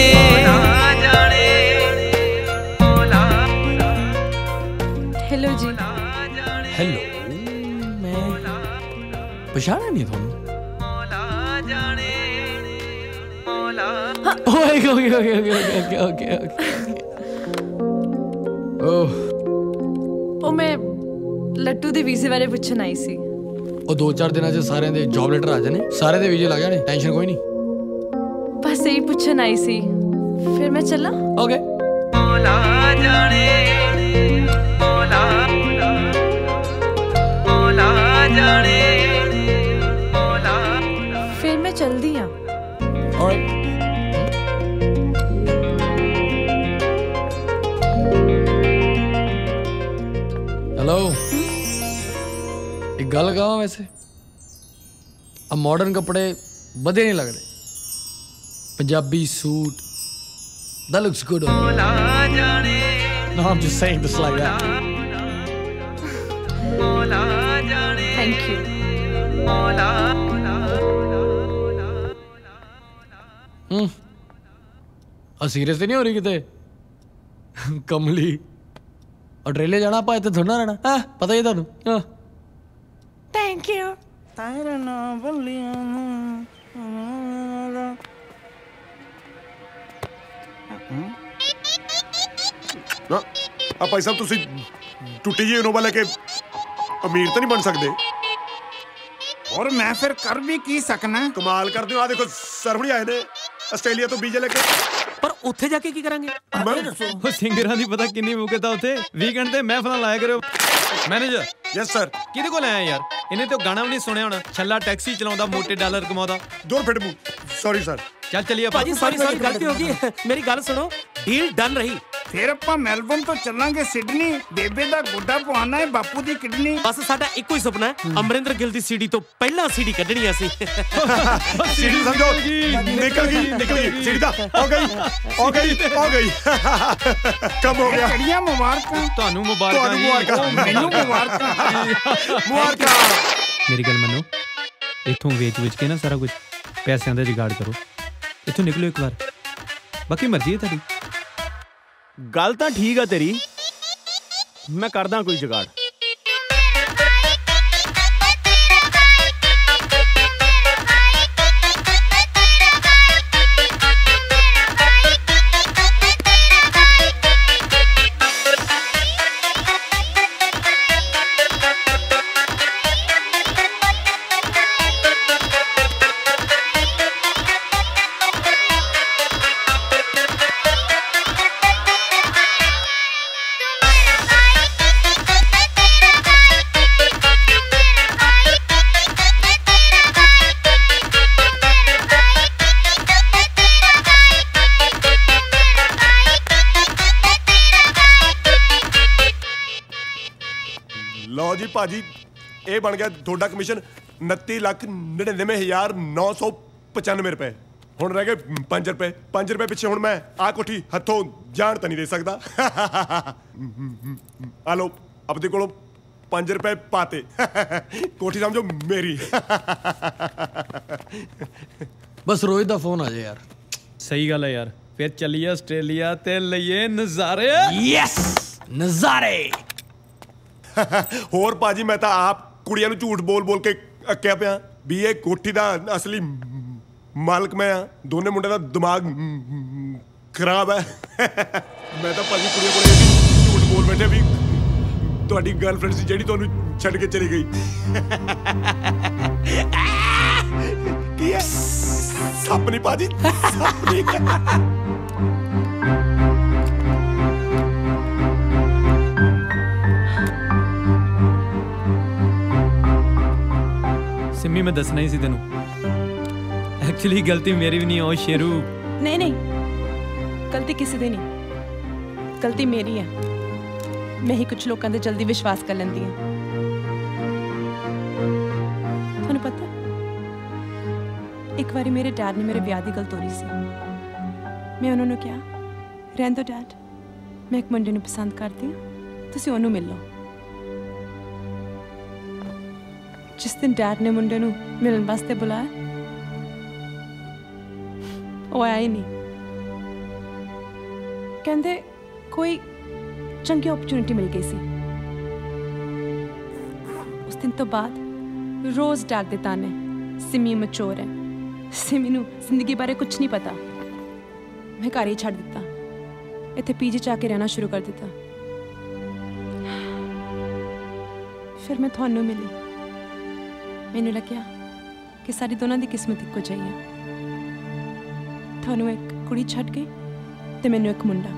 हेलो जी। हेलो, मैं पहचाना नहीं थानू। Okay okay okay okay okay okay. ओह, ओ मैं ਲੱਟੂ ਦੇ ਵੀਜ਼ੇ ਬਾਰੇ ਪੁੱਛਣ ਆਈ ਸੀ। ਉਹ ਦੋ ਚਾਰ ਦਿਨਾਂ 'ਚ ਸਾਰਿਆਂ ਦੇ ਜੌਬ ਲੈਟਰ ਆ ਜਾਣੇ, ਸਾਰੇ ਦੇ ਵੀਜ਼ੇ ਲੱਗ ਜਾਣੇ, ਟੈਨਸ਼ਨ ਕੋਈ ਨਹੀਂ। ਬਸ ਇਹੀ ਪੁੱਛਣ ਆਈ ਸੀ, ਫਿਰ ਮੈਂ ਚੱਲਾਂ। ਓਕੇ। ਮੌਲਾ ਜਾਣੇ ਮੌਲਾ ਮੌਲਾ ਜਾਣੇ ਮੌਲਾ। ਫਿਰ ਮੈਂ ਚਲਦੀ ਹਾਂ। ਆਲਰਾਈਟ। ਹੈਲੋ, एक गल कहा, वैसे अब मॉडर्न कपड़े बदे नहीं लग रहे, Punjabi suit that looks good on you. No, I'm just saying this like that. Thank you. हम्म, आ सीरियस तो नहीं हो रही किते कमली? ऑस्ट्रेलिया जाना आप इतने थोड़ा रहना है, पता ही थानू। हाँ, थैंक यू। तारा ना बलिया ਨਾ ਆ ਭਾਈ ਸਾਹਿਬ ਤੁਸੀਂ ਟੁੱਟੀ ਜੀ ਇਨੋਵਾ ਲੈ ਕੇ ਅਮੀਰ ਤਾਂ ਨਹੀਂ ਬਣ ਸਕਦੇ। और मैं फिर कर भी की सकना। कमाल कर दो। आ देखो सरवणी आए ने ਆਸਟ੍ਰੇਲੀਆ ਤੋਂ ਵੀਜ਼ਾ ਲੈ ਕੇ। ਪਰ ਉੱਥੇ ਜਾ ਕੇ ਕੀ ਕਰਾਂਗੇ? ਉਹ ਸਿੰਗਰਾਂ ਦੀ ਪਤਾ ਕਿੰਨੀ ਮੁਕਤ ਆ ਉੱਥੇ। ਵੀਕਐਂਡ ਤੇ ਮਹਿਫਲਾਂ ਲਾਇਆ ਕਰਿਓ। Manager yes sir. ਕਿਹਦੇ ਕੋਲ ਆਇਆ ਯਾਰ? ਇਹਨੇ ਤੇ ਗਾਣਾ ਵੀ ਨਹੀਂ ਸੁਣਿਆ ਹੋਣਾ। ਛੱਲਾ ਟੈਕਸੀ ਚਲਾਉਂਦਾ, ਮੋਟੇ ਡਾਲਰ ਕਮਾਉਂਦਾ। ਦੂਰ ਫਿੱਟ ਮੂੰਹ। Sorry sir. ਚੱਲ ਚਲੀਏ ਭਾਜੀ ਸੌਰੀ ਸੌਰੀ ਗਲਤੀ ਹੋ ਗਈ। ਮੇਰੀ ਗੱਲ ਸੁਣੋ, ਡੀਲ ਡਨ ਰਹੀ। ਫਿਰ ਆਪਾਂ ਮੈਲਬੌਰਨ ਤੋਂ ਚੱਲਾਂਗੇ ਸਿਡਨੀ। ਬੇਬੇ ਦਾ ਗੋਡਾ ਪਵਾਉਣਾ ਹੈ, ਬਾਪੂ ਦੀ ਕਿਡਨੀ। ਬਸ ਸਾਡਾ ਇੱਕੋ ਹੀ ਸੁਪਨਾ ਹੈ, ਅਮਰਿੰਦਰ ਗਿੱਲ ਦੀ ਸੀਡੀ ਤੋਂ ਪਹਿਲਾਂ ਸੀਡੀ ਕੱਢਣੀ ਅਸੀਂ। ਸੀਡੀ ਸਮਝੋ ਨਿਕਲ ਗਈ ਨਿਕਲ ਗਈ ਸੀਡੀ ਦਾ ਹੋ ਗਈ ਹੋ ਗਈ ਹੋ ਗਈ ਕਬ ਹੋ ਗਿਆ। ਕਿਹੜੀਆਂ ਮੁਬਾਰਕਾਂ ਤੁਹਾਨੂੰ ਮੁਬਾਰਕਾਂ ਤੁਹਾਨੂੰ ਮੁਬਾਰਕਾਂ ਮੈਨੂੰ ਮੁਬਾਰਕਾਂ ਮੁਬਾਰਕਾਂ। ਮੇਰੀ ਗੱਲ ਮੰਨੋ, ਇੱਥੋਂ ਵੇਚ ਵੇਚ ਕੇ ਨਾ ਸਾਰਾ ਕੁਝ ਪੈਸਿਆਂ ਦਾ ਜੁਗਾੜ ਕਰੋ। ਇੱਥੋਂ ਨਿਕਲੋ ਇੱਕ ਵਾਰ, ਬਾਕੀ ਮਰਜ਼ੀ ਹੈ ਤੁਹਾਡੀ। ਗੱਲ ਤਾਂ ਠੀਕ ਆ ਤੇਰੀ, ਮੈਂ ਕਰਦਾ ਕੋਈ ਜੁਗਾੜ। ਲਓ ਜੀ ਭਾਜੀ, ਇਹ ਬਣ ਗਿਆ ਤੁਹਾਡਾ ਕਮਿਸ਼ਨ ਉਨੱਤੀ ਲੱਖ ਨੜਿਨਵੇਂ ਹਜ਼ਾਰ ਨੌ ਸੌ ਪਚਾਨਵੇਂ ਰੁਪਏ। ਹੁਣ ਰਹਿ ਗਏ ਪੰਜ ਰੁਪਏ। ਪੰਜ ਰੁਪਏ ਪਿੱਛੇ ਹੁਣ ਮੈਂ ਆ ਕੋਠੀ ਹੱਥੋਂ ਜਾਣ ਤਾਂ ਨਹੀਂ ਦੇ ਸਕਦਾ। ਆ ਲਓ ਆਪਦੇ ਕੋਲੋਂ ਪੰਜ ਰੁਪਏ ਪਾਤੇ। ਕੋਠੀ ਸਮਝੋ ਮੇਰੀ। ਬਸ ਰੋਹਿਤ ਦਾ ਫੋਨ ਆ ਜਾਏ ਯਾਰ। ਸਹੀ ਗੱਲ ਹੈ ਯਾਰ। ਫਿਰ ਚੱਲੀਏ ਆਸਟ੍ਰੇਲੀਆ ਤੇ ਲਈਏ ਨਜ਼ਾਰੇ। ਯੈਸ ਨਜ਼ਾਰੇ। ਹੋਰ ਭਾਜੀ, ਮੈਂ ਤਾਂ ਆਪ ਕੁੜੀਆਂ ਨੂੰ ਝੂਠ ਬੋਲ ਬੋਲ ਕੇ ਅੱਕਿਆ ਪਿਆ ਵੀ ਇਹ ਕੋਠੀ ਦਾ ਅਸਲੀ ਮਾਲਕ ਮੈਂ ਆ। ਦੋਨੇ ਮੁੰਡੇ ਦਾ ਦਿਮਾਗ ਖਰਾਬ ਹੈ। ਮੈਂ ਤਾਂ ਭਾਜੀ ਕੁੜੀਆਂ ਕੋਲੇ ਝੂਠ ਬੋਲ ਬੈਠੇ ਵੀ ਤੁਹਾਡੀ ਗਰਲਫ੍ਰੈਂਡ ਸੀ ਜਿਹੜੀ ਤੁਹਾਨੂੰ ਛੱਡ ਕੇ ਚਲੀ ਗਈ। ਕੀ ਹੈ? ਸੱਪ ਨਹੀਂ ਭਾਜੀ, ਸੱਪ ਨਹੀਂ। ਸਿੰਮੀ, ਮੈਂ ਦੱਸਣਾ ਹੀ ਸੀ ਤੈਨੂੰ। ਐਕਚੁਅਲੀ ਗਲਤੀ ਮੇਰੀ ਵੀ ਨਹੀਂ। ਉਹ ਸ਼ੇਰੂ ਨਹੀਂ ਨਹੀਂ, ਗਲਤੀ ਕਿਸੇ ਦੀ ਨਹੀਂ, ਗਲਤੀ ਮੇਰੀ ਹੈ। ਮੈਂ ਹੀ ਕੁਝ ਲੋਕਾਂ ਦੇ ਜਲਦੀ ਵਿਸ਼ਵਾਸ ਕਰ ਲੈਂਦੀ ਹਾਂ। ਤੁਹਾਨੂੰ ਪਤਾ, ਇੱਕ ਵਾਰੀ ਮੇਰੇ ਡੈਡ ਨੇ ਮੇਰੇ ਵਿਆਹ ਦੀ ਗੱਲ ਤੋਰੀ ਸੀ। ਮੈਂ ਉਹਨਾਂ ਨੂੰ ਕਿਹਾ, ਰਹਿਣ ਦਿਓ ਡੈਡ, ਮੈਂ ਇੱਕ ਮੁੰਡੇ ਨੂੰ ਪਸੰਦ ਕਰਦੀ ਹਾਂ, ਤੁਸੀਂ ਉਹਨੂੰ ਮਿਲ ਲਓ। ਜਿਸ ਦਿਨ ਡੈਡ ਨੇ ਮੁੰਡੇ ਨੂੰ ਮਿਲਣ ਵਾਸਤੇ ਬੁਲਾਇਆ, ਉਹ ਆਇਆ ਹੀ ਨਹੀਂ। ਕਹਿੰਦੇ ਕੋਈ ਚੰਗੀ ਓਪਰਚੁਨਿਟੀ ਮਿਲ ਗਈ ਸੀ। ਉਸ ਦਿਨ ਤੋਂ ਬਾਅਦ ਰੋਜ਼ ਡੈਡ ਦੇ ਤਾਨੇ, ਸਿਮੀ ਮਚੋਰ ਹੈ, ਸਿਮੀ ਨੂੰ ਜ਼ਿੰਦਗੀ ਬਾਰੇ ਕੁਝ ਨਹੀਂ ਪਤਾ। ਮੈਂ ਘਰ ਹੀ ਛੱਡ ਦਿੱਤਾ, ਇੱਥੇ ਪੀਜੀ ਚ ਆ ਕੇ ਰਹਿਣਾ ਸ਼ੁਰੂ ਕਰ ਦਿੱਤਾ। ਫਿਰ ਮੈਂ ਤੁਹਾਨੂੰ ਮਿਲੀ। ਮੈਨੂੰ ਲੱਗਿਆ ਕਿ ਸਾਡੀ ਦੋਨਾਂ ਦੀ ਕਿਸਮਤ ਇੱਕੋ ਜਿਹੀ ਹੈ। ਤੁਹਾਨੂੰ ਇੱਕ ਕੁੜੀ ਛੱਡ ਕੇ ਤੇ ਮੈਨੂੰ ਇੱਕ ਮੁੰਡਾ।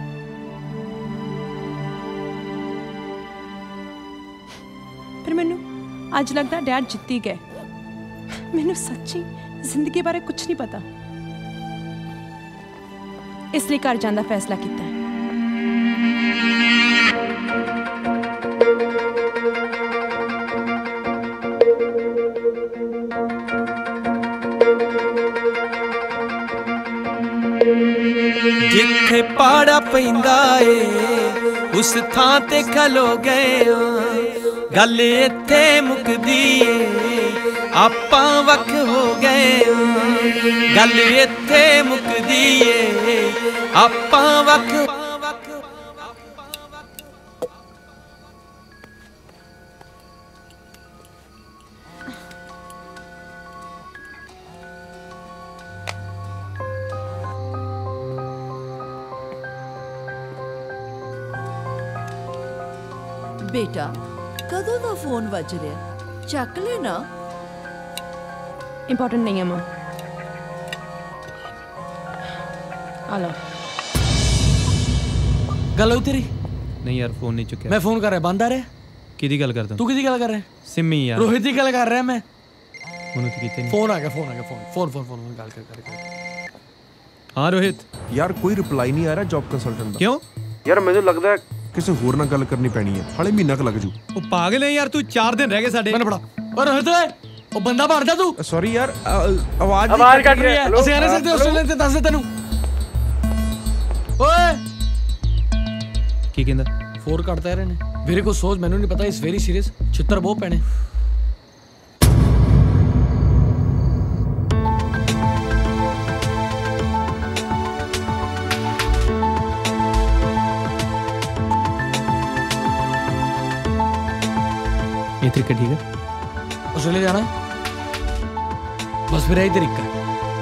ਪਰ ਮੈਨੂੰ ਅੱਜ ਲੱਗਦਾ ਡੈਡ ਜਿੱਤੀ ਗਏ। ਮੈਨੂੰ ਸੱਚੀ ਜ਼ਿੰਦਗੀ ਬਾਰੇ ਕੁਝ ਨਹੀਂ ਪਤਾ, ਇਸ ਲਈ ਘਰ ਜਾਣ ਦਾ ਫੈਸਲਾ ਕੀਤਾ ਹੈ। ਜਿੱਥੇ ਪਾੜਾ ਪੈਂਦਾ ਏ ਉਸ ਥਾਂ ਤੇ ਖਲੋ ਗਏ ਆ। ਗੱਲ ਇੱਥੇ ਮੁੱਕਦੀ ਏ, ਆਪਾਂ ਵੱਖ ਹੋ ਗਏ ਆ। ਗੱਲ ਇੱਥੇ ਮੁੱਕਦੀ ਏ, ਆਪਾਂ ਵੱਖ। बेटा कदों दा फोन वज रहा, चक लेना। इंपॉर्टेंट नहीं है मां। आ लो। गल होई तेरी? नहीं यार फोन नहीं चुके। मैं फोन कर रहा बंद आ रहा। किदी गल करदा? तू किदी गल कर रहा है? सिमी यार। रोहित की गल कर रहा मैं। फोन तो कीते नहीं। फोन आ गया फोन आ गया फोन फोन फोन फोन गल कर कर। हाँ रोहित यार कोई रिप्लाई नहीं आ रहा जॉब कंसल्टेंट का। क्यों यार मुझे लगता है किसी होर नाल गल करनी पैनी है, हाले महीना क लग जू। ओ पागल है यार, तू चार दिन रह गए साडे। मैंने पढ़ा और रोहित ओ बंदा मार जा तू। सॉरी यार आवाज आवाज कट रही है। ਅਸੀਂ ਆ ਨਹੀਂ ਸਕਦੇ ਆਸਟ੍ਰੇਲੀਆ ਤੇ ਦੱਸ ਦੇ ਤੈਨੂੰ। ਓਏ ਕੀ ਕਹਿੰਦਾ? ਫੋਰ ਕੱਟਦਾ ਰਹੇ ਨੇ ਵੀਰੇ ਕੋ ਸੋਚ, ਮੈਨੂੰ ਨਹੀਂ ਪਤਾ ਇਸ ਵੈਰੀ ਸੀਰੀਅਸ ਛਿੱਤਰ ਬਹੁਤ ਪੈਣੇ। ये तरीका ठीक है? ऑस्ट्रेलिया जाना है बस, फिर यही तरीका है।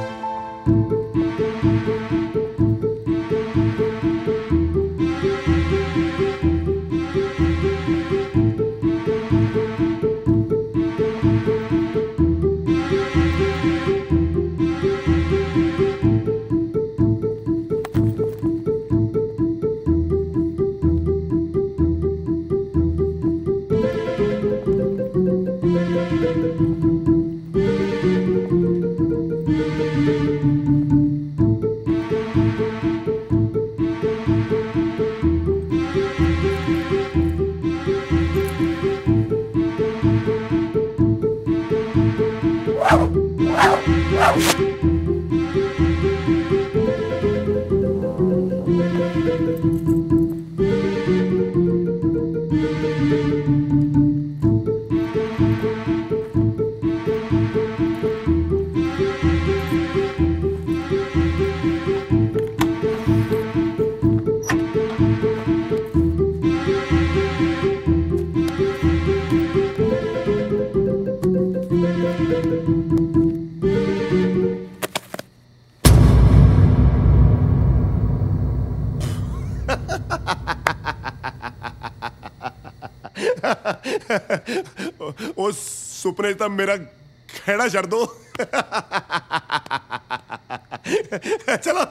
ਉਹ ਸੁਪਨੇ ਤਾਂ ਮੇਰਾ ਖਹਿੜਾ ਛੱਡ ਦੋ। ਚਲੋ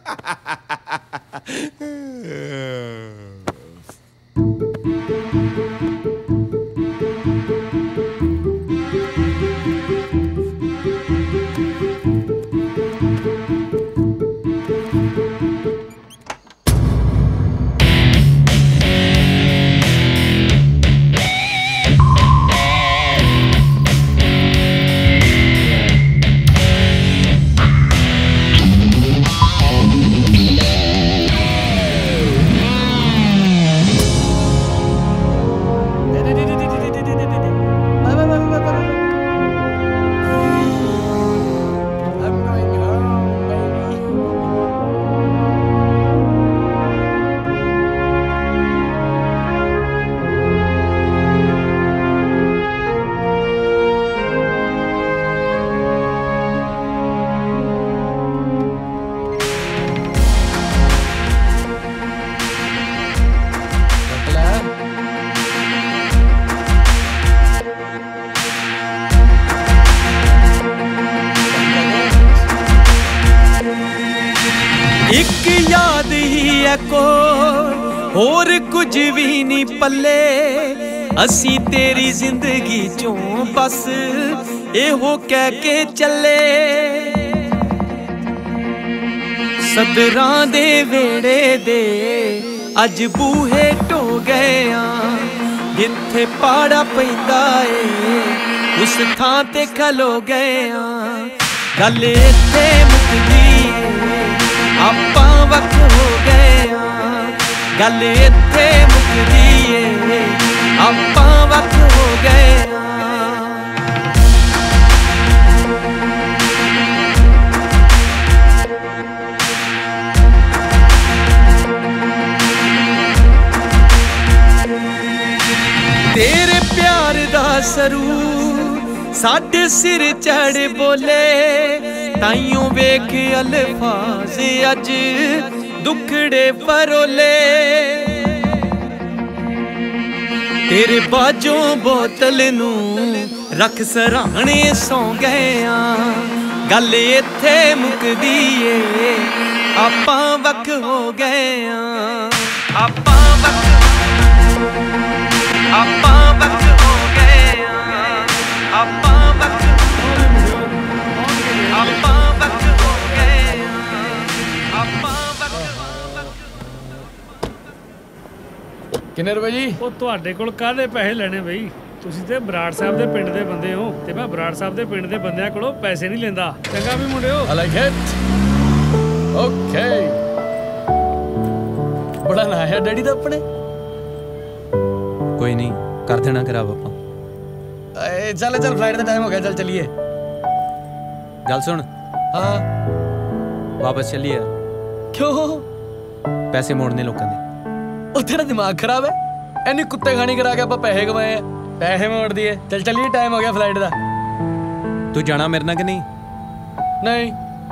होर कुछ भी नहीं पल्ले, असी तेरी जिंदगी चों बस एहो कह के चले। सदरां दे वेड़े दे अज बूहे ढो गए आ, जिथे पाड़ा पैंदा ए उस थां ते खलो गए आ। गल इत्थे मुकदी आपां वख हो गए आ, गल इत्थे मुकदी ए आपां वख हो गए आ। तेरे प्यार दा सरूर साडे सिर चढ़ बोले, ताइयों वेख अल्फाज अज दुखड़े परोले। तेरे बाजों बोतल नू रख सराहने सौ गए आ गल इत्थे मुकदी ए आपां वख हो गए आ आपां वख आपां वख हो गए आ आपां वख आपां वख हो गए आ आपां वख ਕਿੰਨੇ ਰੁਪਏ ਜੀ? ਉਹ ਤੁਹਾਡੇ ਕੋਲ ਕਾਹਦੇ ਪੈਸੇ ਲੈਣੇ ਬਈ? ਤੁਸੀਂ ਤੇ ਬਰਾੜ ਸਾਹਿਬ ਦੇ ਪਿੰਡ ਦੇ ਬੰਦੇ ਹੋ ਤੇ ਮੈਂ ਬਰਾੜ ਸਾਹਿਬ ਦੇ ਪਿੰਡ ਦੇ ਬੰਦਿਆਂ ਕੋਲੋਂ ਪੈਸੇ ਨਹੀਂ ਲੈਂਦਾ। ਚੰਗਾ ਵੀ ਮੁੰਡਿਓ। I like it. Okay. ਬੜਾ ਨਾ ਹੈ ਡੈਡੀ ਦਾ ਆਪਣੇ। ਕੋਈ ਨਹੀਂ ਕਰ ਦੇਣਾ ਖਰਾਬ ਆਪਾਂ। ਏ ਚੱਲ ਚੱਲ ਫਲਾਈਟ ਦਾ ਟਾਈਮ ਹੋ ਗਿਆ ਚੱਲ ਚਲੀਏ। ਗੱਲ ਸੁਣ। ਹਾਂ ਵਾਪਸ ਚੱਲੀਏ। ਕਿਉਂ? ਪੈਸੇ ਮੋੜਨੇ ਲੋਕਾਂ ਦੇ। ਉਹ ਤੇਰਾ ਦਿਮਾਗ ਖਰਾਬ ਹੈ? ਐਨੀ ਕੁੱਤੇ ਖਾਣੀ ਕਰਾ ਕੇ ਆਪਾਂ ਪੈਸੇ ਕਮਾਏ ਆ ਪੈਸੇ ਮੋੜ ਦੀਏ। ਚੱਲ ਚੱਲੀਏ ਟਾਈਮ ਹੋ ਗਿਆ ਫਲਾਈਟ ਦਾ। ਤੂੰ ਜਾਣਾ ਮੇਰੇ ਨਾਲ ਕਿ ਨਹੀਂ? ਨਹੀਂ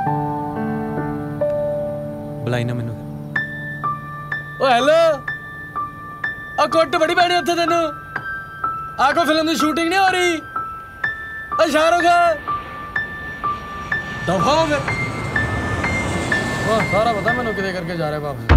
ਬੁਲਾਈ ਨਾ ਮੈਨੂੰ। ਓ ਹੈਲੋ ਆ ਕੁੱਟ ਬੜੀ ਪੈਣੀ ਉੱਥੇ ਤੈਨੂੰ। ਆ ਕੋਈ ਫਿਲਮ ਦੀ ਸ਼ੂਟਿੰਗ ਨਹੀਂ ਹੋ ਰਹੀ? ਓ ਸ਼ਾਹਰੁਖ ਦਫਾ ਹੋ ਫਿਰ। ਉਹ ਸਾਰਾ ਪਤਾ ਮੈਨੂੰ ਕਿਤੇ ਕਰਕੇ ਜਾ ਰਿਹਾ ਵਾਪਸ।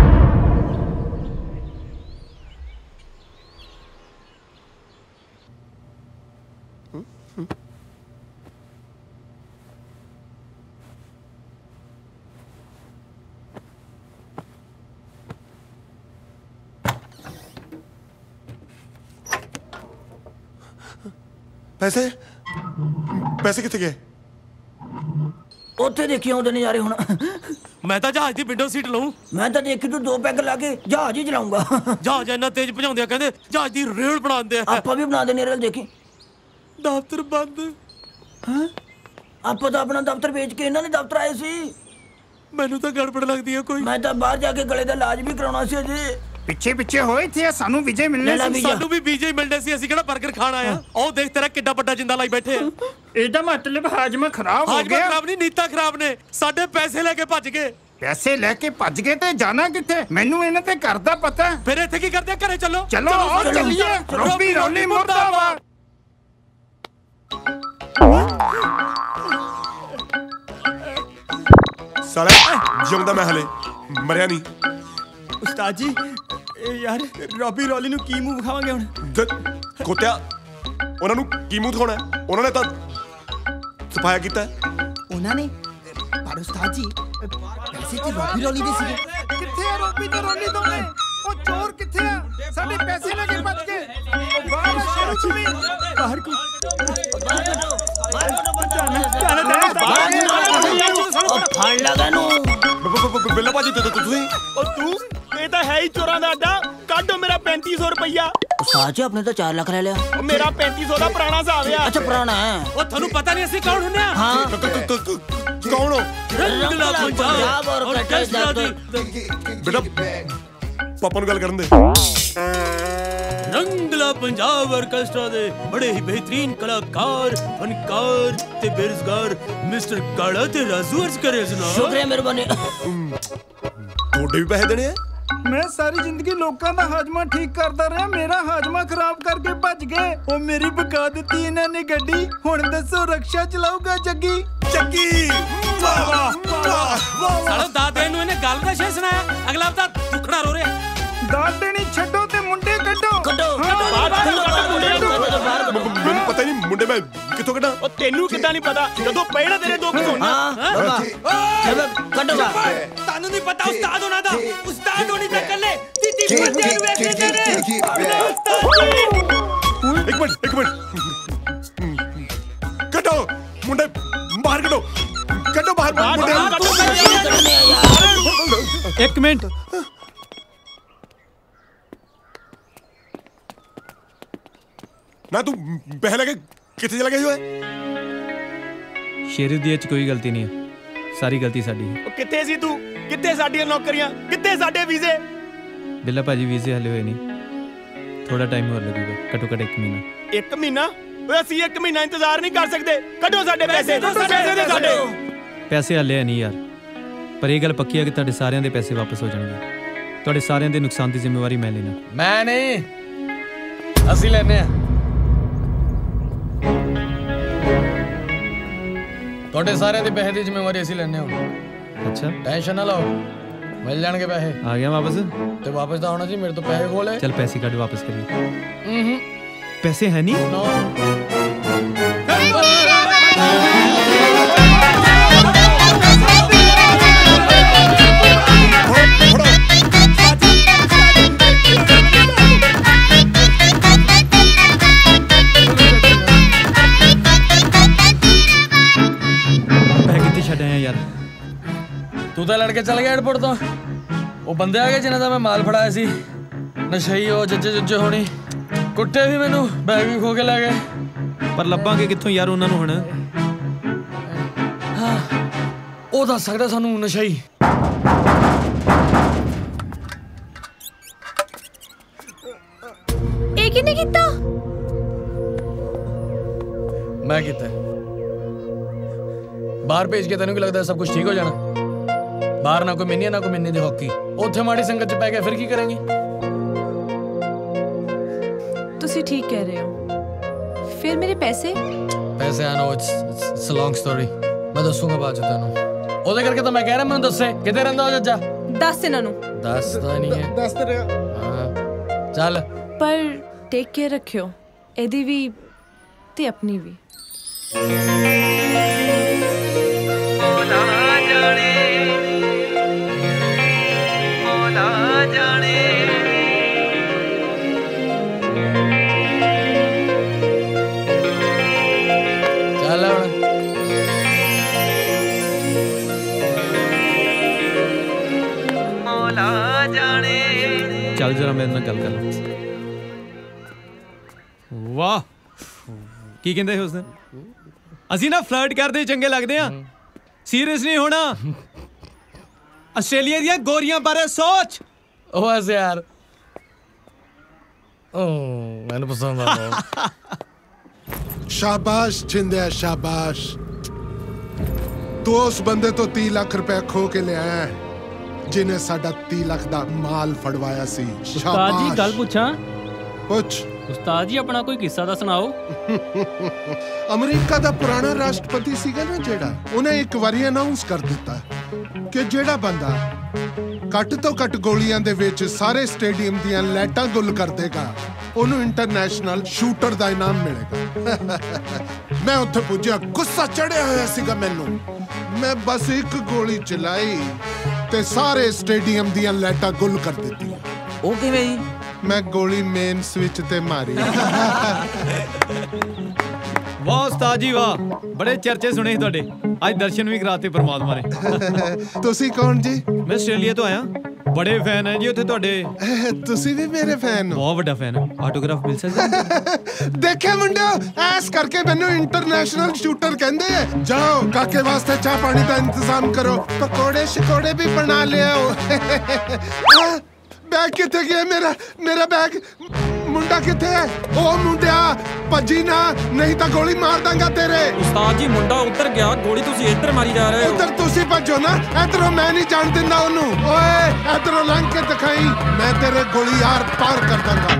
पैसे पैसे कितने गए? ਉੱਥੇ ਦੇਖੀ ਆਉਂਦੇ ਨਜ਼ਾਰੇ ਹੁਣ। ਮੈਂ ਤਾਂ ਜਹਾਜ਼ ਦੀ ਵਿੰਡੋ ਸੀਟ ਲਊਂ। ਮੈਂ ਤਾਂ ਦੇਖੀ ਤੂੰ ਦੋ ਪੈਗ ਲਾ ਕੇ ਜਹਾਜ਼ ਹੀ ਚਲਾਉਂਗਾ। ਜਹਾਜ਼ ਇੰਨਾ ਤੇਜ਼ ਭਜਾਉਂਦੇ ਆ ਕਹਿੰਦੇ ਜਹਾਜ਼ ਦੀ ਰੇਲ ਬਣਾਉਂਦੇ ਆ। ਆਪਾਂ ਵੀ ਬਣਾ ਦੇਣੇ ਰੇਲ ਦੇਖੀ। ਦਫ਼ਤਰ ਬੰਦ। ਹਾਂ ਆਪਾਂ ਤਾਂ ਆਪਣਾ ਦਫ਼ਤਰ ਵੇਚ ਕੇ ਇਹਨਾਂ ਦੇ ਦਫ਼ਤਰ ਆਏ ਸੀ। ਮੈਨੂੰ ਤਾਂ ਗੜਬੜ ਲੱਗਦੀ ਆ ਕੋਈ। ਮੈਂ ਤਾਂ ਬਾਹਰ ਜਾ ਕੇ ਗਲੇ ਦਾ ਇਲਾਜ ਵੀ ਕਰਾਉਣਾ ਸੀ ਅਜੇ। ਪਿੱਛੇ ਪਿੱਛੇ ਹੋਏ ਥੇ ਸਾਨੂੰ ਵੀਜ਼ੇ ਮਿਲਨੇ ਸੀ। ਸਾਨੂੰ ਵੀ ਵੀਜ਼ੇ ਹੀ ਮਿਲਨੇ ਸੀ। ਅਸੀਂ ਕਿਹੜਾ 버ਗਰ ਖਾਣ ਆਇਆ। ਉਹ ਦੇਖ ਤੇਰਾ ਕਿੱਡਾ ਵੱਡਾ ਜਿੰਦਾ ਲਾਈ ਬੈਠੇ ਆ। ਇਹਦਾ ਮਤਲਬ ਹਾਜਮਾ ਖਰਾਬ ਹੋ ਗਿਆ। ਹਾਜਮਾ ਖਰਾਬ ਨਹੀਂ ਨੀਤਾਂ ਖਰਾਬ ਨੇ। ਸਾਡੇ ਪੈਸੇ ਲੈ ਕੇ ਭੱਜ ਗਏ। ਪੈਸੇ ਲੈ ਕੇ ਭੱਜ ਗਏ ਤੇ ਜਾਣਾ ਕਿੱਥੇ? ਮੈਨੂੰ ਇਹਨਾਂ ਤੇ ਘਰ ਦਾ ਪਤਾ। ਫਿਰ ਇੱਥੇ ਕੀ ਕਰਦੇ? ਘਰੇ ਚੱਲੋ। ਚਲੋ ਆਓ ਚੱਲੀਏ। ਰੋਬੀ ਰੌਲੀ ਮੁਰਦਾਬਾਦ। साला जिंदा मैं हले मरिया नहीं। उस्ताद जी यार रॉबी रॉली ਨੂੰ ਕੀ ਮੂੰਹ ਖਾਵਾਂਗੇ ਹੁਣ? ਕੋਤਿਆ ਉਹਨਾਂ ਨੂੰ ਕੀ ਮੂੰਹ ਦਿਖਾਉਣਾ? ਉਹਨਾਂ ਨੇ ਤਾਂ ਸਫਾਇਆ ਕੀਤਾ। ਉਹਨਾਂ ਨੇ ਪਰ ਉਸਤਾਦ ਜੀ ਪੈਸੇ ਤੇ ਰੋਬੀ ਰੌਲੀ ਦੇ ਸੀਗੇ। ਕਿੱਥੇ ਆ ਰੋਬੀ ਤੇ ਰੌਲੀ ਦੋਵੇਂ? ਉਹ ਚੋਰ ਕਿੱਥੇ ਆ? ਸਾਡੇ ਪੈਸੇ ਲੈ ਕੇ ਭੱਜ ਗਏ। ਉਹ ਬਾਹਰ ਸ਼ਰਚ ਵੀ ਬਾਹਰ ਕੋ ਫੜ ਲਗਾ ਨੂੰ ਬਿੱਲਾ ਭਾਜੀ ਤੇ ਤੁਸੀਂ ਉਹ ਤੂੰ ਇਹ ਤਾਂ ਹੈ ਹੀ ਚੋਰਾਂ ਦਾ ਅੱਡਾ। ਕੱਢੋ ਮੇਰਾ ਪੈਂਤੀ ਸੌ ਰੁਪਈਆ। ਉਸਤਾਦ ਜੀ ਆਪਣੇ ਤਾਂ ਚਾਰ ਲੱਖ ਲੈ ਲਿਆ। ਉਹ ਮੇਰਾ ਪੈਂਤੀ ਸੌ ਦਾ ਪੁਰਾਣਾ ਹਿਸਾਬ ਆ। ਅੱਛਾ ਪੁਰਾਣਾ ਹੈ। ਉਹ ਤੁਹਾਨੂੰ ਪਤਾ ਨਹੀਂ ਅਸੀਂ ਕੌਣ ਹੁੰਦੇ ਆ? ਹਾਂ ਕੌਣ ਹੋ? ਰੰਗਲਾ ਪੰਜਾਬ ਔਰ ਕਸ਼ਮੀਰ ਦੀ ਬੇਟਾ ਪਾਪਾ ਨੂੰ ਗੱਲ ਕਰਨ ਦੇ। ਰੰਗਲਾ ਪੰਜਾਬ ਆਰਕੈਸਟਰਾ ਦੇ ਬੜੇ ਹੀ ਬਿਹਤਰੀਨ ਕਲਾਕਾਰ ਫਨਕਾਰ ਤੇ ਬੇਰੁਜ਼ਗਾਰ ਮਿਸਟਰ ਕਾਲਾ ਤੇ ਰਾਜੂ ਅਰਜ਼ ਕਰੇ ਜਨਾਬ। ਸ਼ੁਕਰੀਆ ਮਿਹਰਬਾਨੀ। ਤੁਹਾਡੇ ਵੀ ਪੈਸੇ ਦੇਣੇ ਆ? ਮੈਂ ਸਾਰੀ ਜ਼ਿੰਦਗੀ ਲੋਕਾਂ ਦਾ ਹਾਜਮਾ ਠੀਕ ਕਰਦਾ ਰਿਹਾ। ਮੇਰਾ ਹਾਜਮਾ ਖਰਾਬ ਕਰਕੇ ਭੱਜ ਗਏ। ਉਹ ਮੇਰੀ ਬਕਾ ਦਿੱਤੀ ਇਹਨਾਂ ਨੇ ਗੱਡੀ। ਹੁਣ ਦੱਸੋ ਰਕਸ਼ਾ ਚਲਾਊਗਾ ਜੱਗੀ? ਜੱਗੀ ਵਾਹ ਵਾਹ ਵਾਹ। ਸਾਲੋ ਦਾਦੇ ਨੂੰ ਇਹਨੇ ਗੱਲ ਦਾ ਸ਼ੇ ਸੁਣਾਇਆ। ਅਗਲਾ ਹਫਤਾ ਦੁੱਖੜਾ ਰੋ ਰਿਹਾ। ਦਾਦ ਦੇਣੀ ਛੱਡੋ ਤੇ ਮੁੰਡੇ ਕੱਢੋ। ਕੱਢੋ ਮੈਨੂੰ ਪਤਾ ਨਹੀਂ ਮੁੰਡੇ ਮੈਂ ਕਿੱਥੋਂ ਕੱਢਾਂ। ਉਹ ਤੈਨੂੰ ਕਿੱਦਾਂ ਨਹੀਂ ਪਤਾ ਜਦੋਂ ਪਏ ਨਾ ਤੇਰੇ ਦੋ ਕਿਸੋਂ। ਹਾਂ ਕੱਢੋਗਾ। ਤੁਹਾਨੂੰ ਨਹੀਂ ਪਤਾ ਉਸਤਾਦ ਹੋਣਾ ਦਾ। ਉਸਤਾਦ ਹੋਣੀ ਤਾਂ ਕੱਲੇ ਤੀਤੀ ਬੰਦਿਆਂ ਨੂੰ ਵੇਖਦੇ ਨੇ। ਇੱਕ ਮਿੰਟ ਇੱਕ ਮਿੰਟ ਕੱਢੋ ਮੁੰਡੇ ਬਾਹਰ ਕੱਢੋ। ਕੱਢੋ ਬਾਹਰ ਮੁੰਡੇ। ਇੱਕ ਮਿੰਟ ਨਾ ਤੂੰ ਪੈਸੇ ਲੈ ਕੇ ਕਿੱਥੇ ਚਲਾ ਗਿਆ ਸੀ ਓਏ? ਸ਼ੇਰੂ ਦੀ ਇਹ 'ਚ ਕੋਈ ਗਲਤੀ ਨਹੀਂ ਹੈ। ਸਾਰੀ ਗਲਤੀ ਸਾਡੀ ਹੈ। ਉਹ ਕਿੱਥੇ ਸੀ ਤੂੰ? ਕਿੱਥੇ ਸਾਡੀਆਂ ਨੌਕਰੀਆਂ? ਕਿੱਥੇ ਸਾਡੇ ਵੀਜ਼ੇ? ਬਿੱਲਾ ਭਾਜੀ ਵੀਜ਼ੇ ਹਲੇ ਹੋਏ ਨਹੀਂ। ਥੋੜਾ ਟਾਈਮ ਹੋਰ ਲੱਗੂਗਾ। ਘੱਟੋ ਘੱਟ ਇੱਕ ਮਹੀਨਾ। ਇੱਕ ਮਹੀਨਾ? ਓਏ ਅਸੀਂ ਇੱਕ ਮਹੀਨਾ ਇੰਤਜ਼ਾਰ ਨਹੀਂ ਕਰ ਸਕਦੇ। ਕੱਢੋ ਸਾਡੇ ਪੈਸੇ। ਪੈਸੇ ਦੇ ਸਾਡੇ। ਪੈਸੇ ਹਲੇ ਨਹੀਂ ਯਾਰ। ਪਰ ਇਹ ਗੱਲ ਪੱਕੀ ਹੈ ਕਿ ਤੁਹਾਡੇ ਸਾਰਿਆਂ ਦੇ ਪੈਸੇ ਵਾਪਸ ਹੋ ਜਾਣਗੇ। ਤੁਹਾਡੇ ਸਾਰਿਆਂ ਦੇ ਨੁਕਸਾਨ ਦੀ ਜ਼ਿੰਮੇਵਾਰੀ ਮੈਂ ਲੈਣਾ। ਮੈਂ ਨਹੀਂ ਅਸੀਂ ਲੈਨੇ ਆ ਤੁਹਾਡੇ ਸਾਰਿਆਂ ਦੇ ਪੈਸੇ ਦੀ ਜ਼ਿੰਮੇਵਾਰੀ ਅਸੀਂ ਲੈਨੇ ਹਾਂ। ਅੱਛਾ ਟੈਨਸ਼ਨ ਨਾ ਲਓ, ਮਿਲ ਜਾਣਗੇ ਪੈਸੇ। ਆ ਗਿਆ ਵਾਪਸ? ਤੇ ਵਾਪਸ ਤਾਂ ਆਉਣਾ ਸੀ, ਮੇਰੇ ਤੋਂ ਪੈਸੇ ਖੋਲੇ। ਚੱਲ ਪੈਸੇ ਕੱਢ ਵਾਪਸ ਕਰੀਏ। ਹੂੰ ਪੈਸੇ ਹੈ ਨਹੀਂ? ਨੋ ਤੂੰ ਤਾਂ ਲੜ ਕੇ ਚੱਲ ਗਿਆ ਏਅਰਪੋਰਟ ਤੋਂ। ਉਹ ਬੰਦੇ ਆ ਗਏ ਜਿਨ੍ਹਾਂ ਦਾ ਮੈਂ ਮਾਲ ਫੜਾਇਆ ਸੀ, ਨਸ਼ਈ ਉਹ ਜੱਜੇ ਜੱਜੇ ਹੋਣੀ, ਕੁੱਟੇ ਵੀ ਮੈਨੂੰ, ਬੈਗ ਵੀ ਖੋ ਕੇ ਲੈ ਗਏ। ਪਰ ਲੱਭਾਂਗੇ ਕਿੱਥੋਂ ਯਾਰ ਉਹਨਾਂ ਨੂੰ ਹੁਣ? ਹਾਂ ਉਹ ਦੱਸ ਸਕਦਾ ਸਾਨੂੰ ਨਸ਼ਈ। ਇਹ ਕਿਹਨੇ ਕੀਤਾ? ਮੈਂ ਕੀਤਾ। ਬਾਹਰ ਭੇਜ ਕੇ ਤੈਨੂੰ ਕੀ ਲੱਗਦਾ ਸਭ ਕੁਝ ਠੀਕ ਹੋ ਜਾਣਾ? ਬਾਹਰ ਨਾ ਕੋਈ ਮਿੰਨੀ ਨਾ ਕੋਈ ਮਿੰਨੀ ਦੀ ਹਾਕੀ, ਉੱਥੇ ਮਾੜੀ ਸੰਗਤ 'ਚ ਪੈ ਗਿਆ ਫਿਰ ਕੀ ਕਰਾਂਗੀ? ਤੁਸੀਂ ਠੀਕ ਕਹਿ ਰਹੇ ਹੋ। ਫਿਰ ਮੇਰੇ ਪੈਸੇ? ਪੈਸੇ ਆਨੋ ਇਟਸ ਅ ਲੌਂਗ ਸਟੋਰੀ, ਮੈਂ ਦੱਸੂਗਾ ਬਾਅਦ 'ਚ ਤੈਨੂੰ। ਉਹਦੇ ਕਰਕੇ ਤਾਂ ਮੈਂ ਕਹਿ ਰਿਹਾ ਮੈਨੂੰ ਦੱਸੇ ਕਿੱਥੇ ਰਹਿੰਦਾ ਉਹ ਜੱਜਾ। ਦੱਸ ਇਹਨਾਂ ਨੂੰ। ਦੱਸਦਾ ਨਹੀਂ ਹੈ। ਦੱਸ ਤੇ ਰਿਹਾ। ਹਾਂ ਚੱਲ। ਪਰ ਟੇਕ ਕੇਅਰ ਰੱਖਿਓ, ਇਹਦੀ ਵੀ ਤੇ ਆਪਣੀ ਵੀ। ਚੱਲ ਜਰਾ ਮੇਰੇ ਨਾਲ ਗੱਲ ਕਰ ਲੈ। ਵਾਹ ਕੀ ਕਹਿੰਦੇ ਉਸ ਦਿਨ? ਅਸੀਂ ਨਾ ਫਲਰਟ ਕਰਦੇ ਚੰਗੇ ਲੱਗਦੇ ਆ, ਸੀਰੀਅਸ ਨਹੀਂ ਹੋਣਾ। ਆਸਟ੍ਰੇਲੀਆ ਦੀਆਂ ਗੋਰੀਆਂ ਬਾਰੇ ਸੋਚ। ਉਹ ਐਸੇ ਯਾਰ ਉਹ ਮੈਨੂੰ ਪਸੰਦ ਆ। शाबाश छिंदे शाबाश, तू उस बंदे तो तीह लाख रुपए खो के ले आया है जिन्हें साडा तीह लाख दा माल फड़वाया सी। उस्ताद जी गल पूछा? पुछ। उस्ताद जी अपना कोई किस्सा दा सुनाओ। अमेरिका दा पुराना राष्ट्रपति सीगा ना जेड़ा, उन्हें एक बारी अनाउंस कर दिता कि जेड़ा बंदा घट तो घट गोलियां दे विच सारे स्टेडियम दियां लाइटां गुल कर देगा ਉਹਨੂੰ ਇੰਟਰਨੈਸ਼ਨਲ ਸ਼ੂਟਰ ਦਾ ਇਨਾਮ ਮਿਲੇਗਾ। ਮੈਂ ਉੱਥੇ ਪੁੱਜਿਆ, ਗੁੱਸਾ ਚੜਿਆ ਹੋਇਆ ਸੀਗਾ ਮੈਨੂੰ। ਮੈਂ ਬਸ ਇੱਕ ਗੋਲੀ ਚਲਾਈ ਤੇ ਸਾਰੇ ਸਟੇਡੀਅਮ ਦੀਆਂ ਲਾਈਟਾਂ ਗੁੱਲ ਕਰ ਦਿੱਤੀਆਂ। ਉਹ ਕਿਵੇਂ ਜੀ? ਮੈਂ ਗੋਲੀ ਮੇਨ ਸਵਿਚ ਤੇ ਮਾਰੀ। ਵਾਹ ਉਸਤਾਦ ਜੀ ਵਾਹ, ਬੜੇ ਚਰਚੇ ਸੁਣੇ ਤੁਹਾਡੇ, ਅੱਜ ਦਰਸ਼ਨ ਵੀ ਕਰਾਤੇ ਪਰਮਾਤਮਾ ਨੇ। ਤੁਸੀਂ ਕੌਣ ਜੀ? ਮੈਂ ਆਸਟ੍ਰੇਲੀਆ ਤੋਂ ਆਇਆ, ਬੜੇ ਫੈਨ ਹੈ ਜੀ ਉੱਥੇ ਤੁਹਾਡੇ। ਤੁਸੀਂ ਵੀ ਮੇਰੇ ਫੈਨ ਹੋ? ਬਹੁਤ ਵੱਡਾ ਫੈਨ ਹੈ। ਆਟੋਗ੍ਰਾਫ ਮਿਲ ਸਕਦਾ? ਦੇਖਿਆ ਮੁੰਡਿਓ, ਐਸ ਕਰਕੇ ਮੈਨੂੰ ਇੰਟਰਨੈਸ਼ਨਲ ਸ਼ੂਟਰ ਕਹਿੰਦੇ ਆ। ਜਾਓ ਕਾਕੇ ਵਾਸਤੇ ਚਾਹ ਪਾਣੀ ਦਾ ਇੰਤਜ਼ਾਮ ਕਰੋ, ਪਕੌੜੇ ਸ਼ਕੌੜੇ ਵੀ ਬਣਾ ਲਿਆਓ। बैग किथे गया मेरा? मेरा बैग मुंडा किथे है? ओ मुंडिया भजी ना, नहीं तो गोली मार दांगा तेरे। उस्ताद जी मुंडा उधर गया, गोली तुसी इधर मारी जा रहे हो। उधर तुसी भजो ना, इधरों मैं नहीं जान दिंदा ओनू। ओए इधरों लंघ के दिखाई, मैं तेरे गोली यार पार कर दांगा।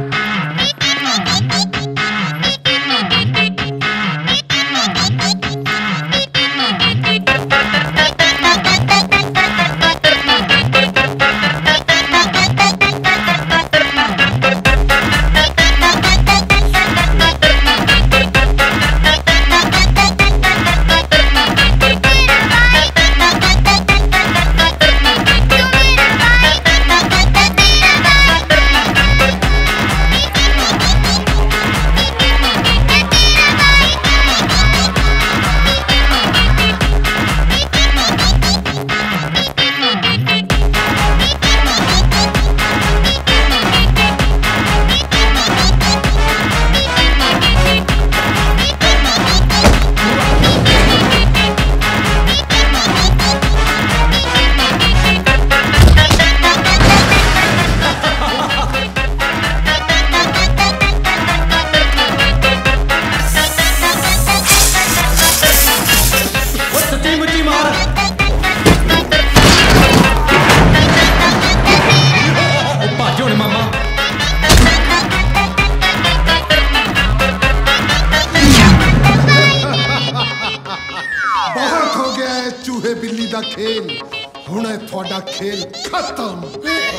खेल हुण है थोड़ा खेल खत्म।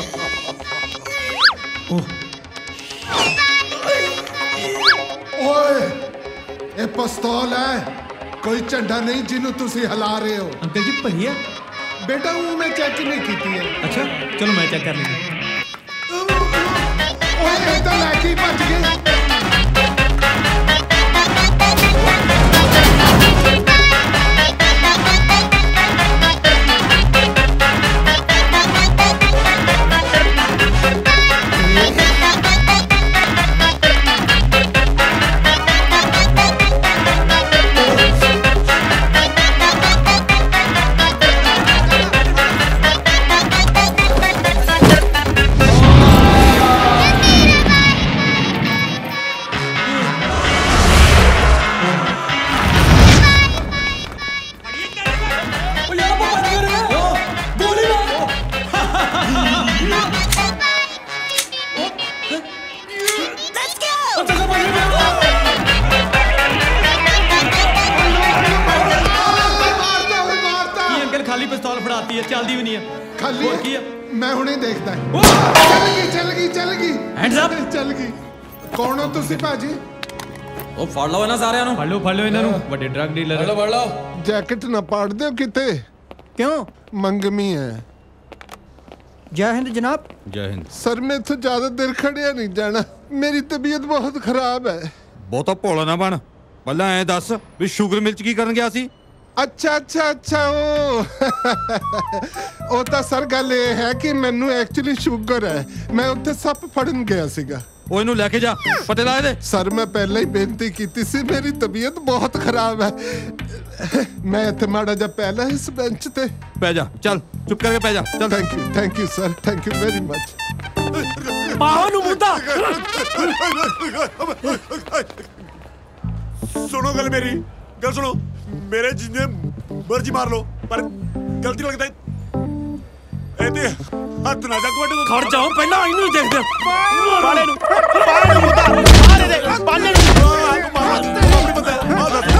ओए ये पिस्तौल है, कोई झंडा नहीं जिन्हों तुसी हिला रहे हो। अंकल जी भैया बेटा वो मैं चेक नहीं की है। अच्छा चलो मैं चेक कर लेंगे। ओए ये तो लैके भज गए। पिस्तौल फड़ाती है, चलती भी नहीं है। खाली और की है? मैं हुणे देखदा है। चल गई चल गई चल गई हैंड्स अप चल गई। कौन हो तुसी भाजी? ओ फड़ लो इन्हां सारिਆਂ ਨੂੰ ਫੜ ਲਓ ਫੜ ਲਓ ਇਹਨਾਂ ਨੂੰ, ਵੱਡੇ ਡਰੱਗ ਡੀਲਰ। ਫੜ ਲਓ ਫੜ ਲਓ। जैकेट ना पाड़ दो किते। क्यों? मंगमी है। जय हिंद जनाब। जय हिंद। सर मैं इत्थों ज्यादा देर खड़िया नहीं जाना, मेरी तबीयत बहुत खराब है। ਬਹੁਤਾ ਭੋਲਾ ਨਾ ਬਣ, ਪਹਿਲਾਂ ਐ ਦੱਸ ਵੀ ਸ਼ੂਗਰ ਮਿਲ ਚ ਕੀ ਕਰਨ ਗਿਆ ਸੀ? अच्छा अच्छा अच्छा ओ ਉਹ ਤਾਂ ਸਰ ਗੱਲ ਇਹ ਹੈ ਕਿ ਮੈਨੂੰ ਐਕਚੁਅਲੀ ਸ਼ੂਗਰ ਹੈ, ਮੈਂ ਉੱਥੇ ਸੱਪ ਫੜਨ ਗਿਆ ਸੀਗਾ। ਉਹ ਇਹਨੂੰ ਲੈ ਕੇ ਜਾ, ਪਤੇ ਲਾ ਇਹਦੇ। ਸਰ ਮੈਂ ਪਹਿਲਾਂ ਹੀ ਬੇਨਤੀ ਕੀਤੀ ਸੀ, ਮੇਰੀ ਤਬੀਅਤ ਬਹੁਤ ਖਰਾਬ ਹੈ। ਮੈਂ ਇੱਥੇ ਮਾੜਾ ਜਿਹਾ ਪਹਿਲਾਂ ਇਸ ਬੈਂਚ ਤੇ ਪੈ ਜਾ, ਚੱਲ ਚੁੱਪ ਕਰਕੇ ਪੈ ਜਾ ਚੱਲ। Thank you thank you sir, thank you very much. ਬਾਹਾਂ ਨੂੰ ਮੁੱਦਾ। सुनो गल मेरी गल सुनो, मेरे जिन्ने मर्जी मार लो पर गलती लगता है एते हथ ना जा कोटे खड़ जाओ, पहला इनु देख दे पाले नु पाले नु मुद्दा मारे दे पाले नु अपनी बंदा मार दे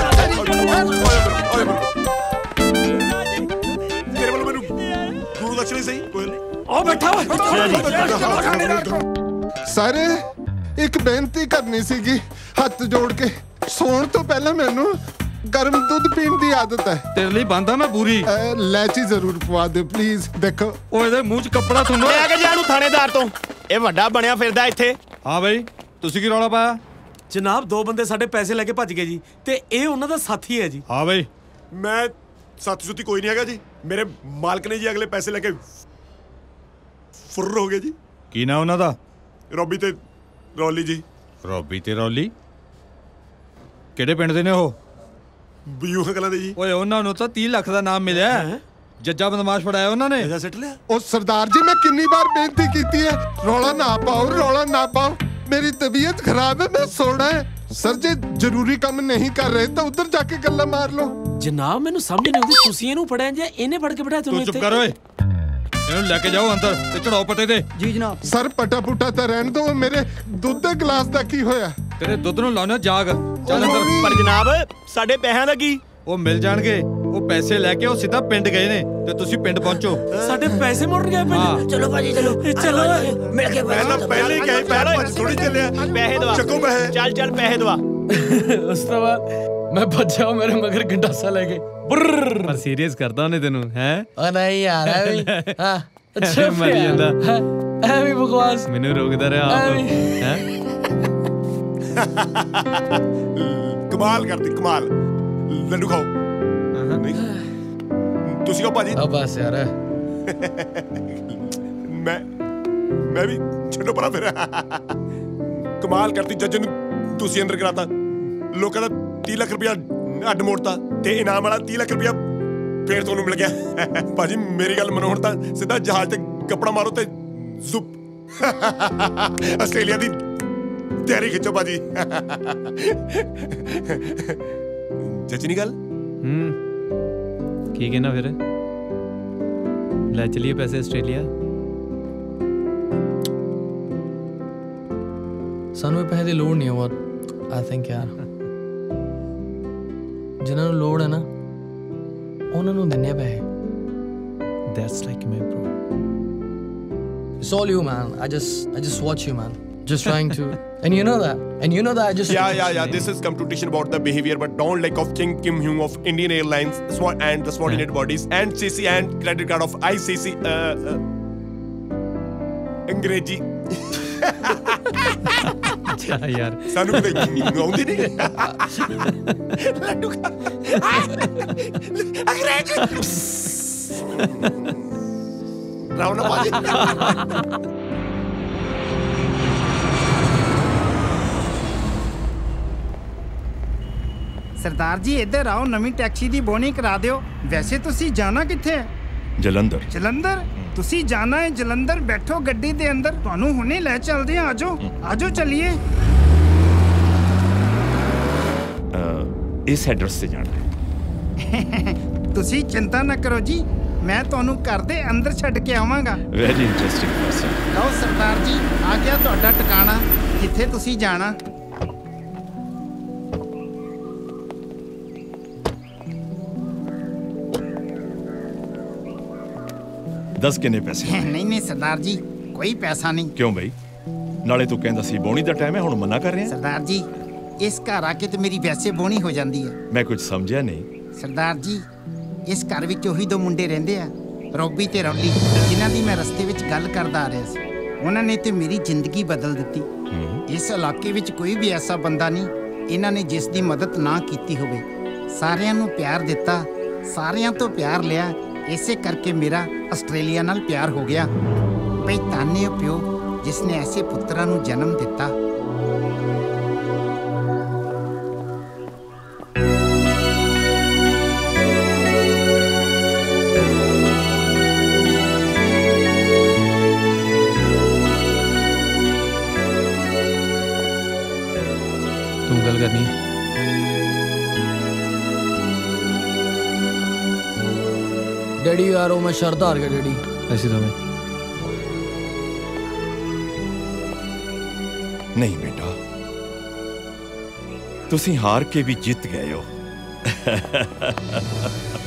तेरे वालों मेनू गुरु दक्षिणी सही कोई ओ बैठा हुआ। ਸਾਰੇ ਇੱਕ ਬੇਨਤੀ ਕਰਨੀ ਸੀਗੀ, ਹੱਥ ਜੋੜ ਕੇ। ਸੌਣ ਤੋਂ ਪਹਿਲਾਂ ਮੈਨੂੰ ਗਰਮ ਦੁੱਧ ਪੀਣ ਦੀ ਆਦਤ ਹੈ। ਤੇਰੇ ਲਈ ਬੰਦਾ ਮੈਂ ਪੂਰੀ। ਲੈਚੀ ਜ਼ਰੂਰ ਪਵਾ ਦੇ ਪਲੀਜ਼। ਦੇਖੋ ਉਹ ਇਹਦੇ ਮੂੰਹ 'ਚ ਕੱਪੜਾ ਥੁੰਨੋ। ਲੈ ਕੇ ਜਾ ਇਹਨੂੰ ਥਾਣੇਦਾਰ ਤੋਂ, ਇਹ ਵੱਡਾ ਬਣਿਆ ਫਿਰਦਾ ਇੱਥੇ। ਹਾਂ ਬਈ ਤੁਸੀਂ ਕੀ ਰੌਲਾ ਪਾਇਆ? ਜਨਾਬ ਦੋ ਬੰਦੇ ਸਾਡੇ ਪੈਸੇ ਲੈ ਕੇ ਭੱਜ ਗਏ ਜੀ, ਤੇ ਇਹ ਉਹਨਾਂ ਦਾ ਸਾਥੀ ਹੈ ਜੀ। ਹਾਂ ਬਈ ਮੈਂ ਸਾਥੀ ਸੁੱਤੀ ਕੋਈ ਨਹੀਂ ਹੈਗਾ ਜੀ, ਮੇਰੇ ਮਾਲਕ ਨੇ ਜੀ ਅਗਲੇ ਪੈਸੇ ਲੈ ਕੇ ਫੁਰ ਹੋ ਗਏ ਜੀ। ਕੀ ਨਾ ਉਹਨਾਂ ਦਾ? ਰੋਬੀ ਤੇ ਰੌਲੀ ਜੀ। ਰੋਬੀ ਤੇ ਰੌਲੀ ਕਿਹੜੇ ਪਿੰਡ ਦੇ ਨੇ ਉਹ? ਬਿਊਹਾ ਕਲਾਂ ਦੇ ਜੀ। ਓਏ ਉਹਨਾਂ ਨੂੰ ਤਾਂ ਤੀਹ ਲੱਖ ਦਾ ਨਾਮ ਮਿਲਿਆ, ਜੱਜਾ ਬਦਮਾਸ਼ ਫੜਾਇਆ ਉਹਨਾਂ ਨੇ। ਇਹਦਾ ਸਿੱਟ ਲਿਆ। ਉਹ ਸਰਦਾਰ ਜੀ ਮੈਂ ਕਿੰਨੀ ਵਾਰ ਬੇਨਤੀ ਕੀਤੀ ਹੈ, ਰੌਲਾ ਨਾ ਪਾਓ ਰੌਲਾ ਨਾ ਪਾਓ, ਮੇਰੀ ਤਬੀਅਤ ਖਰਾਬ ਹੈ, ਮੈਂ ਸੋਣਾ ਹੈ। ਸਰ ਜੇ ਜ਼ਰੂਰੀ ਕੰਮ ਨਹੀਂ ਕਰ ਰਹੇ ਤਾਂ ਉੱਧਰ ਜਾ ਕੇ ਗੱਲਾਂ ਮਾਰ ਲਓ। ਜਨਾਬ ਮੈਨੂੰ ਸਮਝ ਨਹੀਂ ਆਉਂਦੀ, ਤੁਸੀਂ ਇਹਨੂੰ ਫੜਿਆ ਜਾਂ ਇਹਨੇ ਫੜ ਕੇ ਬਿਠਾਇਆ ਤੁਹਾਨੂੰ ਤੂੰ ਇੱਥੇ? ਚੁੱਪ ਕਰ ਓਏ, ਇਹਨੂੰ ਲੈ ਕੇ ਜਾਓ ਅੰਦਰ ਤੇ ਚੜਾਓ ਪੱਤੇ ਤੇ। ਜੀ ਜਨਾਬ। ਸਰ ਪਟਾ ਪੁੱਟਾ ਤਾਂ ਰਹਿਣ ਦੋ, ਮੇਰੇ ਦੁੱਧ ਦੇ ਗਲਾਸ ਦਾ ਕੀ ਹੋਇਆ? ਤੇਰੇ ਦੁੱਧ ਨੂੰ ਲਾਉਣਾ ਜਾਗ, ਚੱਲ ਅੰਦਰ। ਪਰ ਜਨਾਬ ਸਾਡੇ ਪੈਸਿਆਂ ਦਾ ਕੀ? ਉਹ ਮਿਲ ਜਾਣਗੇ, ਉਹ ਪੈਸੇ ਲੈ ਕੇ ਉਹ ਸਿੱਧਾ ਪਿੰਡ ਗਏ ਨੇ ਤੇ ਤੁਸੀਂ ਪਿੰਡ ਪਹੁੰਚੋ। ਸਾਡੇ ਪੈਸੇ ਮੁੜ ਗਏ ਪਿੰਡ। ਚਲੋ ਭਾਜੀ ਚਲੋ ਚਲੋ ਮਿਲ ਕੇ ਪਹਿਲਾਂ ਪਹਿਲੇ ਹੀ ਕਹੇ ਪੈਰ ਭੱਜ ਥੋੜੀ ਚੱਲਿਆ। ਪੈਸੇ ਦਵਾ, ਚੱਕੋ ਪੈਸੇ। ਚੱਲ ਚੱਲ ਪੈਸੇ ਦਵਾ। ਉਸ ਤੋਂ ਬਾਅਦ ਮੈਂ ਭੱਜਿਆ, ਮੇਰੇ ਮਗਰ ਗੰਡਾਸਾ ਲੈ ਕੇ। ਪਰ ਸੀਰੀਅਸ ਕਰਦਾ ਉਹਨੇ ਤੈਨੂੰ ਹੈ? ਉਹ ਨਹੀਂ ਯਾਰ ਐਵੇਂ ਹਾਂ ਅੱਛਾ ਮਰੀ ਜਾਂਦਾ ਐਵੇਂ ਬਕਵਾਸ ਮੈਨੂੰ ਰੋਕਦਾ ਰਿਹਾ ਆਪ ਹੈ। ਕਮਾਲ ਕਰਦੀ ਕਮਾਲ। ਲੱਡੂ ਖਾਓ। ਨਹੀਂ ਤੁਸੀਂ ਕਹੋ ਭਾਜੀ। ਆ ਬਸ ਯਾਰ ਮੈਂ ਮੈਂ ਵੀ ਛੱਡੋ ਪਰਾਂ ਫਿਰ। ਕਮਾਲ ਕਰਦੀ ਜੱਜ ਨੂੰ ਤੁਸੀਂ ਅੰਦਰ ਕਰਾਤਾ, ਲੋਕਾਂ ਦਾ ਤੀਹ ਲੱਖ ਰੁਪਇਆ ਅੱਡ ਮੋੜਤਾ ਤੇ ਇਨਾਮ ਵਾਲਾ ਤੀਹ ਲੱਖ ਰੁਪਇਆ ਫੇਰ ਤੁਹਾਨੂੰ ਮਿਲ ਗਿਆ। ਭਾਜੀ ਮੇਰੀ ਗੱਲ ਮੰਨੋ, ਹੁਣ ਤਾਂ ਸਿੱਧਾ ਜਹਾਜ਼ ਤੇ ਕੱਪੜਾ ਮਾਰੋ ਤੇ ਜ਼ੁਪ ਆਸਟ੍ਰੇਲੀਆ ਦੀ ਤਿਆਰੀ ਖਿੱਚੋ ਭਾਜੀ। ਚਾਚੀ ਨਹੀਂ ਗੱਲ? ਹੂੰ ਕੀ ਕਹਿਣਾ ਫਿਰ? ਲੈ ਚਲੀਏ ਪੈਸੇ ਆਸਟ੍ਰੇਲੀਆ। ਸਾਨੂੰ ਇਹ ਪੈਸੇ ਦੀ ਲੋੜ ਨਹੀਂ ਹੈ ਆਈ ਥਿੰਕ ਯਾਰ। ਜਿਨ੍ਹਾਂ ਨੂੰ ਲੋੜ ਹੈ ਨਾ ਉਹਨਾਂ ਨੂੰ ਦਿੰਨੇ ਪੈਸੇ। that's like my bro. It's all you, man. I just I just watch you, man. Just trying to, and you know that, and you know that I just. Yeah, yeah, yeah. This is competition about the behavior, but don't like of King Kim Hyung of Indian Airlines, SWAT and the subordinate bodies, and C C and credit card of I C C. Uh, uh, अंग्रेजी अच्छा यार सानू कोई आउंदी नहीं लड्डू खा अंग्रेजी रावण बाजी सरदार जी इधर आओ नवी टैक्सी दी बोनी करा दियो वैसे तुसी जाना किथे है जलंधर जलंधर तुसी जाना है जलंधर बैठो गड्डी दे अंदर ਤੁਹਾਨੂੰ ਹੁਣੇ ਲੈ ਚੱਲਦੇ ਆ ਆਜੋ ਆਜੋ ਚੱਲੀਏ इस एड्रेस से जाना है ਤੁਸੀਂ ਚਿੰਤਾ ਨਾ ਕਰੋ ਜੀ ਮੈਂ ਤੁਹਾਨੂੰ ਘਰ ਦੇ ਅੰਦਰ ਛੱਡ ਕੇ ਆਵਾਂਗਾ वेरी इंटरेस्टिंग पर्सन ਲਓ ਸਰਦਾਰ ਜੀ ਆ ਗਿਆ ਤੁਹਾਡਾ ਟਿਕਾਣਾ ਜਿੱਥੇ ਤੁਸੀਂ ਜਾਣਾ दस किन्ने पैसे नहीं नहीं सरदार जी कोई पैसा नहीं क्यों भाई नाले तू कहंदा सी बोनी दा टाइम है हुण मना कर रहे हैं सरदार जी इस घर आके तो मेरी वैसे बोनी हो जाती है मैं कुछ समझिया नहीं सरदार जी इस घर विच ओही दो मुंडे रहिंदे आ रोबी ते रौली जिन्हां दी मैं रस्ते विच गल करदा आ रिहा सी उन्हां ने ते मेरी जिंदगी बदल दित्ती इस इलाके विच कोई भी ऐसा बंदा नहीं इन्हां ने जिस दी मदद ना कीती होवे सारियां नूं प्यार दित्ता सारियां तो प्यार लिया इसे करके मेरा आस्ट्रेलिया नाल प्यार हो गया भई ताने प्यो जिसने ऐसे पुत्रा नूं जन्म दिता तुम गल करनी डैडी यार वो मैं शर्त हार गया डैडी ऐसी तो मैं नहीं बेटा तुसी हार के भी जीत गए हो